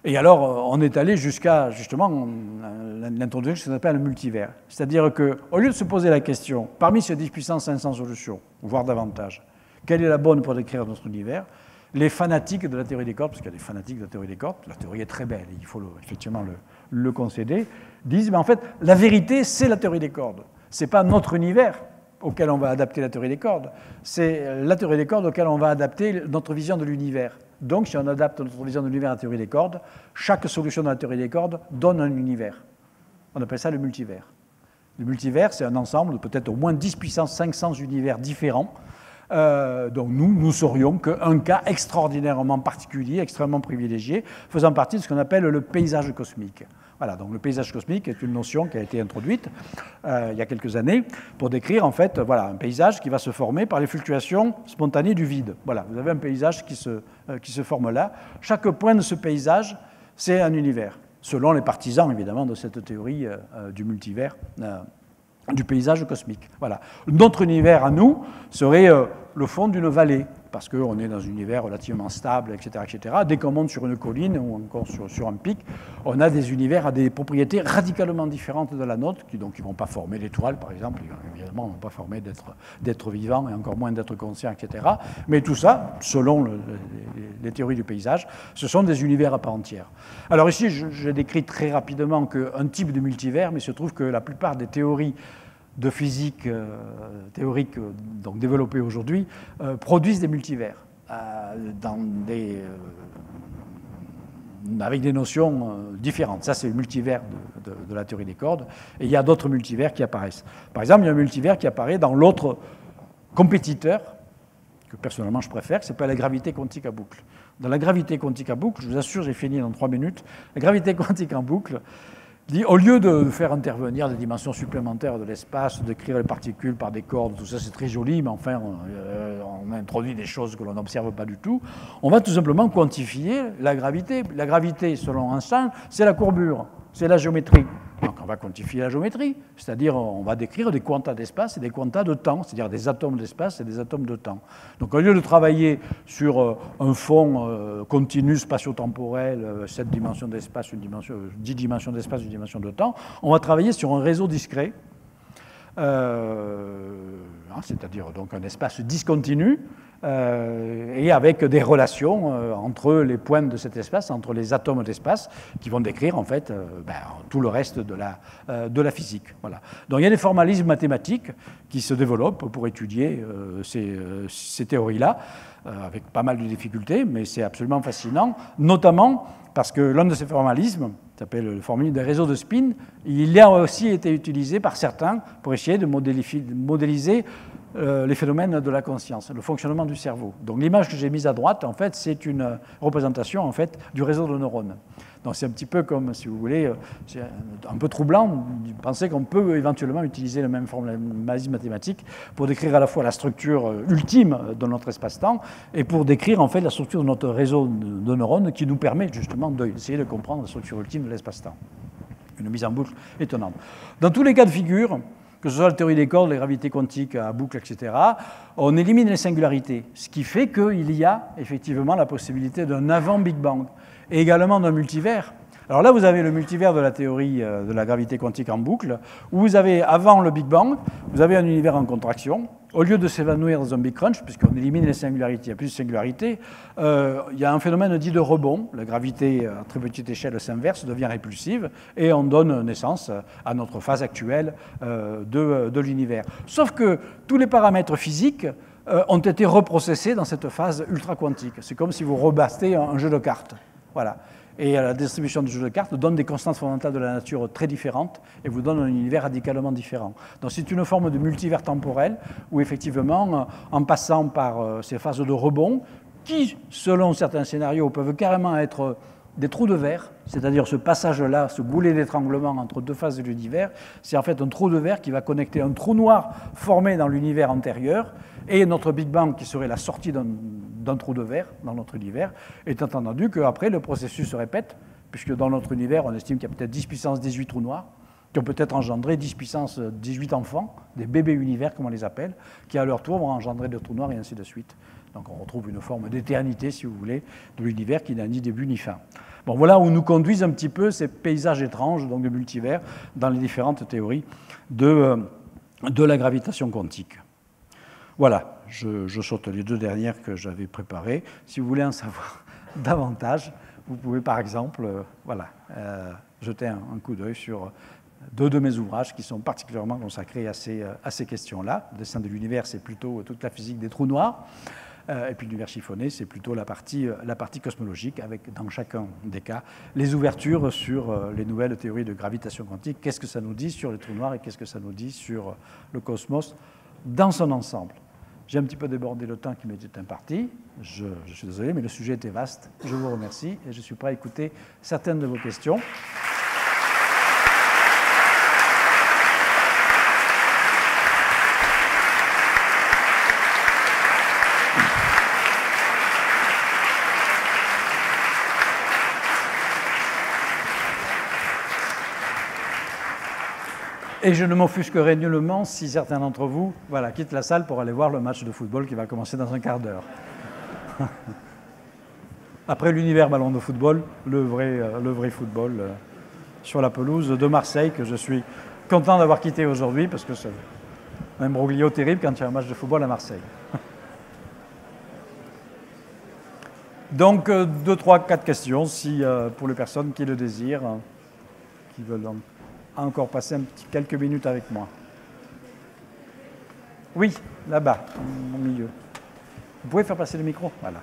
Et alors, on est allé jusqu'à, justement, l'introduction de ce qu'on appelle le multivers. C'est-à-dire qu'au lieu de se poser la question, parmi ces dix puissance cinq cents solutions, voire davantage, quelle est la bonne pour décrire notre univers, les fanatiques de la théorie des cordes, parce qu'il y a des fanatiques de la théorie des cordes, la théorie est très belle, il faut le, effectivement le, le concéder, disent, mais en fait, la vérité, c'est la théorie des cordes. Ce n'est pas notre univers auquel on va adapter la théorie des cordes, c'est la théorie des cordes auquel on va adapter notre vision de l'univers. Donc, si on adapte notre vision de l'univers à la théorie des cordes, chaque solution de la théorie des cordes donne un univers. On appelle ça le multivers. Le multivers, c'est un ensemble de peut-être au moins dix puissance cinq cents univers différents. Euh, donc nous, nous saurions qu'un cas extraordinairement particulier, extrêmement privilégié, faisant partie de ce qu'on appelle le paysage cosmique. Voilà, donc le paysage cosmique est une notion qui a été introduite euh, il y a quelques années pour décrire en fait voilà, un paysage qui va se former par les fluctuations spontanées du vide. Voilà, vous avez un paysage qui se, euh, qui se forme là. Chaque point de ce paysage, c'est un univers, selon les partisans évidemment de cette théorie euh, du multivers, euh, du paysage cosmique. Voilà. Notre univers à nous serait euh, le fond d'une vallée, parce qu'on est dans un univers relativement stable, et cetera, et cetera. Dès qu'on monte sur une colline ou encore sur, sur un pic, on a des univers à des propriétés radicalement différentes de la nôtre, qui donc ne vont pas former l'étoile, par exemple, évidemment, ne vont pas former d'être, d'être vivant et encore moins d'être conscient, et cetera. Mais tout ça, selon le, les, les théories du paysage, ce sont des univers à part entière. Alors ici, je, je décris très rapidement qu'un type de multivers, mais il se trouve que la plupart des théories de physique euh, théorique euh, donc développées aujourd'hui euh, produisent des multivers euh, dans des, euh, avec des notions euh, différentes. Ça, c'est le multivers de, de, de la théorie des cordes. Et il y a d'autres multivers qui apparaissent. Par exemple, il y a un multivers qui apparaît dans l'autre compétiteur, que personnellement je préfère, qui s'appelle la gravité quantique à boucle. Dans la gravité quantique à boucle, je vous assure, j'ai fini dans trois minutes, la gravité quantique en boucle, au lieu de faire intervenir des dimensions supplémentaires de l'espace, d'écrire les particules par des cordes, tout ça c'est très joli, mais enfin on, on introduit des choses que l'on n'observe pas du tout, on va tout simplement quantifier la gravité. La gravité, selon Einstein, c'est la courbure, c'est la géométrie. Donc on va quantifier la géométrie, c'est-à-dire on va décrire des quantas d'espace et des quantas de temps, c'est-à-dire des atomes d'espace et des atomes de temps. Donc au lieu de travailler sur un fond continu spatio-temporel, sept dimensions d'espace, une dimension, dix dimensions d'espace, une dimension de temps, on va travailler sur un réseau discret, euh, c'est-à-dire donc un espace discontinu, Euh, et avec des relations euh, entre les points de cet espace, entre les atomes d'espace, qui vont décrire en fait euh, ben, tout le reste de la, euh, de la physique. Voilà. Donc il y a des formalismes mathématiques qui se développent pour étudier euh, ces, euh, ces théories-là, euh, avec pas mal de difficultés, mais c'est absolument fascinant, notamment parce que l'un de ces formalismes, qui s'appelle le formalisme des réseaux de spin, il a aussi été utilisé par certains pour essayer de modéliser Euh, les phénomènes de la conscience, le fonctionnement du cerveau. Donc l'image que j'ai mise à droite, en fait, c'est une représentation en fait, du réseau de neurones. Donc c'est un petit peu comme, si vous voulez, c'est un peu troublant de penser qu'on peut éventuellement utiliser le même formalisme mathématique pour décrire à la fois la structure ultime de notre espace-temps et pour décrire en fait la structure de notre réseau de neurones qui nous permet justement d'essayer de comprendre la structure ultime de l'espace-temps. Une mise en boucle étonnante. Dans tous les cas de figure, que ce soit la théorie des cordes, la gravité quantique à boucle, et cetera, on élimine les singularités, ce qui fait qu'il y a effectivement la possibilité d'un avant Big Bang, et également d'un multivers. Alors là, vous avez le multivers de la théorie de la gravité quantique en boucle, où vous avez, avant le Big Bang, vous avez un univers en contraction. Au lieu de s'évanouir dans un Big Crunch, puisqu'on élimine les singularités, il y a plus de singularités, euh, il y a un phénomène dit de rebond. La gravité à très petite échelle s'inverse, devient répulsive, et on donne naissance à notre phase actuelle euh, de, de l'univers. Sauf que tous les paramètres physiques euh, ont été reprocessés dans cette phase ultra-quantique. C'est comme si vous rebattez un, un jeu de cartes. Voilà. Et la distribution du jeu de cartes donne des constantes fondamentales de la nature très différentes et vous donne un univers radicalement différent. Donc c'est une forme de multivers temporel où effectivement, en passant par ces phases de rebond, qui, selon certains scénarios, peuvent carrément être des trous de verre, c'est-à-dire ce passage-là, ce goulet d'étranglement entre deux phases de l'univers, c'est en fait un trou de verre qui va connecter un trou noir formé dans l'univers antérieur et notre Big Bang qui serait la sortie d'un, d'un trou de verre dans notre univers, étant entendu qu'après le processus se répète, puisque dans notre univers on estime qu'il y a peut-être dix puissance dix-huit trous noirs, qui ont peut-être engendré dix puissance dix-huit enfants, des bébés univers comme on les appelle, qui à leur tour vont engendrer des trous noirs et ainsi de suite. Donc on retrouve une forme d'éternité, si vous voulez, de l'univers qui n'a ni début ni fin. Bon, voilà où nous conduisent un petit peu ces paysages étranges, donc de multivers, dans les différentes théories de, euh, de la gravitation quantique. Voilà, je, je saute les deux dernières que j'avais préparées. Si vous voulez en savoir davantage, vous pouvez par exemple euh, voilà, euh, jeter un, un coup d'œil sur deux de mes ouvrages qui sont particulièrement consacrés à ces, à ces questions-là. Le dessin de l'univers, c'est plutôt toute la physique des trous noirs. Et puis l'univers chiffonné, c'est plutôt la partie, la partie cosmologique, avec dans chacun des cas les ouvertures sur les nouvelles théories de gravitation quantique. Qu'est-ce que ça nous dit sur les trous noirs et qu'est-ce que ça nous dit sur le cosmos dans son ensemble? J'ai un petit peu débordé le temps qui m'était imparti. Je, je suis désolé, mais le sujet était vaste. Je vous remercie et je suis prêt à écouter certaines de vos questions. Et je ne m'offusquerai nullement si certains d'entre vous voilà, quittent la salle pour aller voir le match de football qui va commencer dans un quart d'heure. Après l'univers ballon de football, le vrai, le vrai football euh, sur la pelouse de Marseille, que je suis content d'avoir quitté aujourd'hui, parce que c'est un imbroglio terrible quand il y a un match de football à Marseille. Donc, euh, deux, trois, quatre questions, si, euh, pour les personnes qui le désirent, hein, qui veulent donc à encore passer un petit, quelques minutes avec moi. Oui, là-bas, au milieu. Vous pouvez faire passer le micro? Voilà.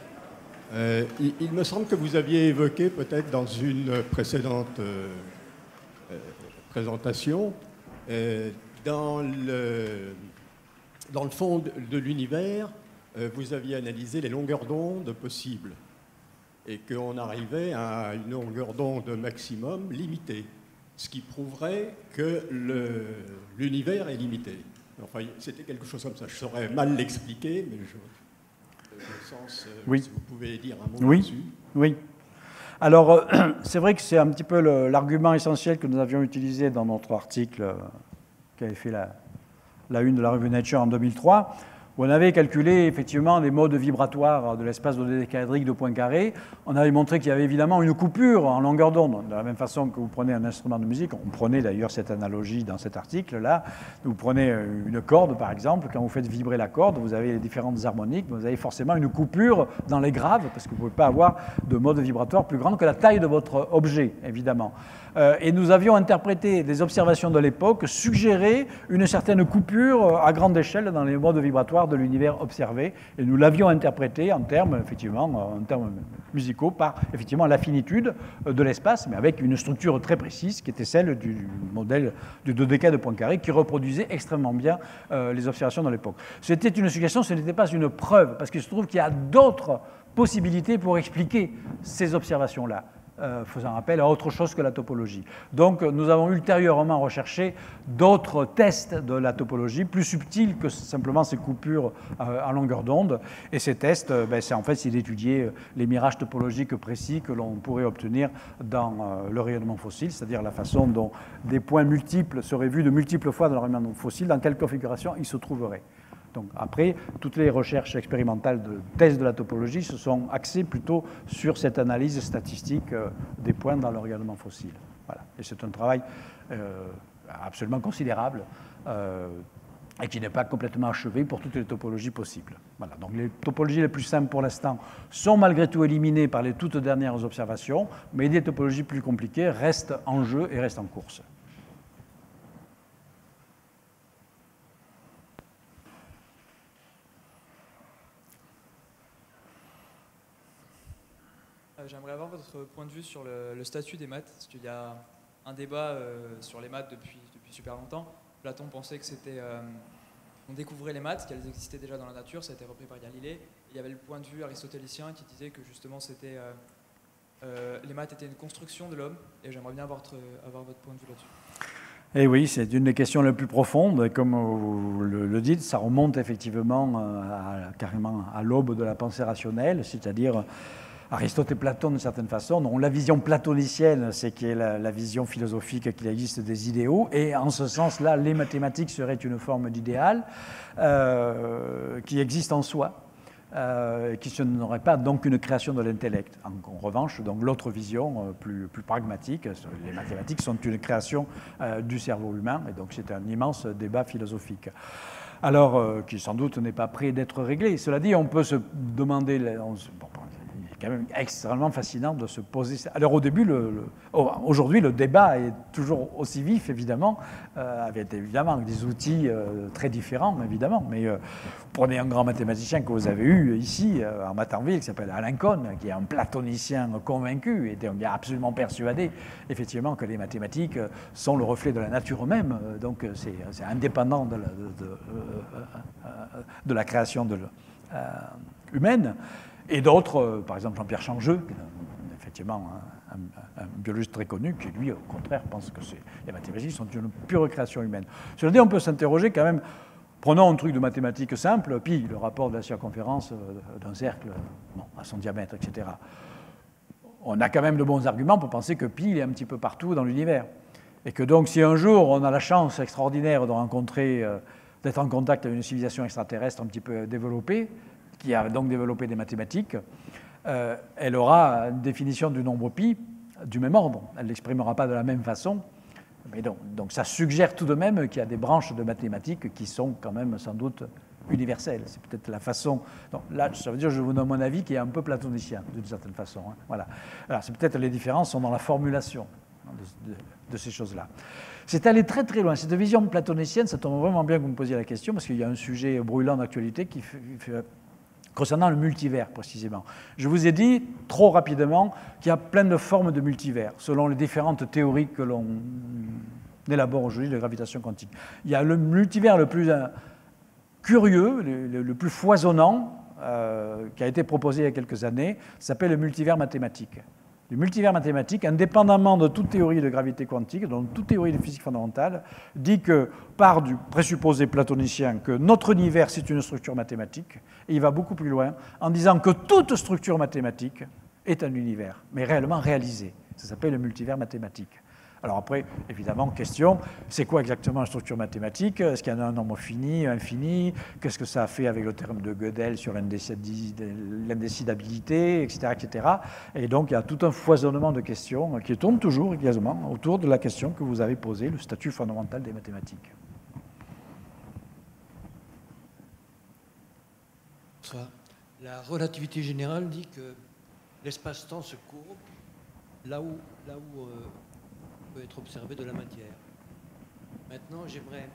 Euh, il, il me semble que vous aviez évoqué, peut-être dans une précédente euh, euh, présentation, euh, dans, le, dans le fond de, de l'univers, euh, vous aviez analysé les longueurs d'onde possibles et qu'on arrivait à une longueur d'onde maximum limitée. Ce qui prouverait que l'univers est limité. Enfin, c'était quelque chose comme ça. Je saurais mal l'expliquer, mais je, je sens, euh, oui. si vous pouvez dire un mot oui. là-dessus. Oui. Alors, euh, c'est vrai que c'est un petit peu l'argument essentiel que nous avions utilisé dans notre article euh, qui avait fait la, la une de la revue Nature en deux mille trois. Où on avait calculé effectivement les modes vibratoires de l'espace dodécaédrique de Poincaré. On avait montré qu'il y avait évidemment une coupure en longueur d'onde. De la même façon que vous prenez un instrument de musique, on prenait d'ailleurs cette analogie dans cet article-là. Vous prenez une corde par exemple, quand vous faites vibrer la corde, vous avez les différentes harmoniques, vous avez forcément une coupure dans les graves, parce que vous ne pouvez pas avoir de mode vibratoire plus grand que la taille de votre objet, évidemment. Euh, et nous avions interprété des observations de l'époque, suggéré une certaine coupure à grande échelle dans les modes vibratoires de l'univers observé, et nous l'avions interprété en termes, effectivement, en termes musicaux, par effectivement la finitude de l'espace, mais avec une structure très précise qui était celle du modèle du dodéca de Poincaré, qui reproduisait extrêmement bien euh, les observations de l'époque. C'était une suggestion, ce n'était pas une preuve, parce qu'il se trouve qu'il y a d'autres possibilités pour expliquer ces observations-là. Euh, faisant appel à autre chose que la topologie. Donc nous avons ultérieurement recherché d'autres tests de la topologie, plus subtils que simplement ces coupures euh, en longueur d'onde. Et ces tests, euh, ben, c'est en fait d'étudier les mirages topologiques précis que l'on pourrait obtenir dans euh, le rayonnement fossile, c'est-à-dire la façon dont des points multiples seraient vus de multiples fois dans le rayonnement fossile, dans quelle configuration ils se trouveraient. Donc après, toutes les recherches expérimentales de thèse de la topologie se sont axées plutôt sur cette analyse statistique euh, des points dans le rayonnement fossile. Voilà. Et c'est un travail euh, absolument considérable euh, et qui n'est pas complètement achevé pour toutes les topologies possibles. Voilà. Donc les topologies les plus simples pour l'instant sont malgré tout éliminées par les toutes dernières observations, mais des topologies plus compliquées restent en jeu et restent en course. J'aimerais avoir votre point de vue sur le, le statut des maths, parce qu'il y a un débat euh, sur les maths depuis, depuis super longtemps. Platon pensait que c'était... Euh, on découvrait les maths, qu'elles existaient déjà dans la nature, ça a été repris par Galilée. Il y avait le point de vue aristotélicien qui disait que justement c'était... Euh, euh, les maths étaient une construction de l'homme, et j'aimerais bien avoir votre, avoir votre point de vue là-dessus. Eh oui, c'est une des questions les plus profondes. Comme vous le, le dites, ça remonte effectivement à, carrément à l'aube de la pensée rationnelle, c'est-à-dire Aristote et Platon d'une certaine façon. Donc, la vision platonicienne, c'est qui est la, la vision philosophique qu'il existe des idéaux, et en ce sens-là, les mathématiques seraient une forme d'idéal euh, qui existe en soi. Euh, qui n'aurait pas donc une création de l'intellect. En, en revanche, donc l'autre vision euh, plus, plus pragmatique, les mathématiques sont une création euh, du cerveau humain, et donc c'est un immense débat philosophique. Alors, euh, qui sans doute n'est pas prêt d'être réglé. Cela dit, on peut se demander, on se, bon, quand même extrêmement fascinant de se poser. Alors au début, le, le, aujourd'hui, le débat est toujours aussi vif, évidemment, euh, avec évidemment des outils euh, très différents, évidemment. Mais euh, prenez un grand mathématicien que vous avez eu ici, euh, en Matanville, qui s'appelle Alain Kohn, qui est un platonicien convaincu, et on est absolument persuadé, effectivement, que les mathématiques sont le reflet de la nature même. Donc c'est, c'est indépendant de la, de, de, euh, de la création de, euh, humaine. Et d'autres, euh, par exemple Jean-Pierre Changeux, qui est effectivement un, un, un biologiste très connu, qui lui, au contraire, pense que c'est, les mathématiques sont une pure création humaine. Cela dit, on peut s'interroger quand même, prenons un truc de mathématiques simple, pi, le rapport de la circonférence d'un cercle bon, à son diamètre, et cetera. On a quand même de bons arguments pour penser que pi il est un petit peu partout dans l'univers. Et que donc, si un jour on a la chance extraordinaire de rencontrer, euh, d'être en contact avec une civilisation extraterrestre un petit peu développée, qui a donc développé des mathématiques, euh, elle aura une définition du nombre pi du même ordre. Elle ne l'exprimera pas de la même façon. Mais donc, donc ça suggère tout de même qu'il y a des branches de mathématiques qui sont quand même sans doute universelles. C'est peut-être la façon... Donc là, ça veut dire que je vous donne mon avis qui est un peu platonicien, d'une certaine façon. Hein. Voilà. Alors, c'est peut-être les différences sont dans la formulation de, de, de ces choses-là. C'est allé très très loin. Cette vision platonicienne, ça tombe vraiment bien que vous me posiez la question, parce qu'il y a un sujet brûlant d'actualité qui fait... fait concernant le multivers, précisément. Je vous ai dit, trop rapidement, qu'il y a plein de formes de multivers, selon les différentes théories que l'on élabore aujourd'hui de gravitation quantique. Il y a le multivers le plus euh, curieux, le, le plus foisonnant, euh, qui a été proposé il y a quelques années, s'appelle le multivers mathématique. Le multivers mathématique, indépendamment de toute théorie de gravité quantique, donc toute théorie de physique fondamentale, dit que, part du présupposé platonicien que notre univers, c'est une structure mathématique, et il va beaucoup plus loin en disant que toute structure mathématique est un univers, mais réellement réalisé. Ça s'appelle le multivers mathématique. Alors après, évidemment, question, c'est quoi exactement une structure mathématique? Est-ce qu'il y en a un nombre fini, infini? Qu'est-ce que ça a fait avec le terme de Gödel sur l'indécidabilité, et cetera, et cetera. Et donc, il y a tout un foisonnement de questions qui tournent toujours également autour de la question que vous avez posée, le statut fondamental des mathématiques. Bonsoir. La relativité générale dit que l'espace-temps se courbe là où... Là où euh, peut être observé de la matière. Maintenant, j'aimerais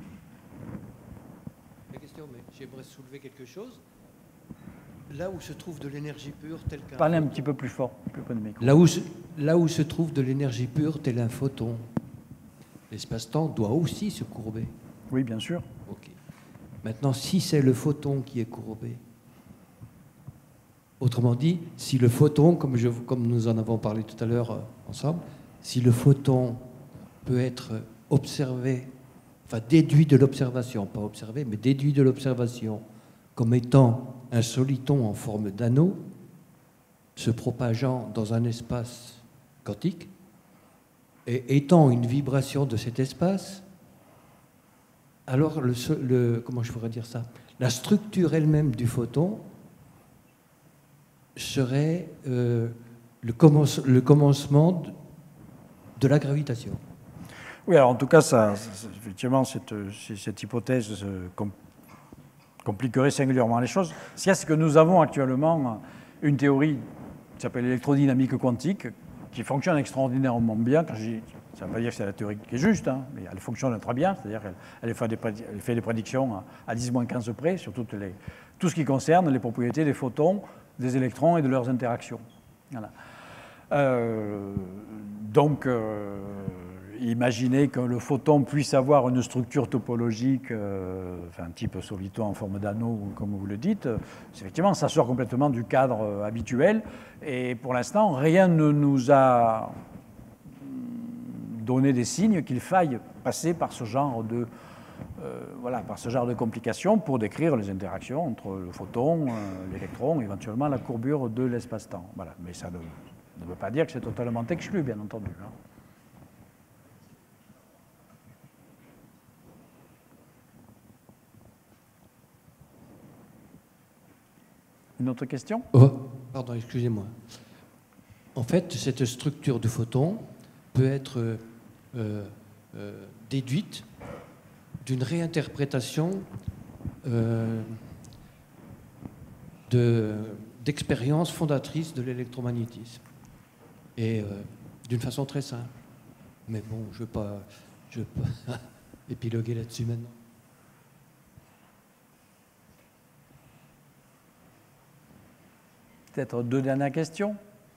la question, mais j'aimerais soulever quelque chose. Là où se trouve de l'énergie pure, tel qu'un Parlez photon, un petit peu plus fort, plus près de micro. Là où se, là où se trouve de l'énergie pure, tel un photon, l'espace-temps doit aussi se courber. Oui, bien sûr. Ok. Maintenant, si c'est le photon qui est courbé, autrement dit, si le photon, comme, je, comme nous en avons parlé tout à l'heure euh, ensemble, si le photon peut être observé, enfin déduit de l'observation, pas observé, mais déduit de l'observation comme étant un soliton en forme d'anneau, se propageant dans un espace quantique, et étant une vibration de cet espace, alors le, le, comment je pourrais dire ça, la structure elle-même du photon serait euh, le, commence, le commencement de, de la gravitation. Oui, alors en tout cas, ça, ça, effectivement, cette, cette hypothèse com- compliquerait singulièrement les choses. Ce qu'il y a, c'est que nous avons actuellement une théorie qui s'appelle l'électrodynamique quantique, qui fonctionne extraordinairement bien. Quand je dis, ça ne veut pas dire que c'est la théorie qui est juste, hein, mais elle fonctionne très bien, c'est-à-dire qu'elle elle fait, des prédi- elle fait des prédictions à dix moins quinze près sur toutes les, tout ce qui concerne les propriétés des photons, des électrons et de leurs interactions. Voilà. Euh, donc, euh, imaginez que le photon puisse avoir une structure topologique, euh, enfin, type soliton en forme d'anneau, comme vous le dites, effectivement, ça sort complètement du cadre euh, habituel. Et pour l'instant, rien ne nous a donné des signes qu'il faille passer par ce genre de, euh, voilà, par ce genre de complications pour décrire les interactions entre le photon, euh, l'électron, éventuellement la courbure de l'espace-temps. Voilà. Mais ça ne, ne veut pas dire que c'est totalement exclu, bien entendu. Hein. Une autre question ? Oh, pardon, excusez-moi. En fait, cette structure du photon peut être euh, euh, déduite d'une réinterprétation euh, de, d'expériences fondatrices de l'électromagnétisme. Et euh, d'une façon très simple. Mais bon, je ne veux pas, je veux pas épiloguer là-dessus maintenant. Peut-être deux dernières questions.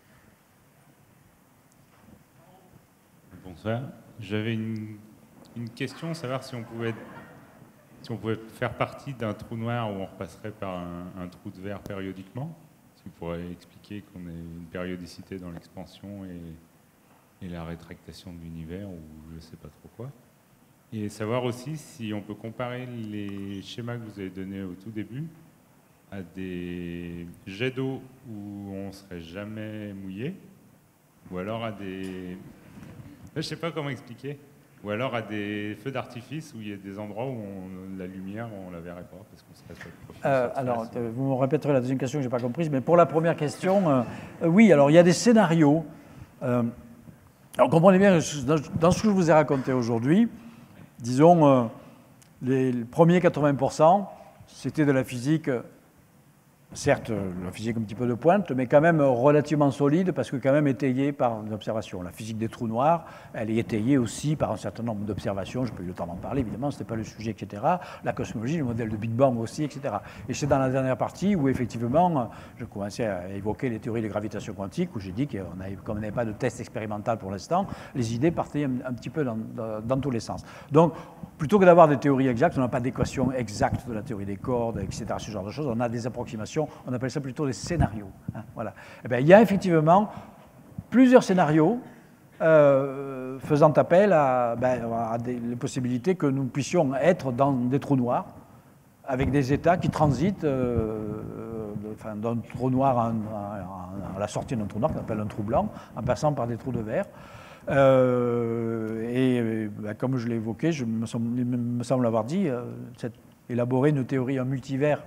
Bonsoir. J'avais une, une question, savoir si on pouvait, si on pouvait faire partie d'un trou noir où on repasserait par un, un trou de verre périodiquement. Si vous pourriez expliquer qu'on ait une périodicité dans l'expansion et, et la rétractation de l'univers, ou je ne sais pas trop quoi. Et savoir aussi si on peut comparer les schémas que vous avez donnés au tout début à des jets d'eau où on ne serait jamais mouillé, ou alors à des... Je ne sais pas comment expliquer. Ou alors à des feux d'artifice où il y a des endroits où on, la lumière, on ne la verrait pas parce qu'on serait sur le profil. Euh, alors, euh, vous me répéterez la deuxième question que je n'ai pas comprise, mais pour la première question, euh, euh, oui, alors il y a des scénarios. Euh, alors, comprenez bien, dans, dans ce que je vous ai raconté aujourd'hui, disons, euh, les, les premiers quatre-vingts pour cent, c'était de la physique... Certes, la physique un petit peu de pointe, mais quand même relativement solide parce que quand même étayée par des observations. La physique des trous noirs, elle est étayée aussi par un certain nombre d'observations. Je n'ai pas eu le temps d'en parler, évidemment, ce n'était pas le sujet, et cetera. La cosmologie, le modèle de Big Bang aussi, et cetera. Et c'est dans la dernière partie où, effectivement, je commençais à évoquer les théories de gravitation quantique, où j'ai dit qu'on avait, comme on n'avait pas de test expérimental pour l'instant, les idées partaient un, un petit peu dans, dans, dans tous les sens. Donc, plutôt que d'avoir des théories exactes, on n'a pas d'équation exacte de la théorie des cordes, et cetera, ce genre de choses, on a des approximations. On appelle ça plutôt des scénarios. Hein, voilà. Eh bien, il y a effectivement plusieurs scénarios euh, faisant appel à, ben, à des les possibilités que nous puissions être dans des trous noirs, avec des états qui transitent euh, enfin, d'un trou noir à, à, à la sortie d'un trou noir, qu'on appelle un trou blanc, en passant par des trous de verre. Euh, et ben, comme je l'ai évoqué, je me semble, il me semble avoir dit, euh, cette, élaborer une théorie en multivers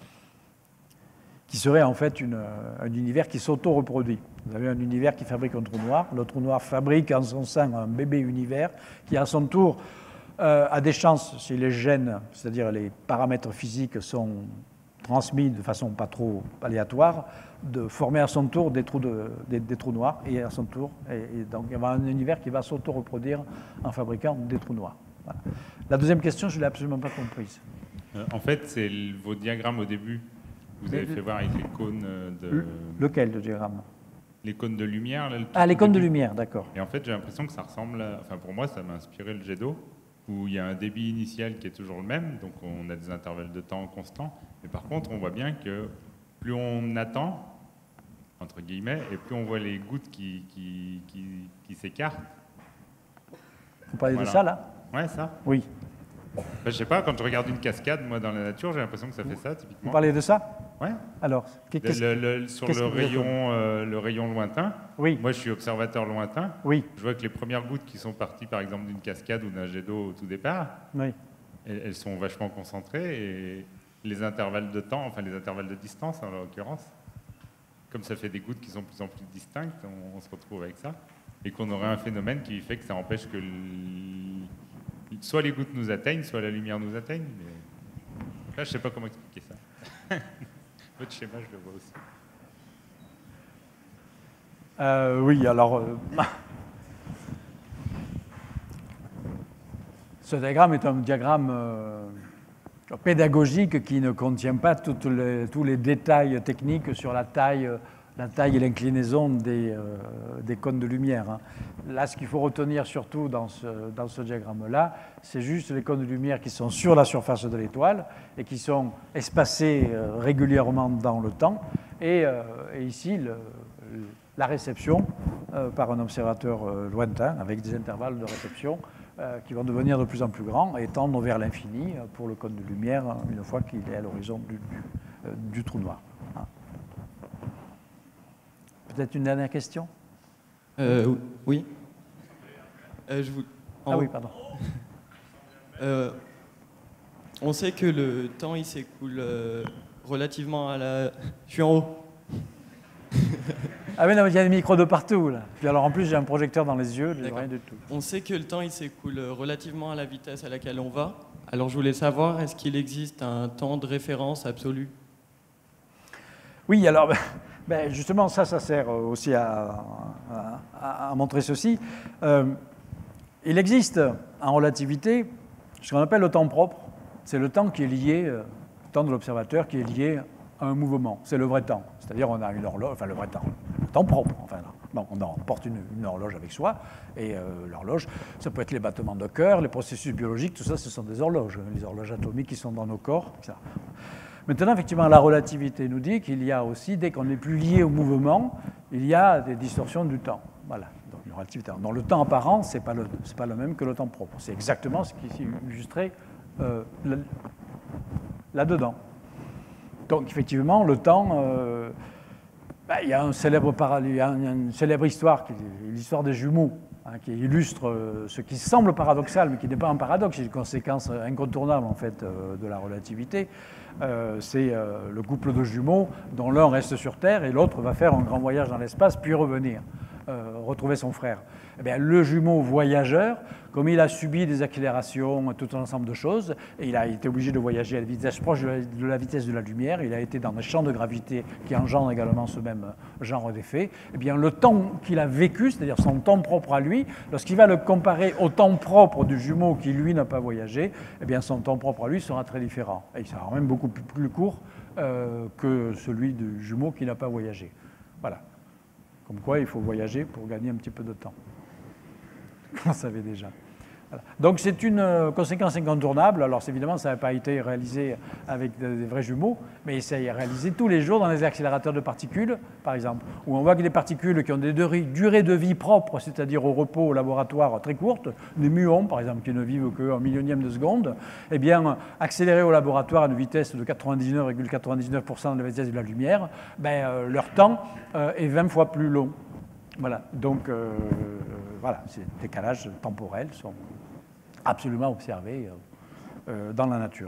qui serait en fait une, un univers qui s'auto-reproduit. Vous avez un univers qui fabrique un trou noir, le trou noir fabrique en son sein un bébé univers qui à son tour euh, a des chances, si les gènes, c'est-à-dire les paramètres physiques sont transmis de façon pas trop aléatoire, de former à son tour des trous, de, des, des trous noirs, et à son tour, et, et donc il y aura un univers qui va s'auto-reproduire en fabriquant des trous noirs. Voilà. La deuxième question, je ne l'ai absolument pas comprise. Euh, en fait, c'est le, vos diagrammes au début. Vous avez fait voir avec les cônes de... Lequel, le diagramme? Les cônes de lumière. Là, le ah, les cônes de lumière, d'accord. Et en fait, j'ai l'impression que ça ressemble à... Enfin, pour moi, ça m'a inspiré le jet d'eau, où il y a un débit initial qui est toujours le même, donc on a des intervalles de temps constants. Mais par contre, on voit bien que plus on attend, entre guillemets, et plus on voit les gouttes qui, qui, qui, qui s'écartent. Vous parlez voilà. de ça, là? Ouais, ça. Oui. Ben, je sais pas, quand je regarde une cascade, moi, dans la nature, j'ai l'impression que ça fait ça, typiquement. Vous parlez de ça? Ouais. Alors, qu'est-ce le, le, sur le rayon, euh, le rayon lointain, oui. Moi, je suis observateur lointain. Oui. Je vois que les premières gouttes qui sont parties, par exemple, d'une cascade ou d'un jet d'eau au tout départ, oui. elles, elles sont vachement concentrées et les intervalles de temps, enfin les intervalles de distance, en l'occurrence, comme ça fait des gouttes qui sont de plus en plus distinctes, on, on se retrouve avec ça. Et qu'on aurait un phénomène qui fait que ça empêche que... Le, soit les gouttes nous atteignent, soit la lumière nous atteigne. Mais là, je ne sais pas comment expliquer ça. Votre schéma, je le vois aussi. Euh, oui, alors... Euh, ce diagramme est un diagramme euh, pédagogique qui ne contient pas toutes les, tous les détails techniques sur la taille... la taille et l'inclinaison des, euh, des cônes de lumière. Hein. Là, ce qu'il faut retenir surtout dans ce, dans ce diagramme-là, c'est juste les cônes de lumière qui sont sur la surface de l'étoile et qui sont espacés euh, régulièrement dans le temps. Et, euh, et ici, le, la réception euh, par un observateur euh, lointain, avec des intervalles de réception euh, qui vont devenir de plus en plus grands et tendre vers l'infini pour le cône de lumière une fois qu'il est à l'horizon du, du, euh, du trou noir. Hein. Peut-être une dernière question? euh, Oui. Euh, je vous... en... Ah oui, pardon. euh, on sait que le temps il s'écoule euh, relativement à la... Je suis en haut. Ah oui, non, il y a des micros de partout, là. Puis alors, en plus, j'ai un projecteur dans les yeux, rien du tout. On sait que le temps, il s'écoule relativement à la vitesse à laquelle on va. Alors, je voulais savoir, est-ce qu'il existe un temps de référence absolu? Oui, alors, ben, justement, ça, ça sert aussi à, à, à montrer ceci. Euh, il existe en relativité ce qu'on appelle le temps propre. C'est le temps qui est lié, le temps de l'observateur qui est lié à un mouvement. C'est le vrai temps. C'est-à-dire on a une horloge, enfin le vrai temps, le temps propre. Enfin, non, on porte une, une horloge avec soi, et euh, l'horloge, ça peut être les battements de cœur, les processus biologiques, tout ça, ce sont des horloges, les horloges atomiques qui sont dans nos corps, et cetera. Maintenant, effectivement, la relativité nous dit qu'il y a aussi, dès qu'on n'est plus lié au mouvement, il y a des distorsions du temps. Voilà. Donc, la relativité. Donc, le temps apparent, ce n'est pas, pas le même que le temps propre. C'est exactement ce qui est illustré euh, là-dedans. Donc, effectivement, le temps, euh, ben, il y a un célèbre il y a une célèbre histoire, qui est l'histoire des jumeaux, hein, qui illustre euh, ce qui semble paradoxal, mais qui n'est pas un paradoxe, c'est une conséquence incontournable, en fait, euh, de la relativité. Euh, c'est euh, le couple de jumeaux dont l'un reste sur Terre et l'autre va faire un grand voyage dans l'espace, puis revenir, euh, retrouver son frère. Eh bien, le jumeau voyageur, comme il a subi des accélérations, tout un ensemble de choses, et il a été obligé de voyager à la vitesse proche de la, de la vitesse de la lumière, il a été dans des champs de gravité qui engendrent également ce même genre d'effet, eh bien, le temps qu'il a vécu, c'est-à-dire son temps propre à lui, lorsqu'il va le comparer au temps propre du jumeau qui, lui, n'a pas voyagé, eh bien, son temps propre à lui sera très différent. Et il sera même beaucoup plus, plus court euh, que celui du jumeau qui n'a pas voyagé. Voilà. Comme quoi, il faut voyager pour gagner un petit peu de temps. On savait déjà. Voilà. Donc c'est une conséquence incontournable. Alors évidemment, ça n'a pas été réalisé avec des vrais jumeaux, mais ça est réalisé tous les jours dans les accélérateurs de particules, par exemple, où on voit que des particules qui ont des durées de vie propres, c'est-à-dire au repos au laboratoire très courtes, des muons, par exemple, qui ne vivent qu'un millionième de seconde, eh bien, accélérées au laboratoire à une vitesse de quatre-vingt-dix-neuf virgule quatre-vingt-dix-neuf pour cent de la vitesse de la lumière, ben, euh, leur temps euh, est vingt fois plus long. Voilà, donc euh, voilà, ces décalages temporels sont absolument observés euh, dans la nature.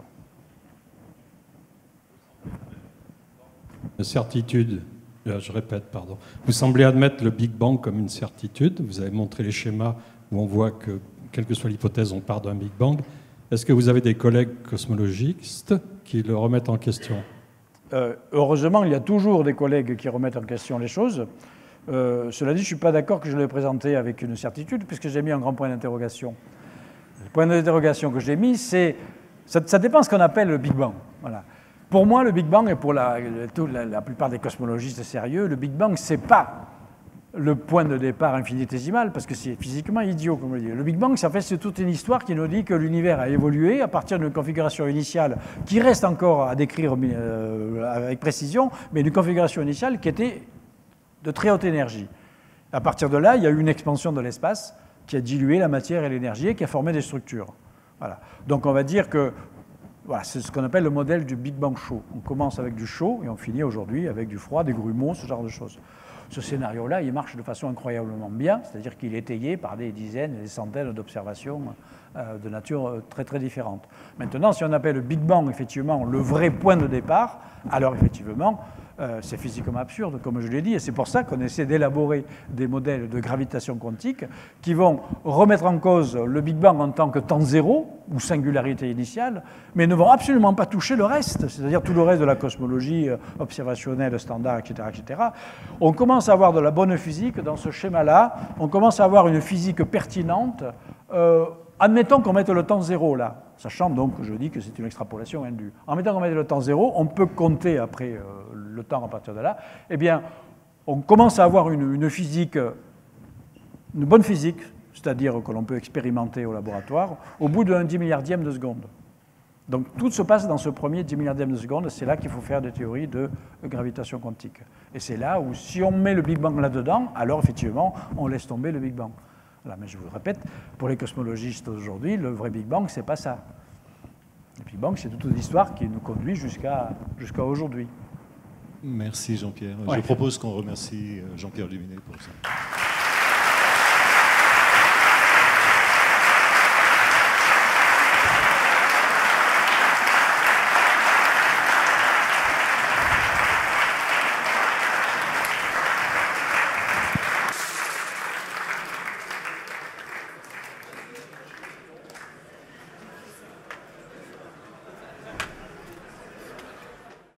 Une certitude, je répète, pardon. Vous semblez admettre le Big Bang comme une certitude. Vous avez montré les schémas où on voit que, quelle que soit l'hypothèse, on part d'un Big Bang. Est-ce que vous avez des collègues cosmologistes qui le remettent en question? euh, Heureusement, il y a toujours des collègues qui remettent en question les choses. Euh, cela dit, je ne suis pas d'accord que je l'ai présenté avec une certitude, puisque j'ai mis un grand point d'interrogation. Le point d'interrogation que j'ai mis, c'est... Ça, ça dépend de ce qu'on appelle le Big Bang. Voilà. Pour moi, le Big Bang, et pour la, la, la plupart des cosmologistes sérieux, le Big Bang, ce n'est pas le point de départ infinitésimal, parce que c'est physiquement idiot, comme on le dit. Le Big Bang, en fait, c'est toute une histoire qui nous dit que l'univers a évolué à partir d'une configuration initiale qui reste encore à décrire euh, avec précision, mais d'une configuration initiale qui était de très haute énergie. À partir de là, il y a eu une expansion de l'espace qui a dilué la matière et l'énergie et qui a formé des structures. Voilà. Donc on va dire que voilà, c'est ce qu'on appelle le modèle du Big Bang chaud. On commence avec du chaud et on finit aujourd'hui avec du froid, des grumeaux, ce genre de choses. Ce scénario-là, il marche de façon incroyablement bien, c'est-à-dire qu'il est étayé par des dizaines et des centaines d'observations euh, de nature très très différentes. Maintenant, si on appelle le Big Bang effectivement le vrai point de départ, alors effectivement, Euh, c'est physiquement absurde, comme je l'ai dit, et c'est pour ça qu'on essaie d'élaborer des modèles de gravitation quantique qui vont remettre en cause le Big Bang en tant que temps zéro, ou singularité initiale, mais ne vont absolument pas toucher le reste, c'est-à-dire tout le reste de la cosmologie observationnelle, standard, et cetera, et cetera. On commence à avoir de la bonne physique dans ce schéma-là, on commence à avoir une physique pertinente. Euh, admettons qu'on mette le temps zéro là, sachant donc que je dis que c'est une extrapolation indue. En mettant qu'on mette le temps zéro, on peut compter après euh, le temps à partir de là. Eh bien, on commence à avoir une, une physique, une bonne physique, c'est-à-dire que l'on peut expérimenter au laboratoire, au bout d'un dix milliardième de seconde. Donc tout se passe dans ce premier dix milliardième de seconde, c'est là qu'il faut faire des théories de gravitation quantique. Et c'est là où, si on met le Big Bang là-dedans, alors effectivement, on laisse tomber le Big Bang. Voilà, mais je vous le répète, pour les cosmologistes d'aujourd'hui, le vrai Big Bang, c'est pas ça. Le Big Bang, c'est toute une histoire qui nous conduit jusqu'à jusqu'à aujourd'hui. Merci Jean-Pierre. Ouais. Je propose qu'on remercie Jean-Pierre Luminet pour ça.